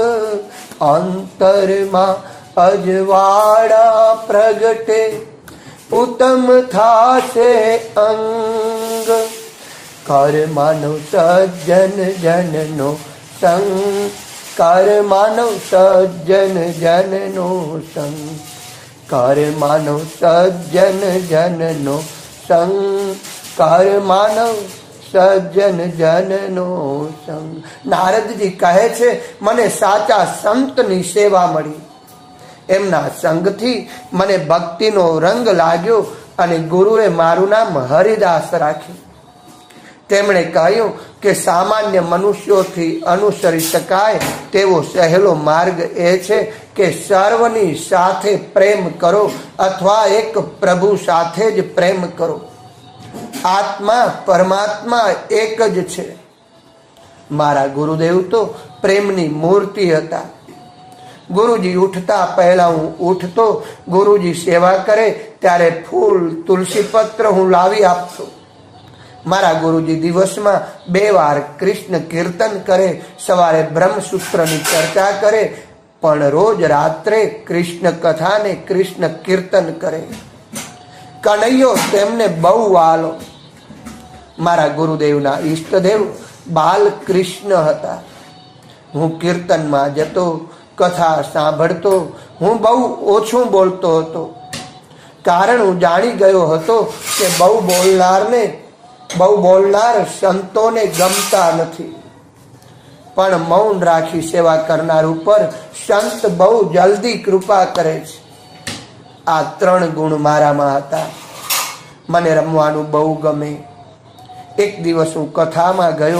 અંતરમાં અજવાળા પ્રગટે ઉત્તમ થાશે અંગ. કર માનવ સજ્જન જનનો સંગ, કર માનવ સજ્જન જનનો સંગ, કર માનવ સજ્જન જનનો સંગ, કર માનવ સજ્જન જનનો સંગ. નારદજી કહે છે, મને સાચા સંતની સેવા મળી. એમના સંગથી મને ભક્તિનો રંગ લાગ્યો અને ગુરુએ મારું નામ હરિદાસ રાખ્યું. તેમણે કહ્યું કે સામાન્ય મનુષ્યોથી અનુસરી શકાય તેવો સહેલો માર્ગ એ છે કે સર્વની સાથે પ્રેમ કરો અથવા એક પ્રભુ સાથે જ પ્રેમ કરો. આત્મા પરમાત્મા એક જ છે. મારા ગુરુદેવ તો પ્રેમની મૂર્તિ હતા. ગુરુજી ઉઠતા પહેલા હું ઉઠતો. ગુરુજી સેવા કરે ત્યારે ફૂલ, તુલસી પત્ર હું લાવી આપતો. મારા ગુરુજી દિવસમાં બે વાર કૃષ્ણ કીર્તન કરે. સવારે બ્રહ્મસૂત્રની ચર્ચા કરે, પણ રોજ રાત્રે કૃષ્ણ કથા ને કૃષ્ણ કીર્તન કરે. કનૈયો તેમને બહુ વાલો. મારા ગુરુદેવના ઈષ્ટદેવ બાલકૃષ્ણ હતા. હું કીર્તનમાં જતો, કથા સાંભળતો. હું બહુ ઓછું બોલતો હતો, કારણ હું જાણી ગયો હતો કે બહુ બોલનારને બહુ બોલનાર સંતોને ગમતા નથી. પણ મૌન રાખી સેવા કરનાર ઉપર સંત બહુ જલ્દી કૃપા કરે છે. આ ત્રણ ગુણ મારામાં હતા. મને રમવાનું બહુ ગમે. એક દિવસ હું કથામાં ગયો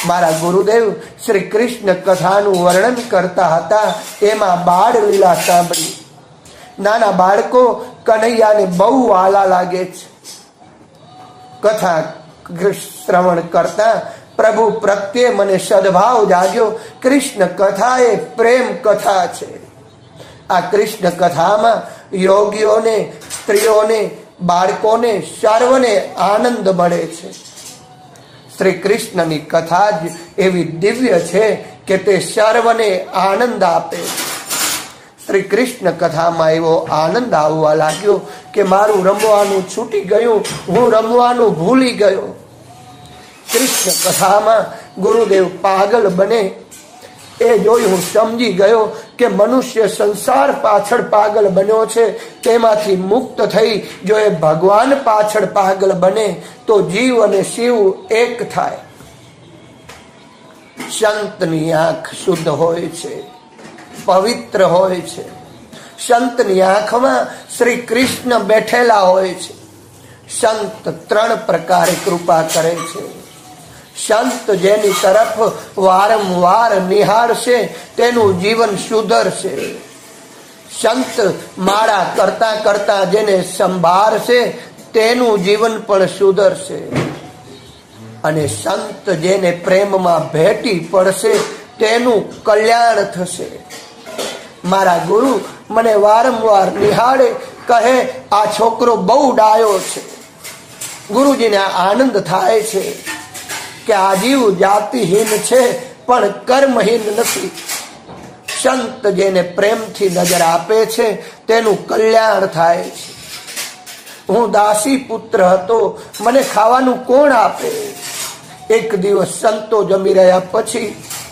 મારા ગુરુદેવ શ્રી કૃષ્ણ કથાનું વર્ણન કરતા હતા, એમાં બાળ લીલા સાંભળી. નાના બાળકો કનૈયાને બહુ વાલા લાગે છે. કથા શ્રવણ કરતા પ્રભુ પ્રત્યે મને સદભાવ જાગ્યો. કૃષ્ણ કથા એ પ્રેમ કથા છે. આ કૃષ્ણ કથામાં યોગીઓને, સ્ત્રીઓને, બાળકોને સર્વને આનંદ મળે છે. શ્રી કૃષ્ણની કથા જ એવી દિવ્ય છે કે તે સર્વને આનંદ આપે. શ્રી કૃષ્ણ કથામાં એવો આનંદ આવવા લાગ્યો કે મારું રમવાનું છૂટી ગયું, હું રમવાનું ભૂલી ગયો. કૃષ્ણ કથામાં ગુરુદેવ પાગલ બને એ જોઈ હું સમજી ગયો કે મનુષ્ય સંસાર પાછળ પાગલ બન્યો છે, તેમાંથી મુક્ત થઈ જો એ ભગવાન પાછળ પાગલ બને તો જીવ અને શિવ એક થાય. સંતની આંખ શુદ્ધ હોય છે, પવિત્ર હોય છે. સંતની આંખમાં શ્રી કૃષ્ણ બેઠેલા હોય છે. સંત ત્રણ પ્રકારે કૃપા કરે છે. સંત જેની તરફ વારંવાર નિહાળશે તેનું જીવન સુધરશે. સંત માળા કરતા કરતા જેને સંભાળશે તેનું જીવન પણ સુધરશે. અને સંત જેને પ્રેમમાં ભેટી પડશે તેનું કલ્યાણ થશે. મારા ગુરુ મને વારંવાર નિહાળે, કહે આ છોકરો બહુ ડાયો છે. ગુરુજીને આનંદ થાય છે કે આ જીવ જાતિહીન છે પણ કર્મહીન નથી. સંત જેને પ્રેમથી નજર આપે છે તેનું કલ્યાણ થાય છે. હું દાસી પુત્ર હતો, મને ખાવાનું કોણ આપે? એક દિવસ સંતો જમી રહ્યા પછી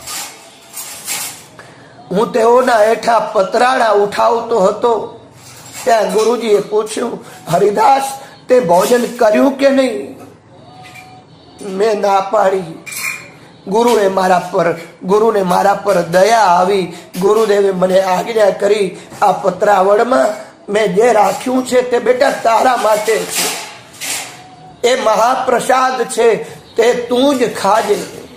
હું તેઓના હેઠા પતરાળા ઉઠાવતો હતો. ત્યાં ગુરુજીએ પૂછ્યું, હરિદાસ તે ભોજન કર્યું કે નહીં? મેં ના પાડી. ગુરુએ મારા પર ગુરુને મારા પર દયા આવી. ગુરુદેવે મને આજ્ઞા કરી, આ પતરાવળમાં મેં જે રાખ્યું છે તે બેટા તારા માટે છે. એ મહાપ્રસાદ છે, તે તું જ ખાજે.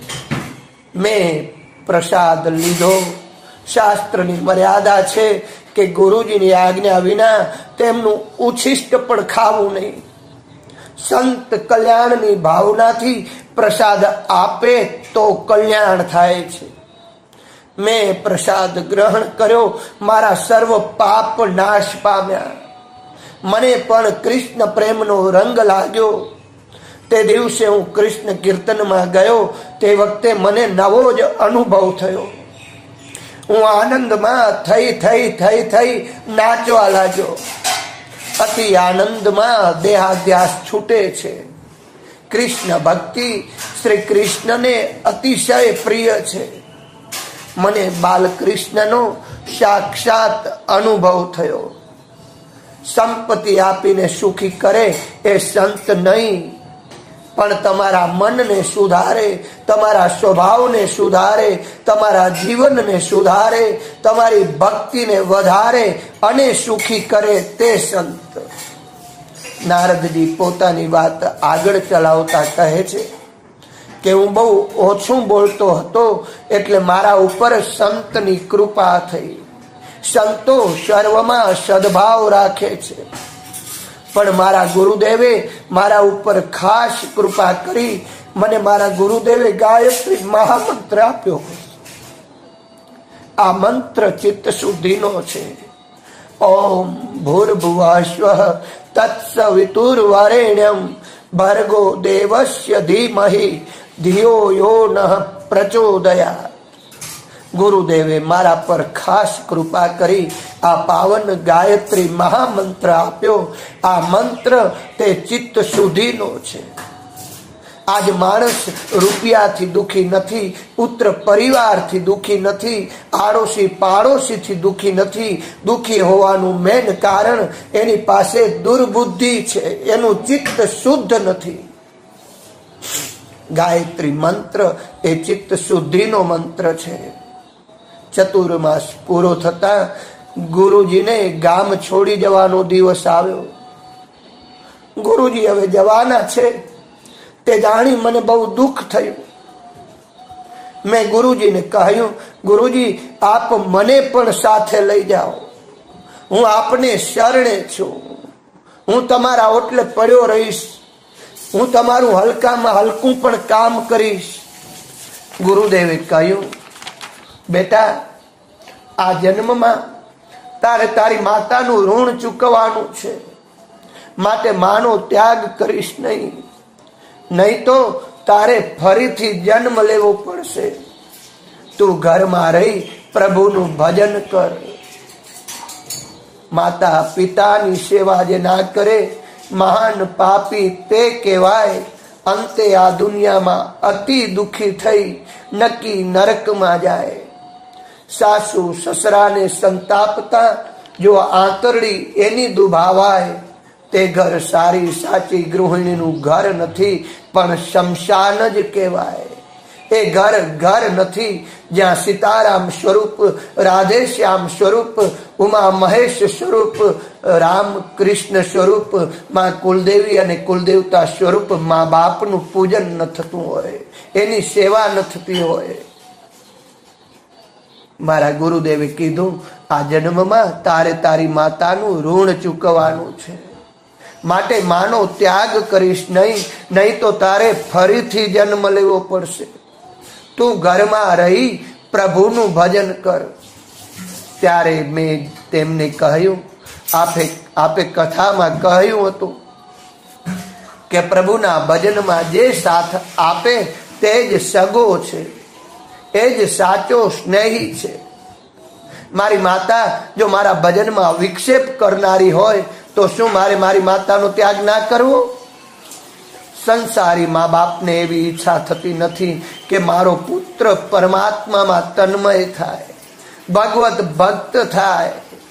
મેં પ્રસાદ લીધો. શાસ્ત્રની મર્યાદા છે કે ગુરુજીની આજ્ઞા વિના તેમનું ઉચ્છિષ્ટ પણ ખાવું નહીં. સંત કલ્યાણની ભાવનાથી પ્રસાદ આપે તો કલ્યાણ થાય છે. મેં પ્રસાદ ગ્રહણ કર્યો, મારા સર્વ પાપ નાશ પામ્યા. મને પણ કૃષ્ણ પ્રેમનો રંગ લાગ્યો. તે દિવસે હું કૃષ્ણ કીર્તનમાં ગયો. તે વખતે મને નવો જ અનુભવ થયો. હું આનંદમાં થઈ થઈ થઈ થઈ નાચવા લાગ્યો. અતિ આનંદમાં દેહાધ્યાસ છૂટે છે. કૃષ્ણ ભક્તિ શ્રી કૃષ્ણને અતિશય પ્રિય છે. મને બાલકૃષ્ણનો સાક્ષાત અનુભવ થયો. સંપત્તિ આપીને સુખી કરે એ સંત નહીં, પણ તમારા મનને સુધારે, તમારા સ્વભાવને સુધારે, તમારા જીવનને સુધારે, તમારી ભક્તિને વધારે અને સુખી કરે તે સંત. નારદજી પોતાની વાત આગળ ચલાવતા કહે છે કે હું બહુ ઓછું બોલતો હતો એટલે મારા ઉપર સંતની કૃપા થઈ. સંતો સર્વમાં સદભાવ રાખે છે, પણ મારા ગુરુદેવે મારા ઉપર ખાસ કૃપા કરી. મને મારા ગુરુદેવે ગાયત્રી મહામંત્ર આપ્યો. આ મંત્ર ચિત્ત શુદ્ધિનો છે. ઓમ ભૂર્ભુવઃ તત્સવિતુર્વરેણ્યં ભર્ગો દેવસ્ય ધીમહિ ધિયો યો નઃ પ્રચોદયાત. ગુરુદેવે મારા પર ખાસ કૃપા કરી આ પાવન ગાયત્રી મહામંત્ર આપ્યો. આ મંત્ર તે ચિત્ત શુદ્ધિનો છે. આજ માણસ રૂપિયાથી દુઃખી નથી, પુત્ર પરિવારથી દુઃખી નથી, આડોશી પાડોશીથી દુઃખી નથી. દુઃખી હોવાનું મેન કારણ એની પાસે દુર્બુદ્ધિ છે, એનું ચિત્ત શુદ્ધ નથી. ગાયત્રી મંત્ર એ ચિત્ત શુદ્ધિનો મંત્ર છે. ચતુર્માસ પૂરો થતા ગુરુજીને ગામ છોડી જવાનો દિવસ આવ્યો. ગુરુજી હવે જવાના છે તે જાણી મને બહુ દુઃખ થયું. मैं गुरुजी ने कहूं, गुरुजी आप मने पण साथे लई जाओ, हूँ आपने शरणे छू, हूँ तमारा ओटले पड्यो रहीश, हूँ तमारू हलका में हलकू पण काम करीश। गुरुदेवे कहूं, बेटा आ जन्म में तारे तारी मातानु ऋण चूकवानुं छे, माटे मानो त्याग करीश नहीं, नहीं तो तारे फरीथी जन्म लेवो पड़शे। तू घर में रही प्रभुनु भजन कर। माता पितानी सेवा जे ना करे महान पापी ते कहेवाय, अंते आ दुनिया में अति दुखी थई नक्की नरक में जाए। सासू ससरा ने संतापता जो आंतरड़ी एनी दुभावाय, ते घर सारी साची गृहिणीनु घर नथी पण शमशान ज कहेवाय। ए घर घर नथी ज्यां सीताराम स्वरूप, राधे श्याम स्वरूप, उमा महेश स्वरूप, राम कृष्ण स्वरूप, मां कुलदेवी अने कुलदेवता स्वरूप मां बापनु पूजन न थतुं होय, एनी सेवा न थती होय। मारा गुरुदेवे कीधुं, आ जन्म में तारे तारी मातानु ऋण चूकवानुं छे, माटे मानो त्याग करीश नहीं, नहीं तो तारे फरीथी जन्म लेवो पड़शे। तू घर में रही प्रभुनु भजन कर। त्यारे मैं तेमने कहूं, आपे आपे कथा में कहूं हतुं के प्रभुना भजन में जे साथ आपे तेज सगो छे, एज साचो स्नेही छे। मारी माता जो मारा भजन में विक्षेप करनारी होय तो शू मारे मारी माता नो त्याग ना करवो? संसारी माँ बाप ने एवी इच्छा थती नथी के मारो पुत्र परमात्मा में तन्मय थाय, भगवत भक्त थाय।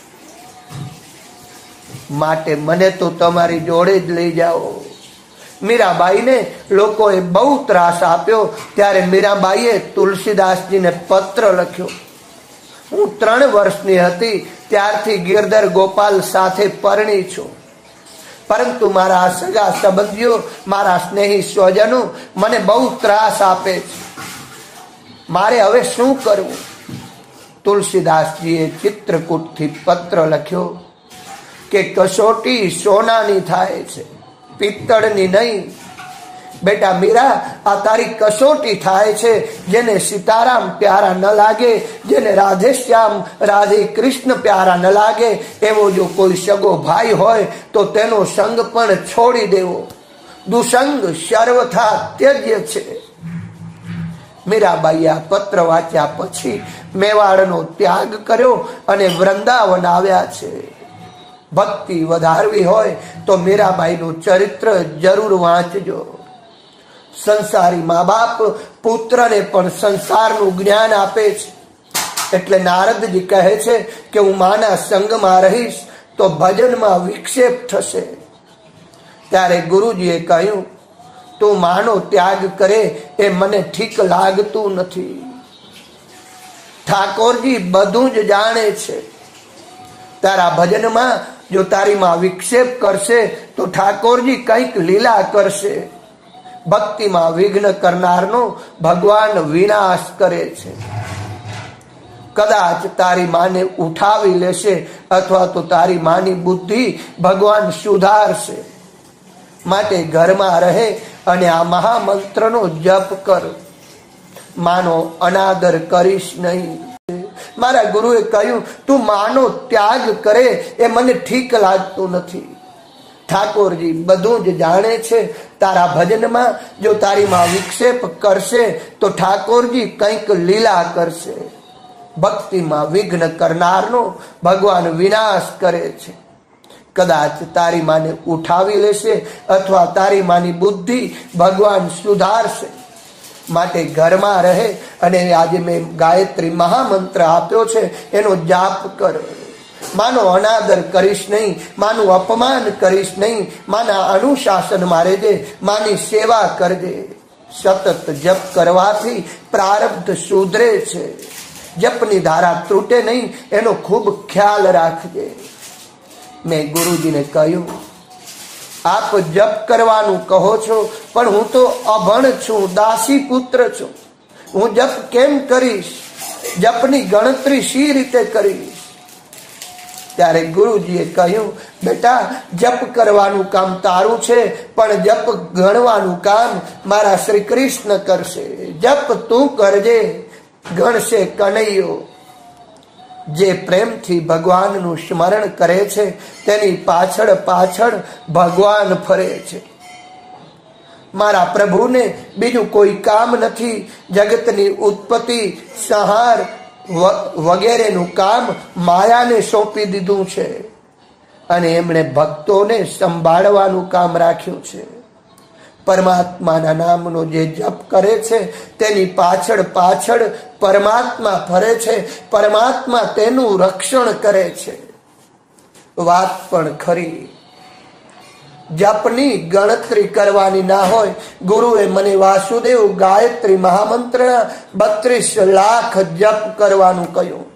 माटे मने तो तमारी जोड़े ज लई जाओ। मीराबाई ने लोकोए बहु त्रास आप्यो त्यारे मीराबाईए तुलसीदासजी ने पत्र लख्यो। हूँ त्रण वर्षनी हती त्यारथी गिरधर गोपाल साथे परणी छुं, परंतु मारा सगा संबंधीओ, मारा स्नेही स्वजनो मने बहु त्रास आपे छे। मारे हवे शुं करवुं? तुलसीदासजीए चित्रकूटथी पत्र लख्यो के कसोटी सोनानी थाय छे, पित्तळनी नहीं। बेटा मीरा, आ तारी कसोटी थाय छे, जेने सीताराम प्यारा न लागे, जेने राधे श्याम राधे कृष्ण प्यारा न लागे, एवो जो कोई सगो भाई होय तो तेनो संग पण छोड़ी देवो। दुसंग सर्वथा त्यज्य छे। मीराबाई आ पत्र वाच्या पछी मेवाड़नो त्याग कर्यो अने वृंदावन आव्या छे। भक्ति वधारवी होय तो मीराबाईनु चरित्र जरूर वांचजो। संसारी माँ बाप पुत्र ने पण संसारनु ज्ञान आपे छे, एटले नारदजी कहे छे के हूँ माना संग में रहीश तो भजन में विक्षेप थशे। त्यारे गुरुजीए कहूं, तू मानो त्याग करे ए मने ठीक लागतुं नथी। ठाकोरजी बधुं ज जाणे छे। तारा भजन में जो तारी मां विक्षेप करशे तो ठाकोरजी कंईक लीला करशे। भक्ति में विघ्न करनारनो भगवान विनाश करे छे। कदाच तारी माने उठावी लेशे अथवा तो तारी मानी बुद्धि भगवान सुधारशे। माटे घर में रहे अने आ महामंत्रनो जप कर। मानो अनादर करीश नहीं। मारा गुरुए कहूं, तू मानो त्याग करे ए मने ठीक लागतुं नथी। ठाकोरजी बधुं ज जाणे छे। तारा भजन में जो तारी मां विक्षेप करशे तो ठाकोरजी कंईक लीला करशे। भक्ति में विघ्न करनारनो भगवान विनाश करे छे। कदाच तारी माने उठावी लेशे अथवा तारी मानी बुद्धि भगवान सुधारशे। माटे घर में रहे अने आज मैं गायत्री महामंत्र आप्यो छे एनो जाप कर। मानो अनादर करीश नहीं, मानु अपमान करीश नहीं, माना अनुशासन मारे दे, मानी सेवा कर दे। सतत जप करवाथी प्रारब्ध सुधरे छे। जपनी धारा त्रुटे नहीं एनो खूब ख्याल राखजे। मैं गुरुजी ने कहूं, आप जप करवानुं कहो छो पण हूँ तो अभण छूं, दासी पुत्र छूं। હું જપ કેમ કરીશ, જપની ગણતરી શી રીતે કરીશ? ત્યારે ગુરુજીએ કહ્યું, બેટા જપ કરવાનું કામ તારું છે, પણ જપ ગણવાનું કામ મારા શ્રી કૃષ્ણ કરશે. જપ તું કરજે, ગણશે કનૈયો. જે પ્રેમથી ભગવાનનું સ્મરણ કરે છે તેની પાછળ પાછળ ભગવાન ફરે છે. મારા પ્રભુને બીજું કોઈ કામ નથી. જગતની ઉત્પત્તિ, સંહાર વગેરેનું કામ માયાને સોંપી દીધું છે અને એમણે ભક્તોને સંભાળવાનું કામ રાખ્યું છે. પરમાત્માના નામનો જે જપ કરે છે તેની પાછળ પાછળ પરમાત્મા ફરે છે. પરમાત્મા તેનું રક્ષણ કરે છે. વાત પણ ખરી. જપની ગણતરી કરવાની ના હોય. ગુરુએ મને વાસુદેવ ગાયત્રી મહામંત્રના બત્રીસ લાખ જપ કરવાનું કહ્યું.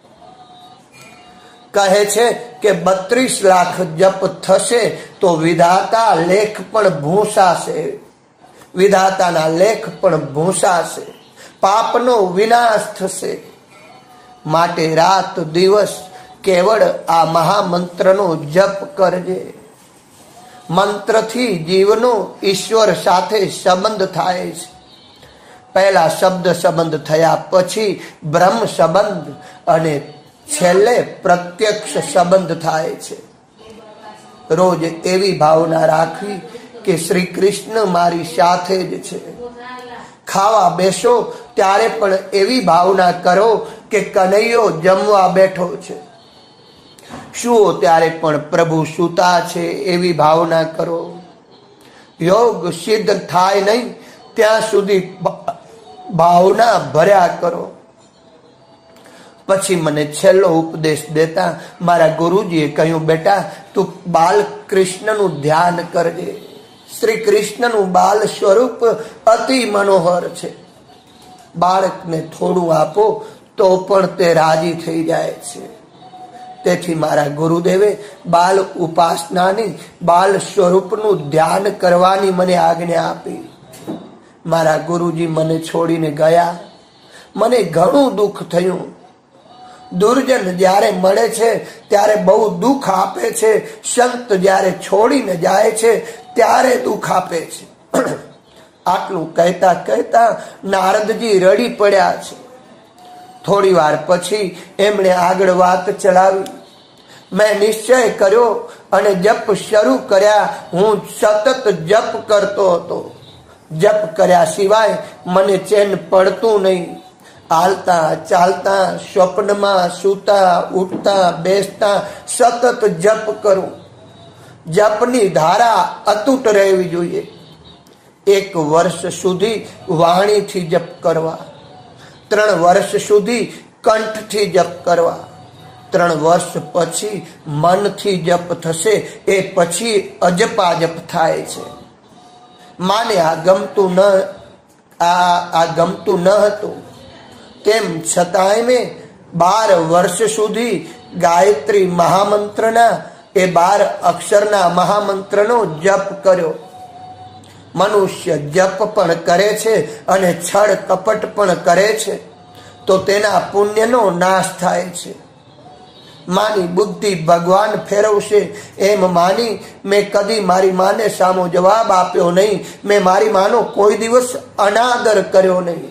કહે છે કે બત્રીસ લાખ જપ થશે તો વિધાતા લેખ પણ ભૂંસાશે. વિધાતાના લેખ પણ ભૂંસાશે. પાપનો વિનાશ થશે. માટે રાત દિવસ કેવળ આ મહામંત્રનો જપ કરજે. મંત્રથી જીવનો ઈશ્વર સાથે સંબંધ થાય છે. પહેલા શબ્દ સંબંધ થયા, પછી બ્રહ્મ સંબંધ અને છેલ્લે પ્રત્યક્ષ સંબંધ થાય છે. રોજ એવી ભાવના રાખવી કે શ્રી કૃષ્ણ મારી સાથે જ છે. ખાવા બેસો ત્યારે પણ એવી ભાવના કરો કે કનૈયો જમવા બેઠો છે. સુઓ ત્યારે પણ પ્રભુ સૂતા છે એવી ભાવના કરો. યોગ સિદ્ધ થાય નહીં ત્યાં સુધી ભાવના ભર્યા કરો. પછી મને છેલ્લો ઉપદેશ દેતા મારા ગુરુજીએ કહ્યું, બેટા તું બાલકૃષ્ણનું ધ્યાન કરજે. શ્રી કૃષ્ણનું બાલ સ્વરૂપ અતિ મનોહર છે. બાળકને થોડું આપો તો પણ તે રાજી થઈ જાય છે. તેથી મારા ગુરુદેવે બાલ ઉપાસનાની, બાલ સ્વરૂપનું ધ્યાન કરવાની મને આજ્ઞા આપી. મારા ગુરુજી મને છોડીને ગયા. મને ઘણું દુઃખ થયું. દુર્જન જ્યારે મળે છે ત્યારે બહુ દુઃખ આપે છે. સંત જ્યારે છોડીને જાય છે ત્યારે દુઃખ આપે છે. આટલું કહેતા કહેતા નારદજી રડી પડ્યા છે. થોડી વાર પછી એમણે આગળ વાત ચલાવી. મેં નિશ્ચય કર્યો અને જપ શરૂ કર્યા. હું સતત જપ કરતો હતો. જપ કર્યા સિવાય મને ચેન પડતું નહીં. હાલતા ચાલતા, સ્વપ્નમાં સૂતા, ઉઠતા, બેસતા સતત જપ કરું. જપની ધારા અતૂટ રહેવી જોઈએ. એક વર્ષ સુધી વાણીથી જપ કરવા, ત્રણ વર્ષ સુધી કંઠથી જપ કરવા, ત્રણ વર્ષ પછી મનથી જપ થશે. એ પછી અજપા જપ થાય છે. માને આ ગમતું ન આ આ ગમતું ન હતું. તેમ છતાંય મેં બાર વર્ષ સુધી ગાયત્રી મહામંત્રના એ બાર અક્ષરના મહામંત્રનો જપ કર્યો. મનુષ્ય જપ પણ કરે છે અને છળ કપટ પણ કરે છે તો તેના પુણ્યનો નાશ થાય છે. માની બુદ્ધિ ભગવાન ફેરવશે એમ માની મેં કદી મારી માને સામો જવાબ આપ્યો નહીં. મેં મારી માનો કોઈ દિવસ અનાદર કર્યો નહીં.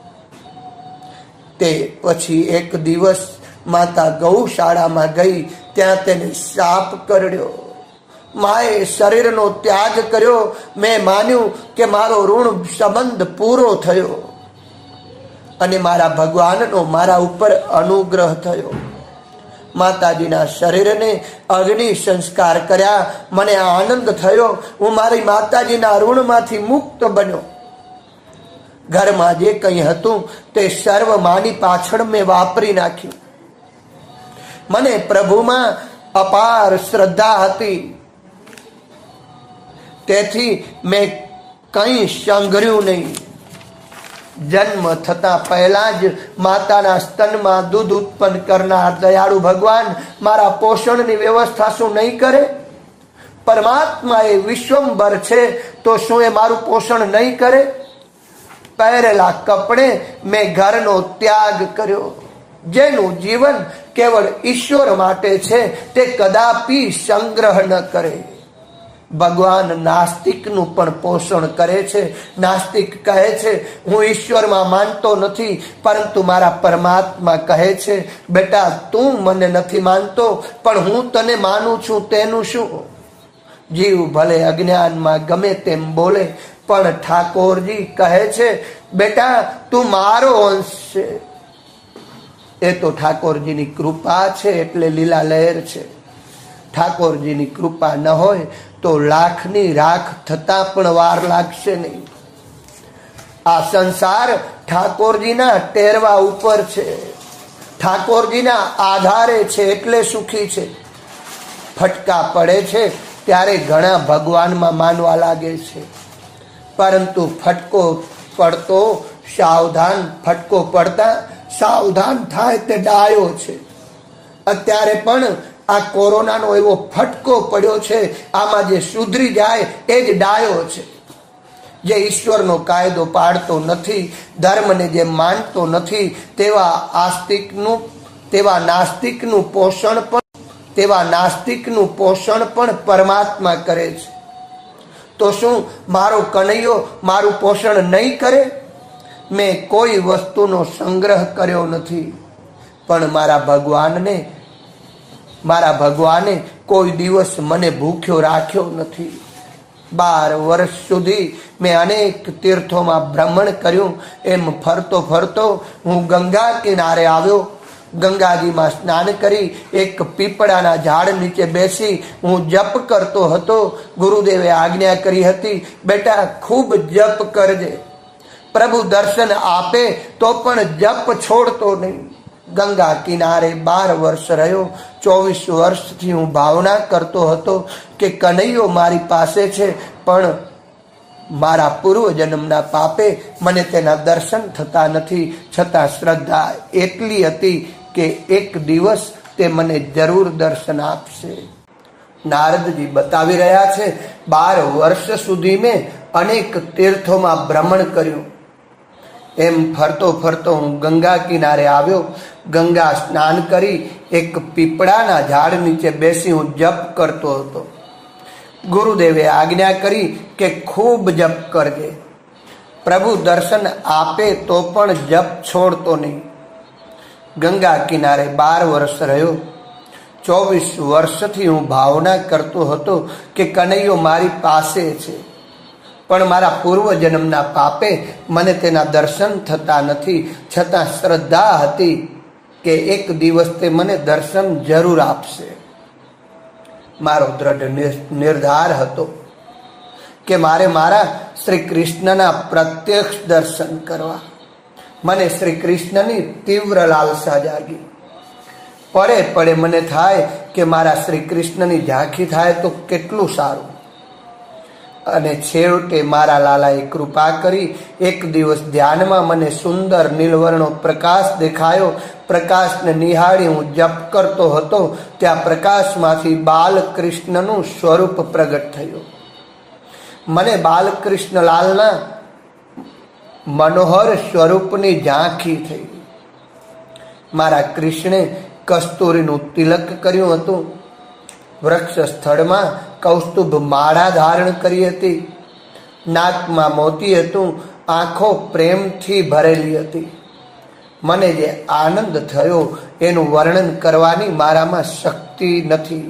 તે પછી એક દિવસ માતા ગૌશાળામાં ગઈ. ત્યાં તેને શાપ કરડ્યો. માએ શરીરનો ત્યાગ કર્યો. મેં માન્યું કે મારો ઋણ સંબંધ પૂરો થયો અને મારા ભગવાનનો મારા ઉપર અનુગ્રહ થયો. માતાજીના શરીરને અગ્નિ સંસ્કાર કર્યા. મને આનંદ થયો. હું મારી માતાજીના ઋણમાંથી મુક્ત બન્યો. ઘરમાં જે કંઈ હતું તે સર્વ માની પાછળ મેં વાપરી નાખ્યું. મને પ્રભુમાં અપાર શ્રદ્ધા હતી. તેથી મેં કંઈ સંઘર્યું નહીં. જન્મ થતા પહેલા જ માતાના સ્તનમાં દૂધ ઉત્પન્ન કરનાર દયાળુ ભગવાન મારા પોષણની વ્યવસ્થા શું નહીં કરે? પરમાત્મા એ વિશ્વંભર છે તો શું એ મારું પોષણ નહીં કરે? પહેરેલા કપડે મેં ઘરનો ત્યાગ કર્યો. જેનું જીવન કેવળ ઈશ્વર માટે છે તે કદાપી સંગ્રહ ન કરે. ભગવાન નાસ્તિકનું પણ પોષણ કરે છે. નાસ્તિક કહે છે હું ઈશ્વરમાં માનતો નથી, પરંતુ મારા પરમાત્મા કહે છે બેટા તું મને નથી માનતો પણ હું તને માનું છું, તેનું શું? જીવ ભલે અજ્ઞાનમાં ગમે તેમ બોલે પણ ઠાકોરજી કહે છે બેટા તું મારો અંશ છે. એ તો ઠાકોરજીની કૃપા છે એટલે લીલા લહેર છે. ઠાકોરજીની કૃપા ન હોય તો લાખની રાખ થતા પણ વાર લાગશે નહીં. આ સંસાર ઠાકોરજીના ટેરવા ઉપર છે, ઠાકોરજીના આધારે છે એટલે સુખી છે. ફટકા પડે છે ત્યારે ઘણા ભગવાનમાં માનવા લાગે છે, પરંતુ ફટકો પડતો સાવધાન ફટકો પડતા સાવધાન થાય તે ડાયો છે. અત્યારે પણ આ કોરોનાનો એવો ફટકો પડ્યો છે, આમાં જે સુધરી જાય એ જ ડાયો છે. જે ઈશ્વરનો કાયદો પાડતો નથી, ધર્મને જે માનતો નથી, તેવા આસ્તિકનું તેવા નાસ્તિકનું પોષણ પણ તેવા નાસ્તિકનું પોષણ પણ પરમાત્મા કરે છે. તો શું મારો કનૈયો મારું પોષણ નહીં કરે? મેં કોઈ વસ્તુનો સંગ્રહ કર્યો નથી, પણ મારા ભગવાનને મારા ભગવાને કોઈ દિવસ મને ભૂખ્યો રાખ્યો નથી. બાર વર્ષ સુધી મેં અનેક તીર્થોમાં ભ્રમણ કર્યું. એમ ફરતો ફરતો હું ગંગા કિનારે આવ્યો. ગંગાજીમાં સ્નાન કરી એક પીપળાના ઝાડ નીચે બેસી હું જપ કરતો હતો. ગુરુદેવે આજ્ઞા કરી હતી બેટા ખૂબ જપ કરજે, પ્રભુ દર્શન આપે તો પણ જપ છોડતો નહીં. ગંગા કિનારે બાર વર્ષ રહ્યો. ચોવીસ વર્ષથી હું ભાવના કરતો હતો કે કનૈયો મારી પાસે છે, પણ મારા પૂર્વ જન્મના પાપે મને તેના દર્શન થતા નથી. છતાં શ્રદ્ધા એટલી હતી કે એક દિવસ તે મને જરૂર દર્શન આપશે. નારદજી બતાવી રહ્યા છે બાર વર્ષ સુધી મેં અનેક તીર્થોમાં ભ્રમણ કર્યું. એમ ફરતો ફરતો હું ગંગા કિનારે આવ્યો. ગંગા સ્નાન કરી એક પીપળાના ઝાડ નીચે બેસી હું જપ કરતો હતો. ગુરુદેવે આજ્ઞા કરી કે ખૂબ જપ કરજે, પ્રભુ દર્શન આપે તો પણ જપ છોડતો નહીં. ગંગા કિનારે બાર વર્ષ રહ્યો. ચોવીસ વર્ષથી હું ભાવના કરતો હતો કે કનૈયો મારી પાસે છે, પણ મારા પૂર્વ જન્મના પાપે મને તેના દર્શન થતા નથી. છતાં શ્રદ્ધા હતી કે એક દિવસ તે મને દર્શન જરૂર આપશે. મારો દ્રઢ નિર્ધાર હતો કે મારે મારા શ્રી કૃષ્ણના પ્રત્યક્ષ દર્શન કરવા. મને શ્રી કૃષ્ણની તીવ્ર લાલસા જાગી. પડે પડે મને થાય કે મારા શ્રી કૃષ્ણની ઝાંખી થાય તો કેટલું સારું. અને છેવટે મારા લાલાએ કૃપા કરી. એક દિવસ ધ્યાનમાં મને સુંદર નીલવર્ણનો પ્રકાશ દેખાયો. પ્રકાશને નિહાળી હું જપ કરતો હતો. ત્યાં પ્રકાશમાંથી બાલકૃષ્ણનું સ્વરૂપ પ્રગટ થયું. મને બાલકૃષ્ણલાલના મનોહર સ્વરૂપની ઝાંખી થઈ. મારા કૃષ્ણે કસ્તુરીનું તિલક કર્યું હતું. વૃક્ષ સ્થળમાં કૌસ્તુભ માળા ધારણ કરી હતી. નાકમાં મોતી હતું. આંખો પ્રેમથી ભરેલી હતી. મને જે આનંદ થયો એનું વર્ણન કરવાની મારામાં શક્તિ નથી.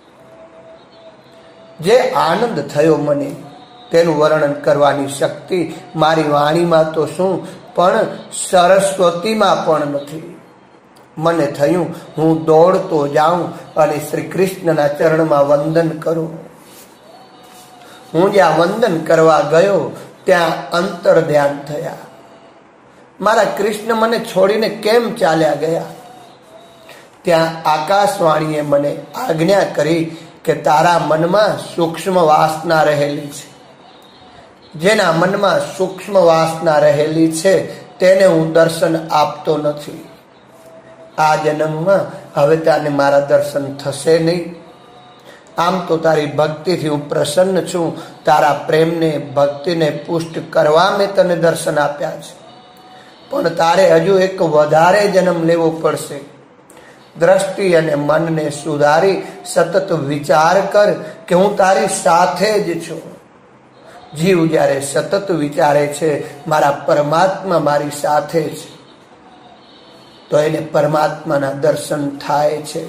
જે આનંદ થયો મને તેનું વર્ણન કરવાની શક્તિ મારી વાણીમાં તો શું, પણ સરસ્વતીમાં પણ નથી. મને થયું હું દોડતો જાઉં અને શ્રી કૃષ્ણના ચરણમાં વંદન કરું. હું જ્યાં વંદન કરવા ગયો ત્યાં અંતર ધ્યાન થયા. મારા કૃષ્ણ મને છોડીને કેમ ચાલ્યા ગયા? ત્યાં આકાશવાણીએ મને આજ્ઞા કરી કે તારા મનમાં સૂક્ષ્મ વાસના રહેલી છે. જેના મનમાં સૂક્ષ્મ વાસના રહેલી છે તેને હું દર્શન આપતો નથી. આ જન્મમાં હવે તને મારા દર્શન થશે નહીં. આમ તો તારી ભક્તિથી હું પ્રસન્ન છું, તારા પ્રેમને ભક્તિને પુષ્ટ કરવા મેં તને દર્શન આપ્યા છે, પણ તારે હજુ એક વધારે જન્મ લેવો પડશે. દ્રષ્ટિ અને મનને સુધારી સતત વિચાર કર કે હું તારી સાથે જ છું. જીવ જ્યારે સતત વિચારે છે મારા પરમાત્મા મારી સાથે છે, તો એને પરમાત્માના દર્શન થાય છે.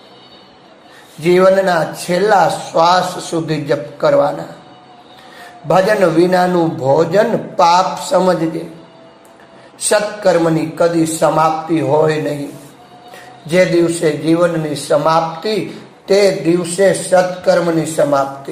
જીવનના છેલ્લા શ્વાસ સુધી જપ કરવાના. ભજન વિનાનું ભોજન પાપ સમજજે. સત્કર્મની કદી સમાપ્તિ હોય નહીં. જે દિવસે જીવનની સમાપ્તિ તે દિવસે સત્કર્મની સમાપ્તિ.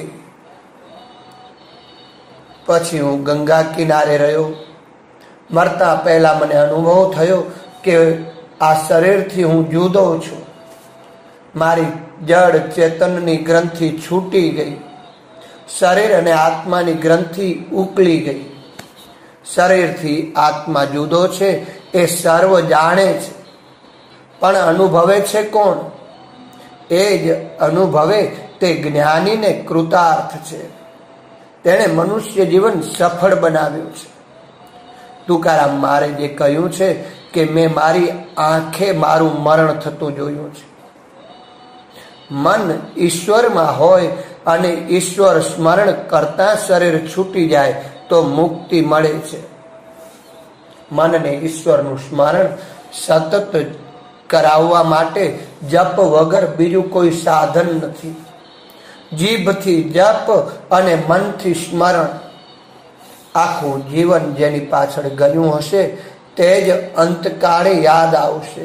પછી હું ગંગા કિનારે રહ્યો. મરતા પહેલા મને અનુભવ થયો કે આ શરીરથી હું જુદો છું. મારી જડ ચેતનની ગ્રંથિ છૂટી ગઈ. શરીર અને આત્માની ગ્રંથિ ઉકળી ગઈ. શરીરથી આત્મા જુદો છે એ સર્વ જાણે છે, પણ અનુભવે છે કોણ? એ જ અનુભવે તે જ્ઞાનીને કૃતાર્થ છે. તેણે મનુષ્ય જીવન સફળ બનાવ્યું છે. તુકારામ મારે જે કહ્યું છે કે મેં મારી આંખે મારું મરણ થતું જોયું છે. મન ઈશ્વરમાં હોય અને ઈશ્વર સ્મરણ કરતા શરીર છૂટી જાય તો મુક્તિ મળે છે. મનને ઈશ્વરનું સ્મરણ સતત કરાવવા માટે જપ વગર બીજું કોઈ સાધન નથી. જીભથી જપ અને મનથી સ્મરણ. આખું જીવન જેની પાછળ ગયું હશે તે જ અંતકાળે યાદ આવશે.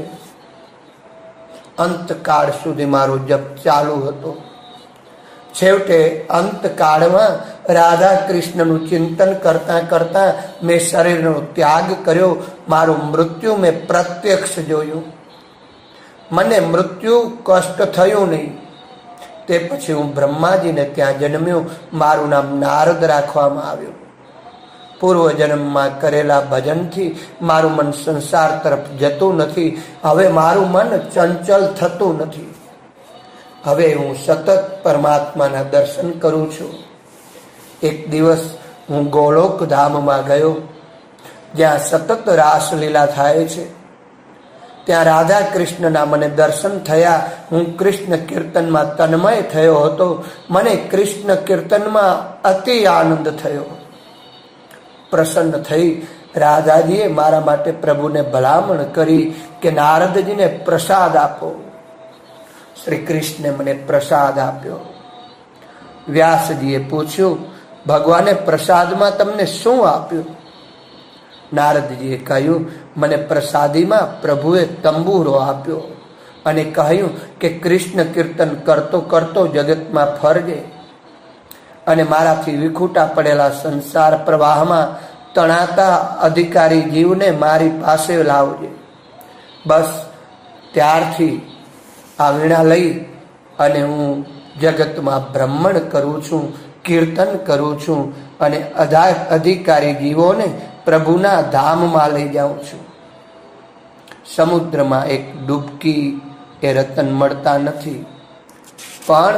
અંતકાળ સુધી મારો જપ ચાલુ હતો. છેવટે અંતકાળમાં રાધા કૃષ્ણનું ચિંતન કરતા કરતા મેં શરીરનો ત્યાગ કર્યો. મારું મૃત્યુ મેં પ્રત્યક્ષ જોયું. મને મૃત્યુ કષ્ટ થયું નહીં. તે પછી હું બ્રહ્માજીને ત્યાં જન્મ્યો. મારું નામ નારદ રાખવામાં આવ્યું. પૂર્વ જન્મમાં કરેલા ભજનથી મારું મન સંસાર તરફ જતું નથી. હવે મારું મન ચંચલ થતું નથી. હવે હું સતત પરમાત્માના દર્શન કરું છું. એક દિવસ હું ગોલોક ધામમાં ગયો, જ્યાં સતત રાસલીલા થાય છે. ત્યાં રાધા કૃષ્ણના મને દર્શન થયા. હું કૃષ્ણ કીર્તનમાં તન્મય થયો હતો. મને કૃષ્ણ કીર્તનમાં અતિ આનંદ થયો. પ્રસન્ન થઈ રાધાજીએ મારા માટે પ્રભુને ભલામણ કરી કે નારદજીને પ્રસાદ આપો. શ્રી કૃષ્ણે મને પ્રસાદ આપ્યો. વ્યાસજીએ પૂછ્યું, ભગવાને પ્રસાદમાં તમને શું આપ્યું? નારદજીએ કહ્યું, મને પ્રસાદીમાં પ્રભુએ તંબુરો આપ્યો અને કહ્યું કે કૃષ્ણ કીર્તન કરતો કરતો જગતમાં ફરજે અને મારાથી વિખૂટા પડેલા સંસાર પ્રવાહમાં તણાતા અધિકારી જીવને મારી પાસે લાવજે. બસ ત્યારથી આ વીણા લઈ અને હું જગતમાં ભ્રમણ કરું છું, કીર્તન કરું છું અને અધિકારી જીવોને પ્રભુના ધામમાં લઈ જાઉં છું. સમુદ્રમાં એક ડૂબકી એ રતન મળતા નથી, પણ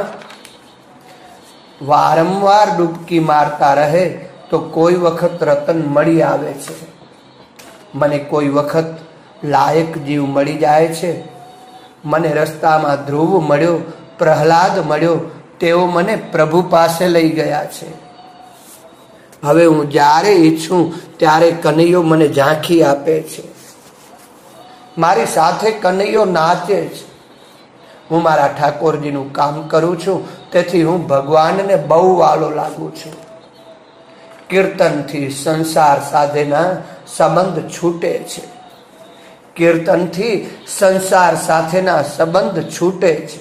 વારંવાર ડૂબકી મારતા રહે તો કોઈ વખત રતન મળી આવે છે. મને કોઈ વખત લાયક જીવ મળી જાય છે. મને રસ્તામાં ધ્રુવ મળ્યો, પ્રહલાદ મળ્યો. તેઓ મને પ્રભુ પાસે લઈ ગયા છે. હવે હું જ્યારે ઈચ્છું ત્યારે કનૈયો મને ઝાંખી આપે છે. મારી સાથે કનૈયો નાચે છે. હું મારા ઠાકોરજીનું કામ કરું છું, તેથી હું ભગવાનને બહુ વાલો લાગુ છું. કીર્તનથી સંસાર સાથેના સંબંધ છૂટે છે. કીર્તનથી સંસાર સાથેના સંબંધ છૂટે છે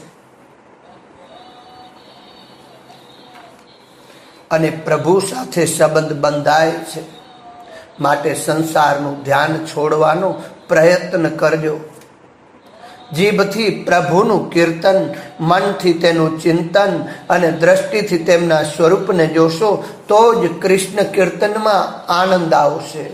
અને પ્રભુ સાથે સંબંધ બંધાય છે. માટે સંસારનું ધ્યાન છોડવાનો પ્રયત્ન કરજો. જીભથી પ્રભુનું કીર્તન, મનથી તેનું ચિંતન અને દ્રષ્ટિથી તેમના સ્વરૂપને જોશો તો જ કૃષ્ણ કીર્તનમાં આનંદ આવશે.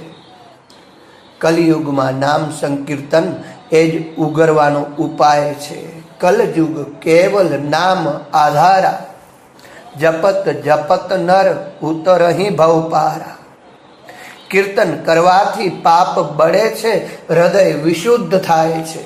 કલિયુગમાં નામ સંકીર્તન એ જ ઉગરવાનો ઉપાય છે. कलयुग केवल नाम आधारा, जपत जपत नर उतरही भवपारा। कीर्तन करवाथी पाप बड़े छे, हृदय विशुद्ध थाय छे।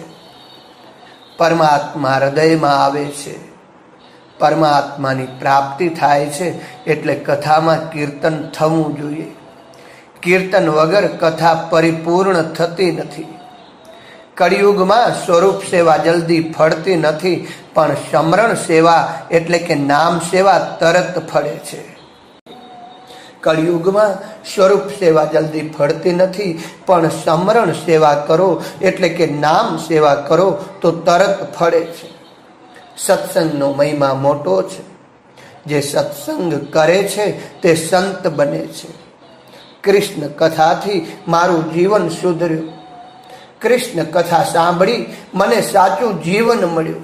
परमात्मा हृदय में आवे छे, परमात्मानी प्राप्ति थाय छे। एटले कथामां कीर्तन थवुं जोईए। कीर्तन वगर कथा परिपूर्ण थती नथी। कलियुग में स्वरूप सेवा जल्दी फळती नथी, पण समरण सेवा एटले के नाम सेवा तरत फळे छे। कलियुग में स्वरूप सेवा जल्दी फळती नथी, पण समरण सेवा करो एटले के नाम सेवा करो तो तरत फळे छे। सत्संगनो महिमा मोटो छे। जे सत्संग करे छे ते संत बने छे। कृष्ण कथाथी मारू जीवन सुधर्यु। कृष्ण कथा सांभળી मने साचू जीवन मळ्युं।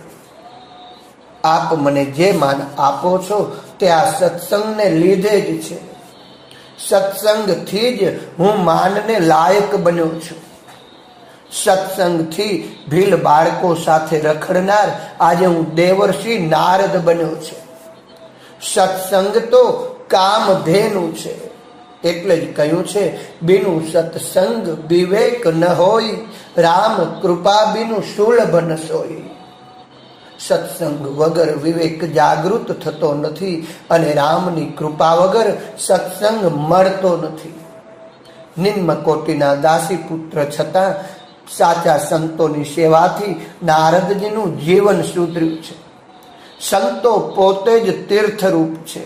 आप मने जे मान आपो छो ते आ सत्संग ने लीधे ज छे। सत्संग थी ज हूँ मानने लायक बन्यो छुं। सत्संग थी भील बाळको साथे रखड़नार आज हूँ देवर्षि नारद बन्यो छे। सत्संग तो कामधेनु छे। એટલે જ કહ્યું છે, બીનું સત્સંગ વિવેક ન હોય, રામ કૃપા બીનું સુલભ ન સોય। સત્સંગ વગર વિવેક જાગૃત થતો નથી અને રામની કૃપા વગર સત્સંગ મળતો નથી। નિમ્ન કોટીના દાસી પુત્ર છતાં સાચા સંતોની સેવાથી નારદજીનું જીવન સુધર્યું છે। સંતો પોતે જ તીર્થરૂપ છે।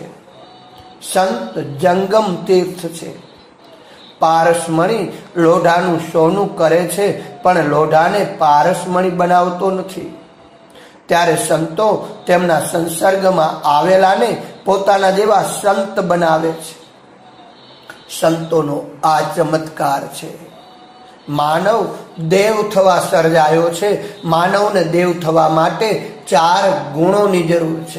संत जंगम तीर्थ छे। पारसमणी लोढ़ानु सोनु करे छे, पण लोढ़ाने पारसमणी बनावतो नथी। त्यारे संतो तेमना संसर्गमां आवेलाने पोताना जेवा संत बनावे छे। संतोनो आ चमत्कार छे। मानव देव थवा सर्जायो छे। मानवने देव थवा माटे चार गुणोनी जरूर छे।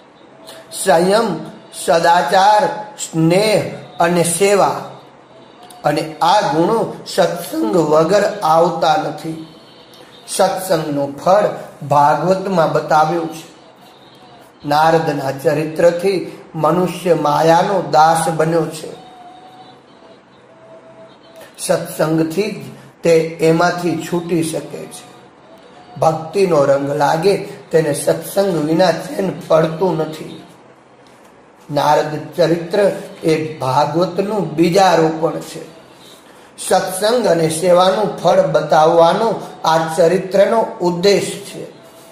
संयम, सदाचार, स्नेह अने सेवा। अने आ गुणो सत्संग वगर आवता नथी। सत्संगनो फळ भागवत में बताव्युं छे। नारदना चरित्रथी मनुष्य मायानो दास बन्यो छे। सत्संगथी ज ते एमांथी छूटी शके छे। भक्तिनो रंग लागे तेने सत्संग विना चैन पड़तुं नथी। नारद चरित्र ए भागवतनु बीजा रोपण छे। सत्संग अने सेवानु फळ बताववानो आ चरित्रनो उद्देश छे।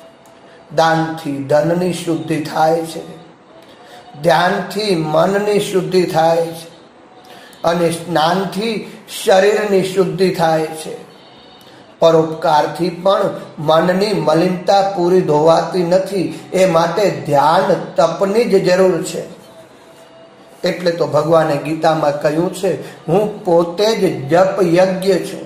दानथी धननी शुद्धि थाय छे। ध्यानथी मननी शुद्धि थाय छे अने स्नानथी शरीरनी शुद्धि थाय छे। परोपकारथी पण मननी मलिनता पूरी धोवाती नथी। ए माटे ध्यान तपनी ज जरूर छे। એટલે તો ભગવાને ગીતામાં કહ્યું છે, હું પોતે જ જપ યજ્ઞ છું।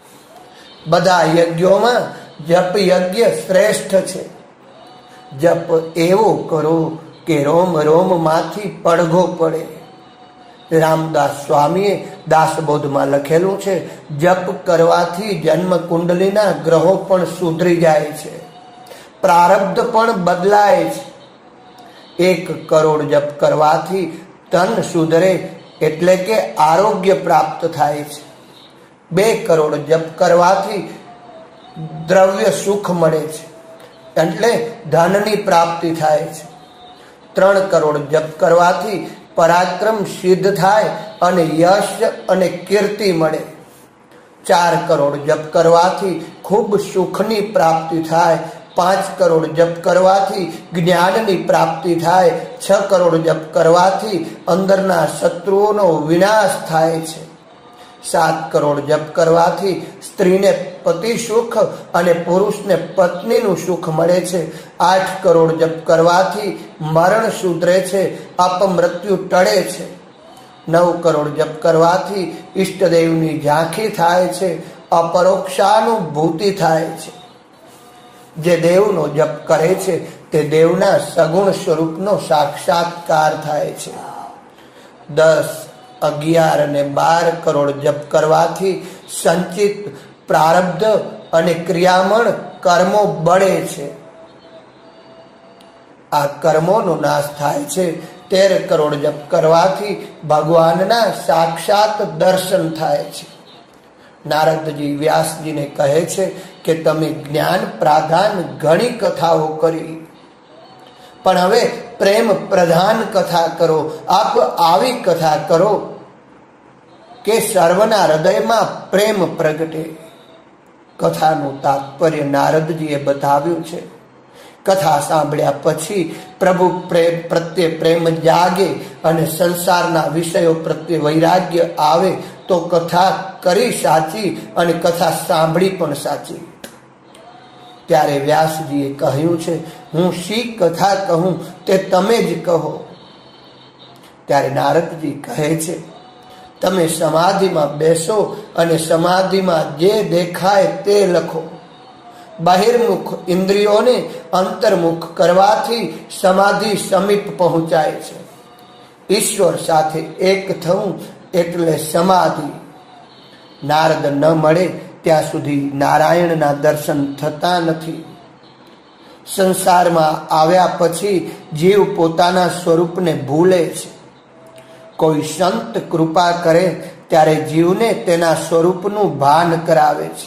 બધા યજ્ઞોમાં જપ યજ્ઞ શ્રેષ્ઠ છે। જપ એવો કરો કે રોમ રોમમાંથી પડઘો પડે। રામદાસ સ્વામીએ દાસબોધમાં લખેલું છે, જપ કરવાથી જન્મ કુંડલીના ગ્રહો પણ સુધરી જાય છે, પ્રારબ્ધ પણ બદલાય છે। એક કરોડ જપ કરવાથી तन सुधरे एटले के आरोग्य प्राप्त थाय छे। बे करोड़ जप करवाथी द्रव्य सुख मळे छे एटले धननी प्राप्ति थाय छे। त्रण करोड़ जप करवाथी पराक्रम सिद्ध थाय अने यश अने कीर्ति मळे। चार करोड़ जप करवाथी खूब सुखनी प्राप्ति थाय। पांच करोड़ जप करवाथी ज्ञाननी प्राप्ति थाय। छ करोड़ जप करवाथी अंदरना शत्रुओनो विनाश थाय छे। सात करोड़ जप करवाथी स्त्रीने पति सुख अने पुरुषने पत्नीनुं सुख मळे छे। आठ करोड़ जप करवाथी मरण सुधरे छे, अपमृत्यु टळे छे। नौ करोड़ जप करवाथी इष्टदेवनी झांखी थाय छे, अपरोक्षानुभूति थाय छे। जे देवनो जप करे छे ते देवना सगुण स्वरूपनो साक्षात्कार थाय छे। दस, अगियार अने बार करोड़ जप करवाथी संचित प्रारब्ध अने क्रियामण कर्मो बळे छे। આ કર્મોનો નાશ થાય છે. તેર કરોડ જપ કરવાથી ભગવાનના સાક્ષાત દર્શન થાય છે. નારદજી વ્યાસજીને કહે છે કે તમે જ્ઞાન પ્રધાન ઘણી કથાઓ કરી, પણ હવે પ્રેમ પ્રધાન કથા કરો. આપ આવી કથા કરો કે સર્વના હૃદયમાં પ્રેમ પ્રગટે. કથાનું તાત્પર્ય નારદજીએ બતાવ્યું છે. કથા સાંભળ્યા પછી પ્રભુ પ્રેમ પ્રત્યે પ્રેમ જાગે અને સંસારના વિષયો પ્રત્યે વૈરાગ્ય આવે તો કથા કરી સાચી અને કથા સાંભળી પણ સાચી. ત્યારે વ્યાસજીએ કહ્યું છે, હું શી કથા કહું તે તમે જ કહો. ત્યારે નારદજી કહે છે, તમે સમાધિમાં બેસો અને સમાધિમાં જે દેખાય તે લખો. બહિર્મુખ ઇન્દ્રિયોને અંતર્મુખ કરવાથી સમાધિ સમીપ પહોંચાય છે. ઈશ્વર સાથે એક થવું એટલે સમાધિ. નારદ ન મળે ત્યાં સુધી નારાયણના દર્શન થતા નથી. સંસારમાં આવ્યા પછી જીવ પોતાના સ્વરૂપને ભૂલે છે. કોઈ સંત કૃપા કરે ત્યારે જીવને તેના સ્વરૂપનું ભાન કરાવે છે.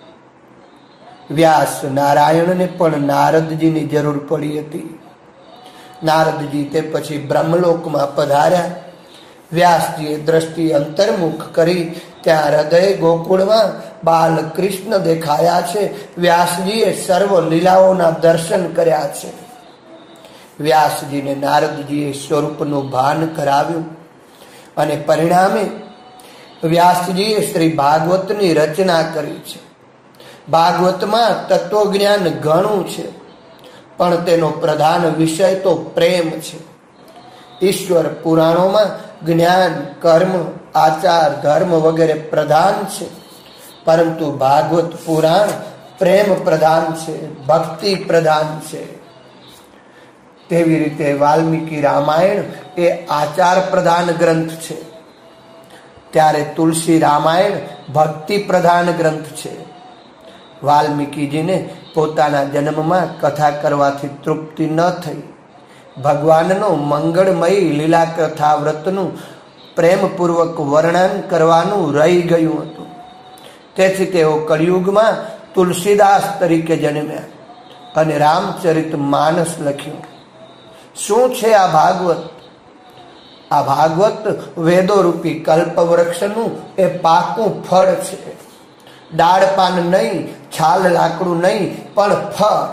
વ્યાસ નારાયણને પણ નારદજીની જરૂર પડી હતી. નારદજી તે પછી બ્રહ્મલોકમાં પધાર્યા. વ્યાસજીએ દ્રષ્ટિ અંતર્મુખ કરી. ત્યાં હૃદય ગોકુળમાં બાલકૃષ્ણ દેખાયા છે. વ્યાસજીએ સર્વ લીલાઓના દર્શન કર્યા છે. વ્યાસજીને નારદજીએ સ્વરૂપનું ભાન કરાવ્યું અને પરિણામે વ્યાસજીએ શ્રી ભાગવતની રચના કરી છે. ભાગવતમાં તત્વજ્ઞાન ઘણું છે, પણ તેનો પ્રધાન વિષય તો પ્રેમ છે. ઈશ્વર પુરાણોમાં જ્ઞાન, કર્મ, આચાર, ધર્મ વગેરે પ્રધાન છે, પરંતુ ભાગવત પુરાણ પ્રેમ પ્રધાન છે, ભક્તિ પ્રધાન છે. તેવી રીતે વાલ્મીકી રામાયણ એ આચાર પ્રધાન ગ્રંથ છે, ત્યારે તુલસી રામાયણ ભક્તિ પ્રધાન ગ્રંથ છે. વાલ્મીકીજીને પોતાના જન્મમાં કથા કરવાથી તૃપ્તિ ન થઈ. ભગવાનનો મંગળમય લીલા કથા વ્રતનું પ્રેમપૂર્વક વર્ણન કરવાનું રહી ગયું હતું. તેથી તેઓ કળિયુગમાં તુલસીદાસ તરીકે જન્મ્યા અને રામચરિત માનસ લખ્યું. શું છે આ ભાગવત? આ ભાગવત વેદો રૂપી કલ્પવૃક્ષનું એ પાકું ફળ છે. ડાળ પાન નહીં, છાલ લાકડું નહીં, પણ ફળ.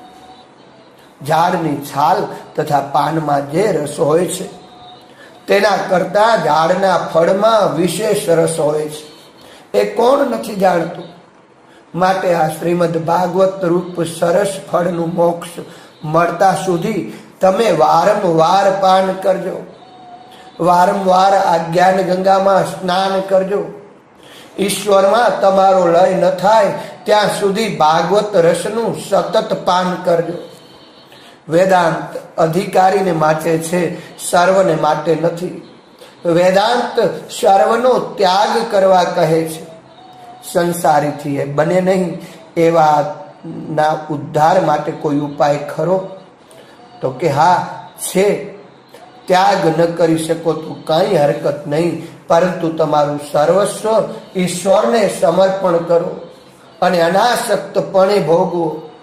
ઝાડની છાલ તથા પાનમાં જે રસ હોય છે તેના કરતા ઝાડના ફળમાં વિશેષ રસ હોય છે. એ કોણ નથી જાણતું? માટે આ શ્રીમદ ભાગવત રૂપ સરસ ફળનું મોક્ષ મળતા સુધી તમે વારંવાર પાન કરજો. વારંવાર આ જ્ઞાન ગંગામાં સ્નાન કરજો. ઈશ્વરમાં તમારો લય ન થાય ત્યાં સુધી ભાગવત રસનું સતત પાન કરજો. વેદાંત અધિકારીને માટે છે, સર્વને માટે નથી. વેદાંત સર્વનો ત્યાગ કરવા કહે છે. સંસારીથી એ બને નહીં. એવા ના ઉદ્ધાર માટે કોઈ ઉપાય ખરો? તો કે હા છે. ત્યાગ ન કરી શકો તો કઈ હરકત નહીં, પરંતુ તમારું સર્વસ્વ ઈશ્વરને સમર્પણ કરો અને અનાસક્તપણે ભોગવો.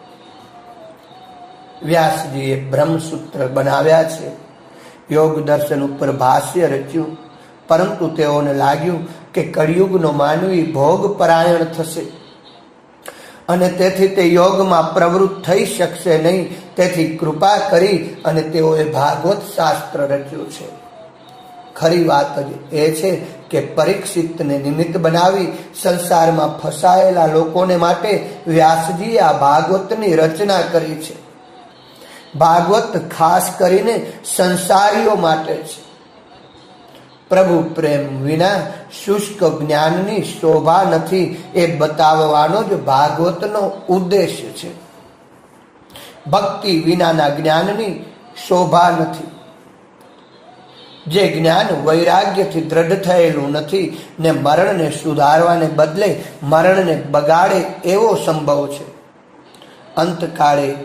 વ્યાસજીએ બ્રહ્મસૂત્ર બનાવ્યા છે, યોગ દર્શન ઉપર ભાષ્ય રચ્યું, પરંતુ તેઓને લાગ્યું કે કળિયુગનો માનવી ભોગ પરાયણ થશે અને તેથી તે યોગમાં પ્રવૃત્ત થઈ શકશે નહીં. તેથી કૃપા કરી અને તેઓએ ભાગવત શાસ્ત્ર રચ્યું છે. ખરી વાત જ એ છે કે પરીક્ષિતને નિમિત્ત બનાવી સંસારમાં ફસાયેલા લોકોને માટે વ્યાસજીએ આ ભાગવતની રચના કરી છે. ભાગવત ખાસ કરીને સંસારીઓ માટે છે. પ્રભુ પ્રેમ વિના શુષ્ક જ્ઞાનની શોભા નથી, એ બતાવવાનો જ ભાગવતનો ઉદ્દેશ્ય છે. ભક્તિ વિનાના જ્ઞાનની શોભા નથી. જે જ્ઞાન વૈરાગ્યથી દ્રઢ થયેલું નથી ને મરણને સુધારવાને બદલે મરણને બગાડે એવો સંભવ છે. અંતકાળે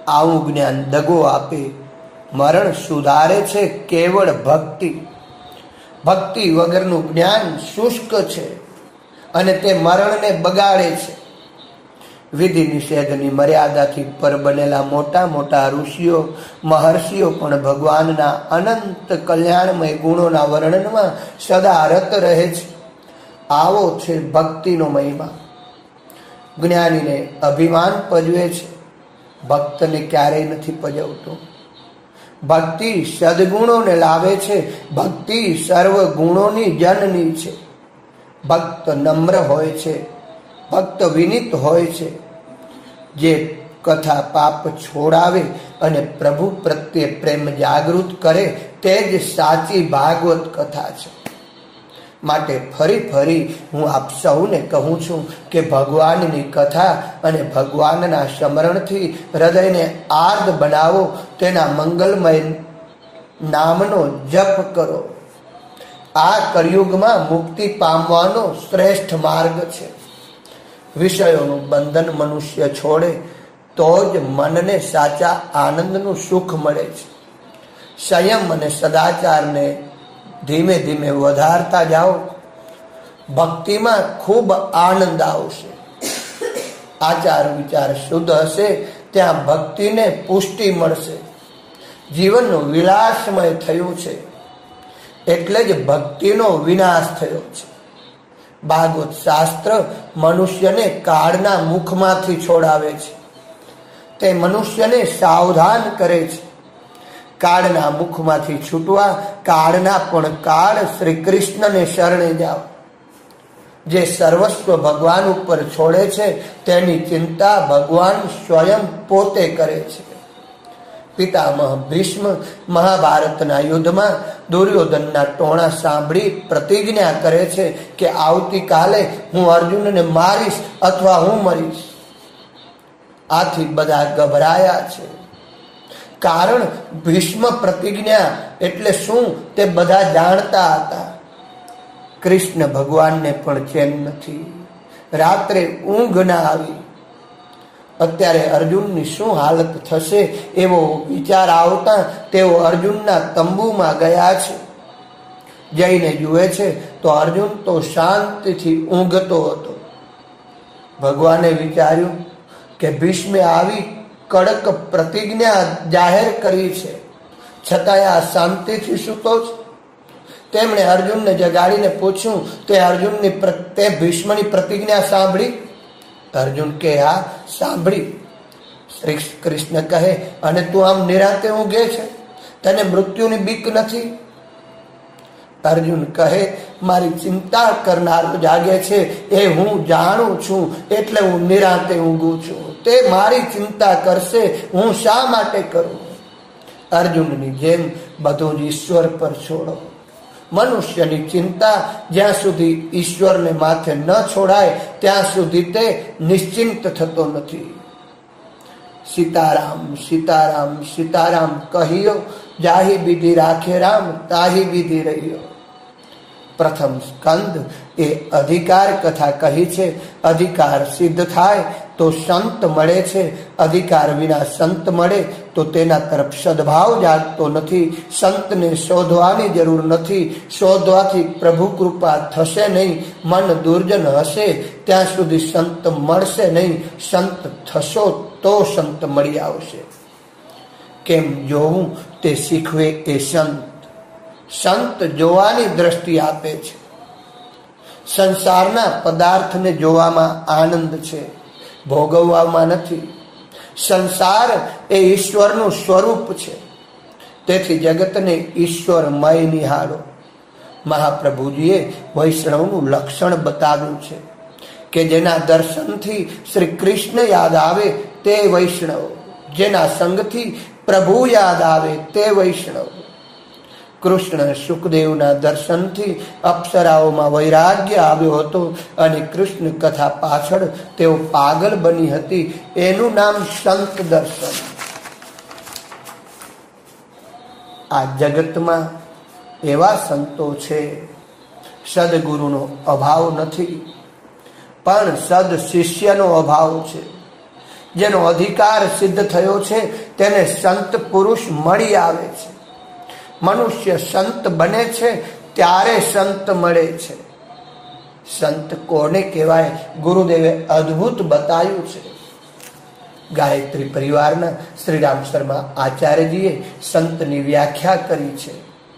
આવું જ્ઞાન દગો આપે. મરણ સુધારે છે કેવળ ભક્તિ. ભક્તિ વગરનું જ્ઞાન શુષ્ક છે અને તે મરણને બગાડે છે. વિધિ નિષેધની મર્યાદાથી પર બનેલા મોટા મોટા ઋષિઓ મહર્ષિઓ પણ ભગવાનના અનંત કલ્યાણમય ગુણોના વર્ણનમાં સદા રત રહે છે. આવો છે ભક્તિનો મહિમા. જ્ઞાનીને અભિમાન પજવે છે, ભક્તને ક્યારેય નથી પજવતો. ભક્તિ સદગુણોને લાવે છે. ભક્તિ સર્વ ગુણોની જનની છે. ભક્ત નમ્ર હોય છે, ભક્ત વિનિત હોય છે. જે કથા પાપ છોડાવે અને પ્રભુ પ્રત્યે પ્રેમ જાગૃત કરે તે જ સાચી ભાગવત કથા છે. માટે ફરી ફરી હું આપ સૌને કહું છું કે ભગવાનની કથા અને ભગવાનના સ્મરણથી હૃદયને આર્દ બનાવો. તેના મંગલમય નામનો જપ કરો. આ કળિયુગમાં મુક્તિ પામવાનો શ્રેષ્ઠ માર્ગ છે. વિષયોનું બંધન મનુષ્ય છોડે તો જ મનને સાચા આનંદનું સુખ મળે છે. સંયમ અને સદાચારને ધીમે ધીમે વધારતા જાઓ. ભક્તિમાં ખૂબ આનંદ આવશે. આચાર વિચાર શુદ્ધ હશે ત્યાં ભક્તિને પુષ્ટિ મળશે. જીવનનું વિલાસમય થયું છે એટલે જ ભક્તિનો વિનાશ થયો છે. ભાગવત શાસ્ત્ર મનુષ્યને કાળના મુખમાંથી છોડાવે છે. તે મનુષ્યને સાવધાન કરે છે. કાળના મુખમાંથી છૂટવા કાળના પણ કાળ શ્રી કૃષ્ણને શરણે જાઓ. જે સર્વસ્વ ભગવાન ઉપર છોડે છે તેની ચિંતા ભગવાન સ્વયં પોતે કરે છે. પિતામહ ભીષ્મ મહાભારતના યુદ્ધમાં દુર્યોધનના ટોણા સાંભળી પ્રતિજ્ઞા કરે છે કે આવતીકાલે હું અર્જુનને મારીશ અથવા હું મરીશ. આથી બધા ગભરાયા છે. કારણ ભીષ્મ પ્રતિજ્ઞા એટલે શું તે બધા જાણતા હતા. કૃષ્ણ ભગવાનને પણ ચેન નથી. રાત્રે ઊંઘ ના આવી. અત્યારે અર્જુનની શું હાલત થશે એવો વિચાર આવતા તેઓ અર્જુનના તંબુમાં ગયા છે. જઈને જુએ છે તો અર્જુન તો શાંતિથી ઊંઘતો હતો. ભગવાને વિચાર્યું કે ભીષ્મે આવી કડક પ્રતિજ્ઞા જાહેર કરી છે છતાંય આ શાંતિથી સૂતો છે. તેમણે અર્જુનને જગાડીને પૂછ્યું તે અર્જુનની તે ભીષ્મની પ્રતિજ્ઞા સાંભળી? અર્જુન કે હા સાંભળી. શ્રી કૃષ્ણ કહે અને તું આમ નિરાંતે ઊંઘે છે, તને મૃત્યુની બીક નથી? અર્જુન કહે મારી ચિંતા કરનારો જાગે છે એ હું જાણું છું એટલે હું નિરાંતે ઊંઘું છું. તે મારી ચિંતા કરશે, હું શા માટે કરું? અર્જુનની જેમ બધું જ ઈશ્વર પર છોડો. મનુષ્યની ચિંતા જ્યાં સુધી ઈશ્વરને માથે ન છોડાય ત્યાં સુધી તે નિશ્ચિંત થતો નથી. સીતારામ સીતારામ સીતારામ કહિયો, જાહી વિધિ રાખે રામ તાહી વિધિ રહ્યો. પ્રથમ સ્કંદ એ અધિકાર કથા કહી છે. અધિકાર સિદ્ધ થાય તો સંત મળે છે. અધિકાર વિના સંત મળે તો તેના તરફ સદભાવ જાગતો નથી. સંતને શોધવાની જરૂર નથી. શોધવાથી પ્રભુ કૃપા થશે નહીં. મન દુર્જન હશે ત્યાં સુધી સંત મળશે નહીં. સંત થશો તો સંત મળી આવશે. કેમ જોવું તે શીખવે એ સંત. સંત જોવાની દ્રષ્ટિ આપે છે. સંસારના પદાર્થને જોવામાં આનંદ છે, ભોગવવામાં નથી. સંસાર એ ઈશ્વરનું સ્વરૂપ છે. તેથી જગતને ઈશ્વરમય નિહાળો. મહાપ્રભુજીએ વૈષ્ણવનું લક્ષણ બતાવ્યું છે કે જેના દર્શનથી શ્રી કૃષ્ણ યાદ આવે તે વૈષ્ણવ, જેના સંગથી પ્રભુ યાદ આવે તે વૈષ્ણવ. કૃષ્ણ સુખદેવના દર્શનથી અપ્સરાઓમાં વૈરાગ્ય આવ્યો હતો અને કૃષ્ણ કથા પાછળ તેઓ પાગલ બની હતી. એનું નામ સંત દર્શન. આ જગતમાં એવા સંતો છે, સદગુરુનો અભાવ નથી પણ સદ શિષ્યનો અભાવ છે. જેનો અધિકાર સિદ્ધ થયો છે તેને સંત પુરુષ મળી આવે છે. મનુષ્ય સંત બને છે ત્યારે સંત મળે છે. સંત કોને કહેવાય? ગુરુદેવે અદ્ભુત બતાવ્યું છે. ગાયત્રી પરિવારના શ્રીરામ શર્મા આચાર્યજીએ સંતની વ્યાખ્યા કરી છે.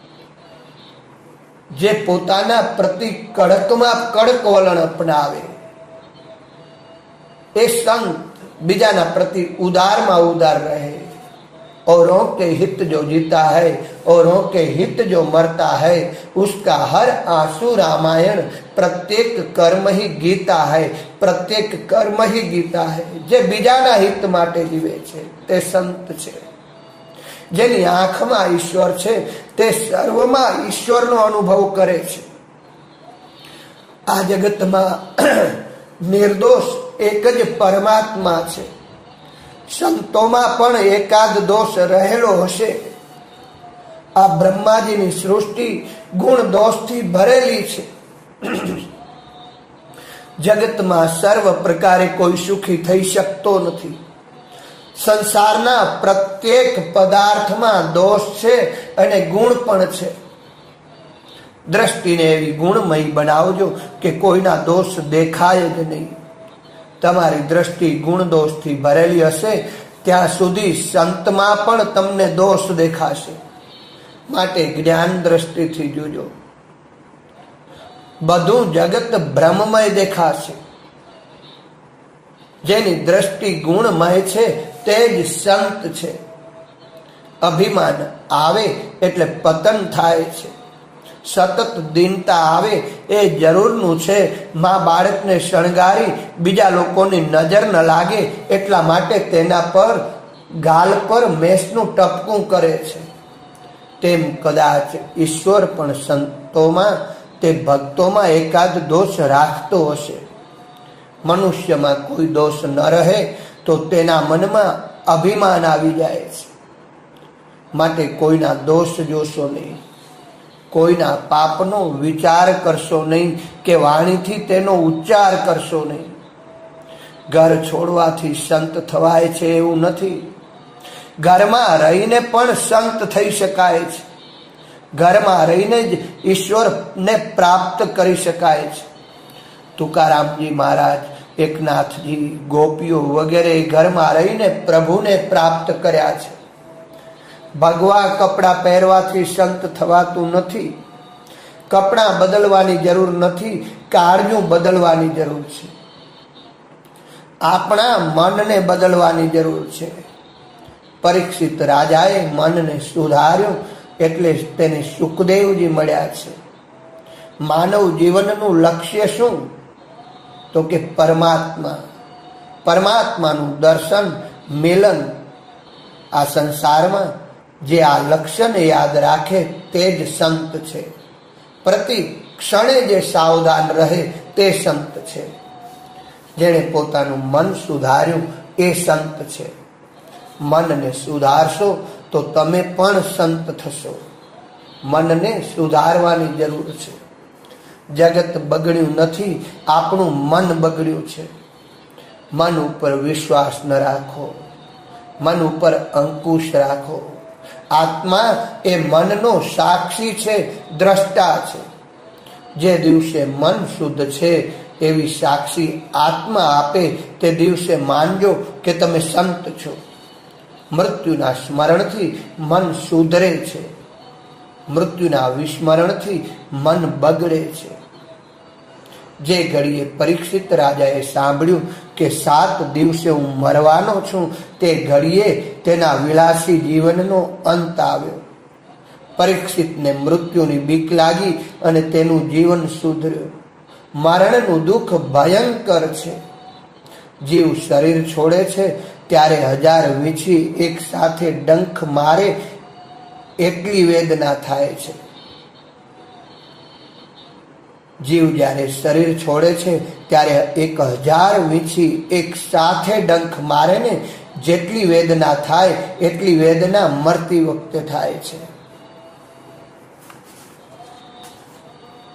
જે પોતાના પ્રતિ કડકમાં કડક વલણ અપનાવે એ સંત. બીજાના પ્રતિ उदार उदार रहे. औरों के हित जो जीता है, औरों के हित जो मरता है, उसका हर आंसू रामायण, प्रत्येक कर्म ही गीता है, प्रत्येक कर्म ही गीता है. जे बीजाना हित माटे जीवे छे ते संत छे. जेनी आंखमां ईश्वर छे ते सर्वमां ईश्वरनो अनुभव करे छे. आ जगतमां निर्दोष एक ज परमात्मा छे. संतोमां पण एकाद दोष रहेलो हशे. आ ब्रह्माजीनी सृष्टि गुण दोषथी भरेली छे. जगतमां सर्व प्रकारे कोई सुखी थई शकतो नथी. संसारना प्रत्येक पदार्थमां दोष छे अने गुण पण छे. दृष्टिने एवी गुणमयी बनावजो के कोईना दोष देखाय ज नहीं. તમારી દ્રષ્ટિ ગુણ દોષથી ભરેલી હશે ત્યાં સુધી સંતમાં પણ તમને દોષ દેખાશે. માટે જ્ઞાન દ્રષ્ટિથી જોજો. બધું જગત બ્રહ્મમય દેખાશે. જેની દ્રષ્ટિ ગુણમય છે તે જ સંત છે. અભિમાન આવે એટલે પતન થાય છે. સતત દીનતા આવે એ જરૂરનું છે. માં બાળકને શણગારી બીજા લોકોની નજર ન લાગે એટલા માટે તેના પર ગાલ પર મેસનું ટપકું કરે છે. તેમ કદાચ ઈશ્વર પણ સંતોમાં તે ભક્તોમાં એકાદ દોષ રાખતો હશે. મનુષ્યમાં કોઈ દોષ ન રહે તો તેના મનમાં અભિમાન આવી જાય છે. માટે કોઈના દોષ જોશો નહીં. કોઈના પાપનો વિચાર કરશો નહીં કે વાણીથી તેનો ઉચ્ચાર કરશો નહીં. ઘર છોડવાથી સંત થવાય છે એવું નથી. ઘરમાં રહીને પણ સંત થઈ શકાય છે. ઘરમાં રહીને જ ઈશ્વરને પ્રાપ્ત કરી શકાય છે. તુકારામજી મહારાજ, એકનાથજી, ગોપીઓ વગેરે ઘરમાં રહીને પ્રભુને પ્રાપ્ત કર્યા છે. ભગવા કપડા પહેરવાથી સંત થવાતું નથી. કપડા બદલવાની જરૂર નથી, કાળજું બદલવાની જરૂર છે. આપણા મનને બદલવાની જરૂર છે. પરીક્ષિત રાજાએ મનને સુધાર્યું એટલે તેને સુખદેવજી મળ્યા છે. માનવ જીવનનું લક્ષ્ય શું? તો કે પરમાત્મા. પરમાત્માનું દર્શન, મિલન. આ સંસારમાં જે આ લક્ષ્યને યાદ રાખે તે જ સંત છે. પ્રતિ ક્ષણે જે સાવધાન રહે તે સંત છે. જેણે પોતાનું મન સુધાર્યું એ સંત છે. મનને સુધારશો તો તમે પણ સંત થશો. મનને સુધારવાની જરૂર છે. જગત બગડ્યું નથી, આપણું મન બગડ્યું છે. મન ઉપર વિશ્વાસ ન રાખો. મન ઉપર અંકુશ રાખો. આત્મા એ મનનો સાક્ષી છે, દ્રષ્ટા છે. જે દિવસે મન શુદ્ધ છે એવી સાક્ષી આત્મા આપે તે દિવસે માનજો કે તમે સંત છો. મૃત્યુના સ્મરણથી મન સુધરે છે. મૃત્યુના વિસ્મરણથી મન બગડે છે. જે ઘડીએ પરીક્ષિત રાજાએ સાંભળ્યું કે સાત દિવસે હું મરવાનો છું, તે ઘડીએ તેના વિલાસી જીવનનો અંત આવ્યો. પરીક્ષિતને મૃત્યુની બીક લાગી અને તેનું જીવન સુધર્યું. મરણનું દુઃખ ભયંકર છે. જીવ શરીર છોડે છે ત્યારે હજાર વીછી એક સાથે ડંખ મારે એટલી વેદના થાય છે. જીવ જ્યારે શરીર છોડે છે ત્યારે એક હજાર વીછી એક સાથે ડંખ મારે ને જેટલી વેદના થાય એટલી વેદના મરતી વખતે થાય છે.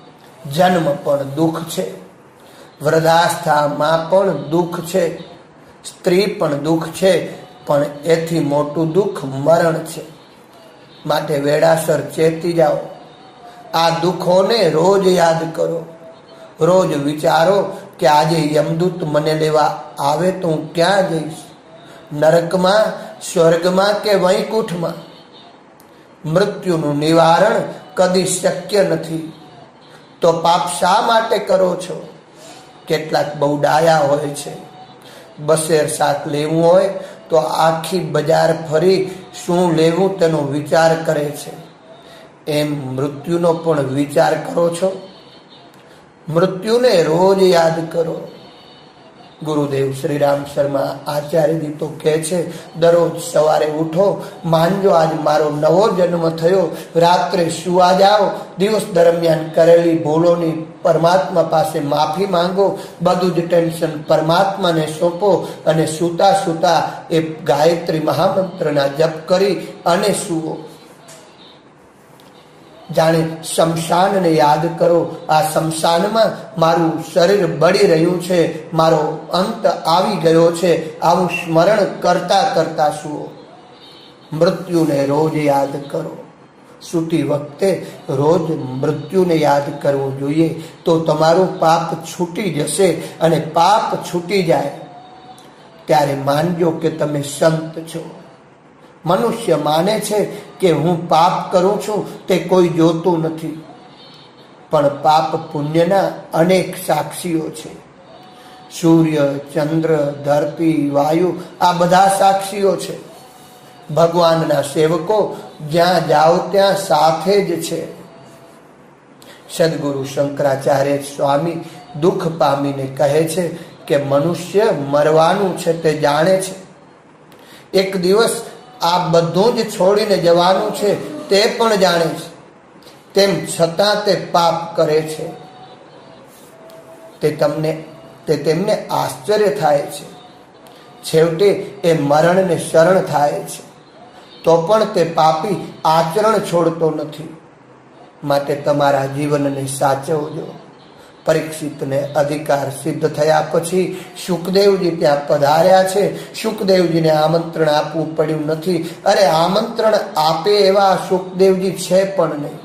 જન્મ પણ દુઃખ છે, વૃદ્ધાસ્થામાં પણ દુઃખ છે, સ્ત્રી પણ દુઃખ છે, પણ એથી મોટું દુઃખ મરણ છે. માટે વેળાસર ચેતી જાઓ. આ દુઃખોને રોજ યાદ કરો. રોજ વિચારો કે આજે યમદૂત મને લેવા આવે તો હું ક્યાં જઈશ? નરકમાં, સ્વર્ગમાં કે વૈકુંઠમાં? મૃત્યુનું નિવારણ કદી શક્ય નથી. તો પાપ શા માટે કરો છો? કેટલાક બહુ ડાયા હોય છે, બસેર શાક લેવું હોય તો આખી બજાર ફરી શું લેવું તેનો વિચાર કરે છે. એમ મૃત્યુનો પણ વિચાર કરો છો? મૃત્યુને રોજ યાદ કરો. ગુરુદેવ શ્રી રામ શર્મા આચાર્યજી તો કહે છે, દરરોજ સવારે ઉઠો, માનજો આજ મારો નવો જન્મ થયો. રાત્રે સુવા જાઓ, દિવસ દરમિયાન કરેલી ભૂલોની પરમાત્મા પાસે માફી માંગો. બધું જ ટેન્શન પરમાત્માને સોંપો અને સૂતા સૂતા એ ગાયત્રી મહામંત્રના જપ કરી અને સુવો. જાણે શમશાનને યાદ કરો. આ શમશાનમાં મારું શરીર બળી રહ્યું છે, મારો અંત આવી ગયો છે, આવું સ્મરણ કરતા કરતા સુઓ. મૃત્યુને રોજ યાદ કરો. સૂતી વખતે રોજ મૃત્યુને યાદ કરવું જોઈએ. તો તમારું પાપ છૂટી જશે અને પાપ છૂટી જાય ત્યારે માનજો કે તમે સંત છો. મનુષ્ય માને છે કે હું પાપ કરું છું તે કોઈ જોતું નથી, પણ પાપ પુણ્યના અનેક સાક્ષીઓ છે. સૂર્ય, ચંદ્ર, ધરતી, વાયુ આ બધા સાક્ષીઓ છે. ભગવાનના સેવકો જ્યાં જાઓ ત્યાં સાથે જ છે. સદગુરુ શંકરાચાર્ય સ્વામી દુઃખ પામીને કહે છે કે મનુષ્ય મરવાનું છે તે જાણે છે. એક દિવસ આ બધું જ છોડીને જવાનું છે તે પણ જાણે છે, તેમ છતાં તે પાપ કરે છે. તે તમને તે તેમને આશ્ચર્ય થાય છે. છેવટે એ મરણને શરણ થાય છે, તો પણ તે પાપી આચરણ છોડતો નથી. માટે તમારા જીવનને સાચવજો. પરીક્ષિતને અધિકાર સિદ્ધ થયા પછી શુકદેવજી ત્યાં પધાર્યા છે. શુકદેવજીને આમંત્રણ આપવું પડ્યું નથી. અરે આમંત્રણ આપે એવા શુકદેવજી છે પણ નહીં.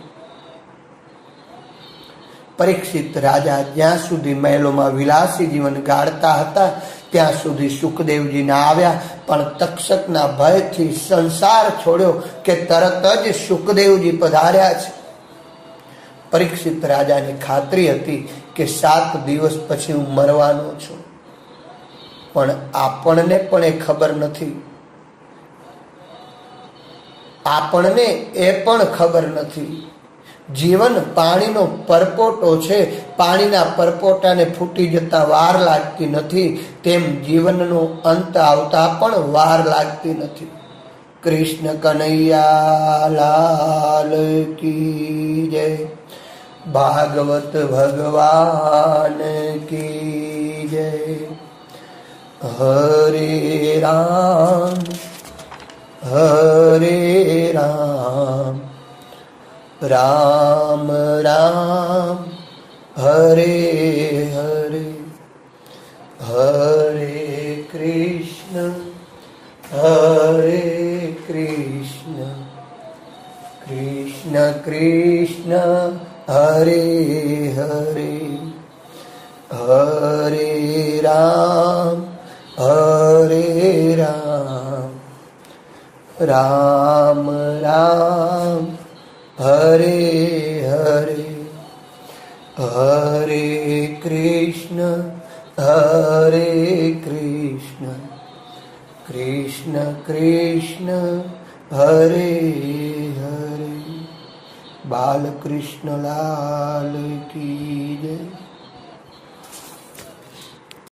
પરીક્ષિત રાજા જ્યાં સુધી મહેલોમાં વિલાસી જીવન ગાળતા હતા ત્યાં સુધી શુકદેવજી ના આવ્યા, પણ તક્ષકના ભયથી સંસાર છોડ્યો કે તરત જ શુકદેવજી પધાર્યા છે. પરીક્ષિત રાજાને ખાતરી હતી કે સાત દિવસ પછી હું મરવાનો છું, પણ આપણને પણ એ ખબર નથી. આપણને એ પણ ખબર નથી. જીવન પાણીનો પરપોટો છે. પાણીના પરપોટાને ફૂટી જતા વાર લાગતી નથી, તેમ જીવનનો અંત આવતા પણ વાર લાગતી નથી. કૃષ્ણ કનૈયા લાલ કી જય. ભાગવત ભગવાન કી જય. હરે રામ હરે રામ રામ રામ હરે હરે. હરે કૃષ્ણ હરે કૃષ્ણ કૃષ્ણ કૃષ્ણ હરે હરે. હરે રામ હરે રામ રામ રામ હરે હરે. હરે કૃષ્ણ હરે કૃષ્ણ કૃષ્ણ કૃષ્ણ હરે હરે. બાલકૃષ્ણ લાલ કી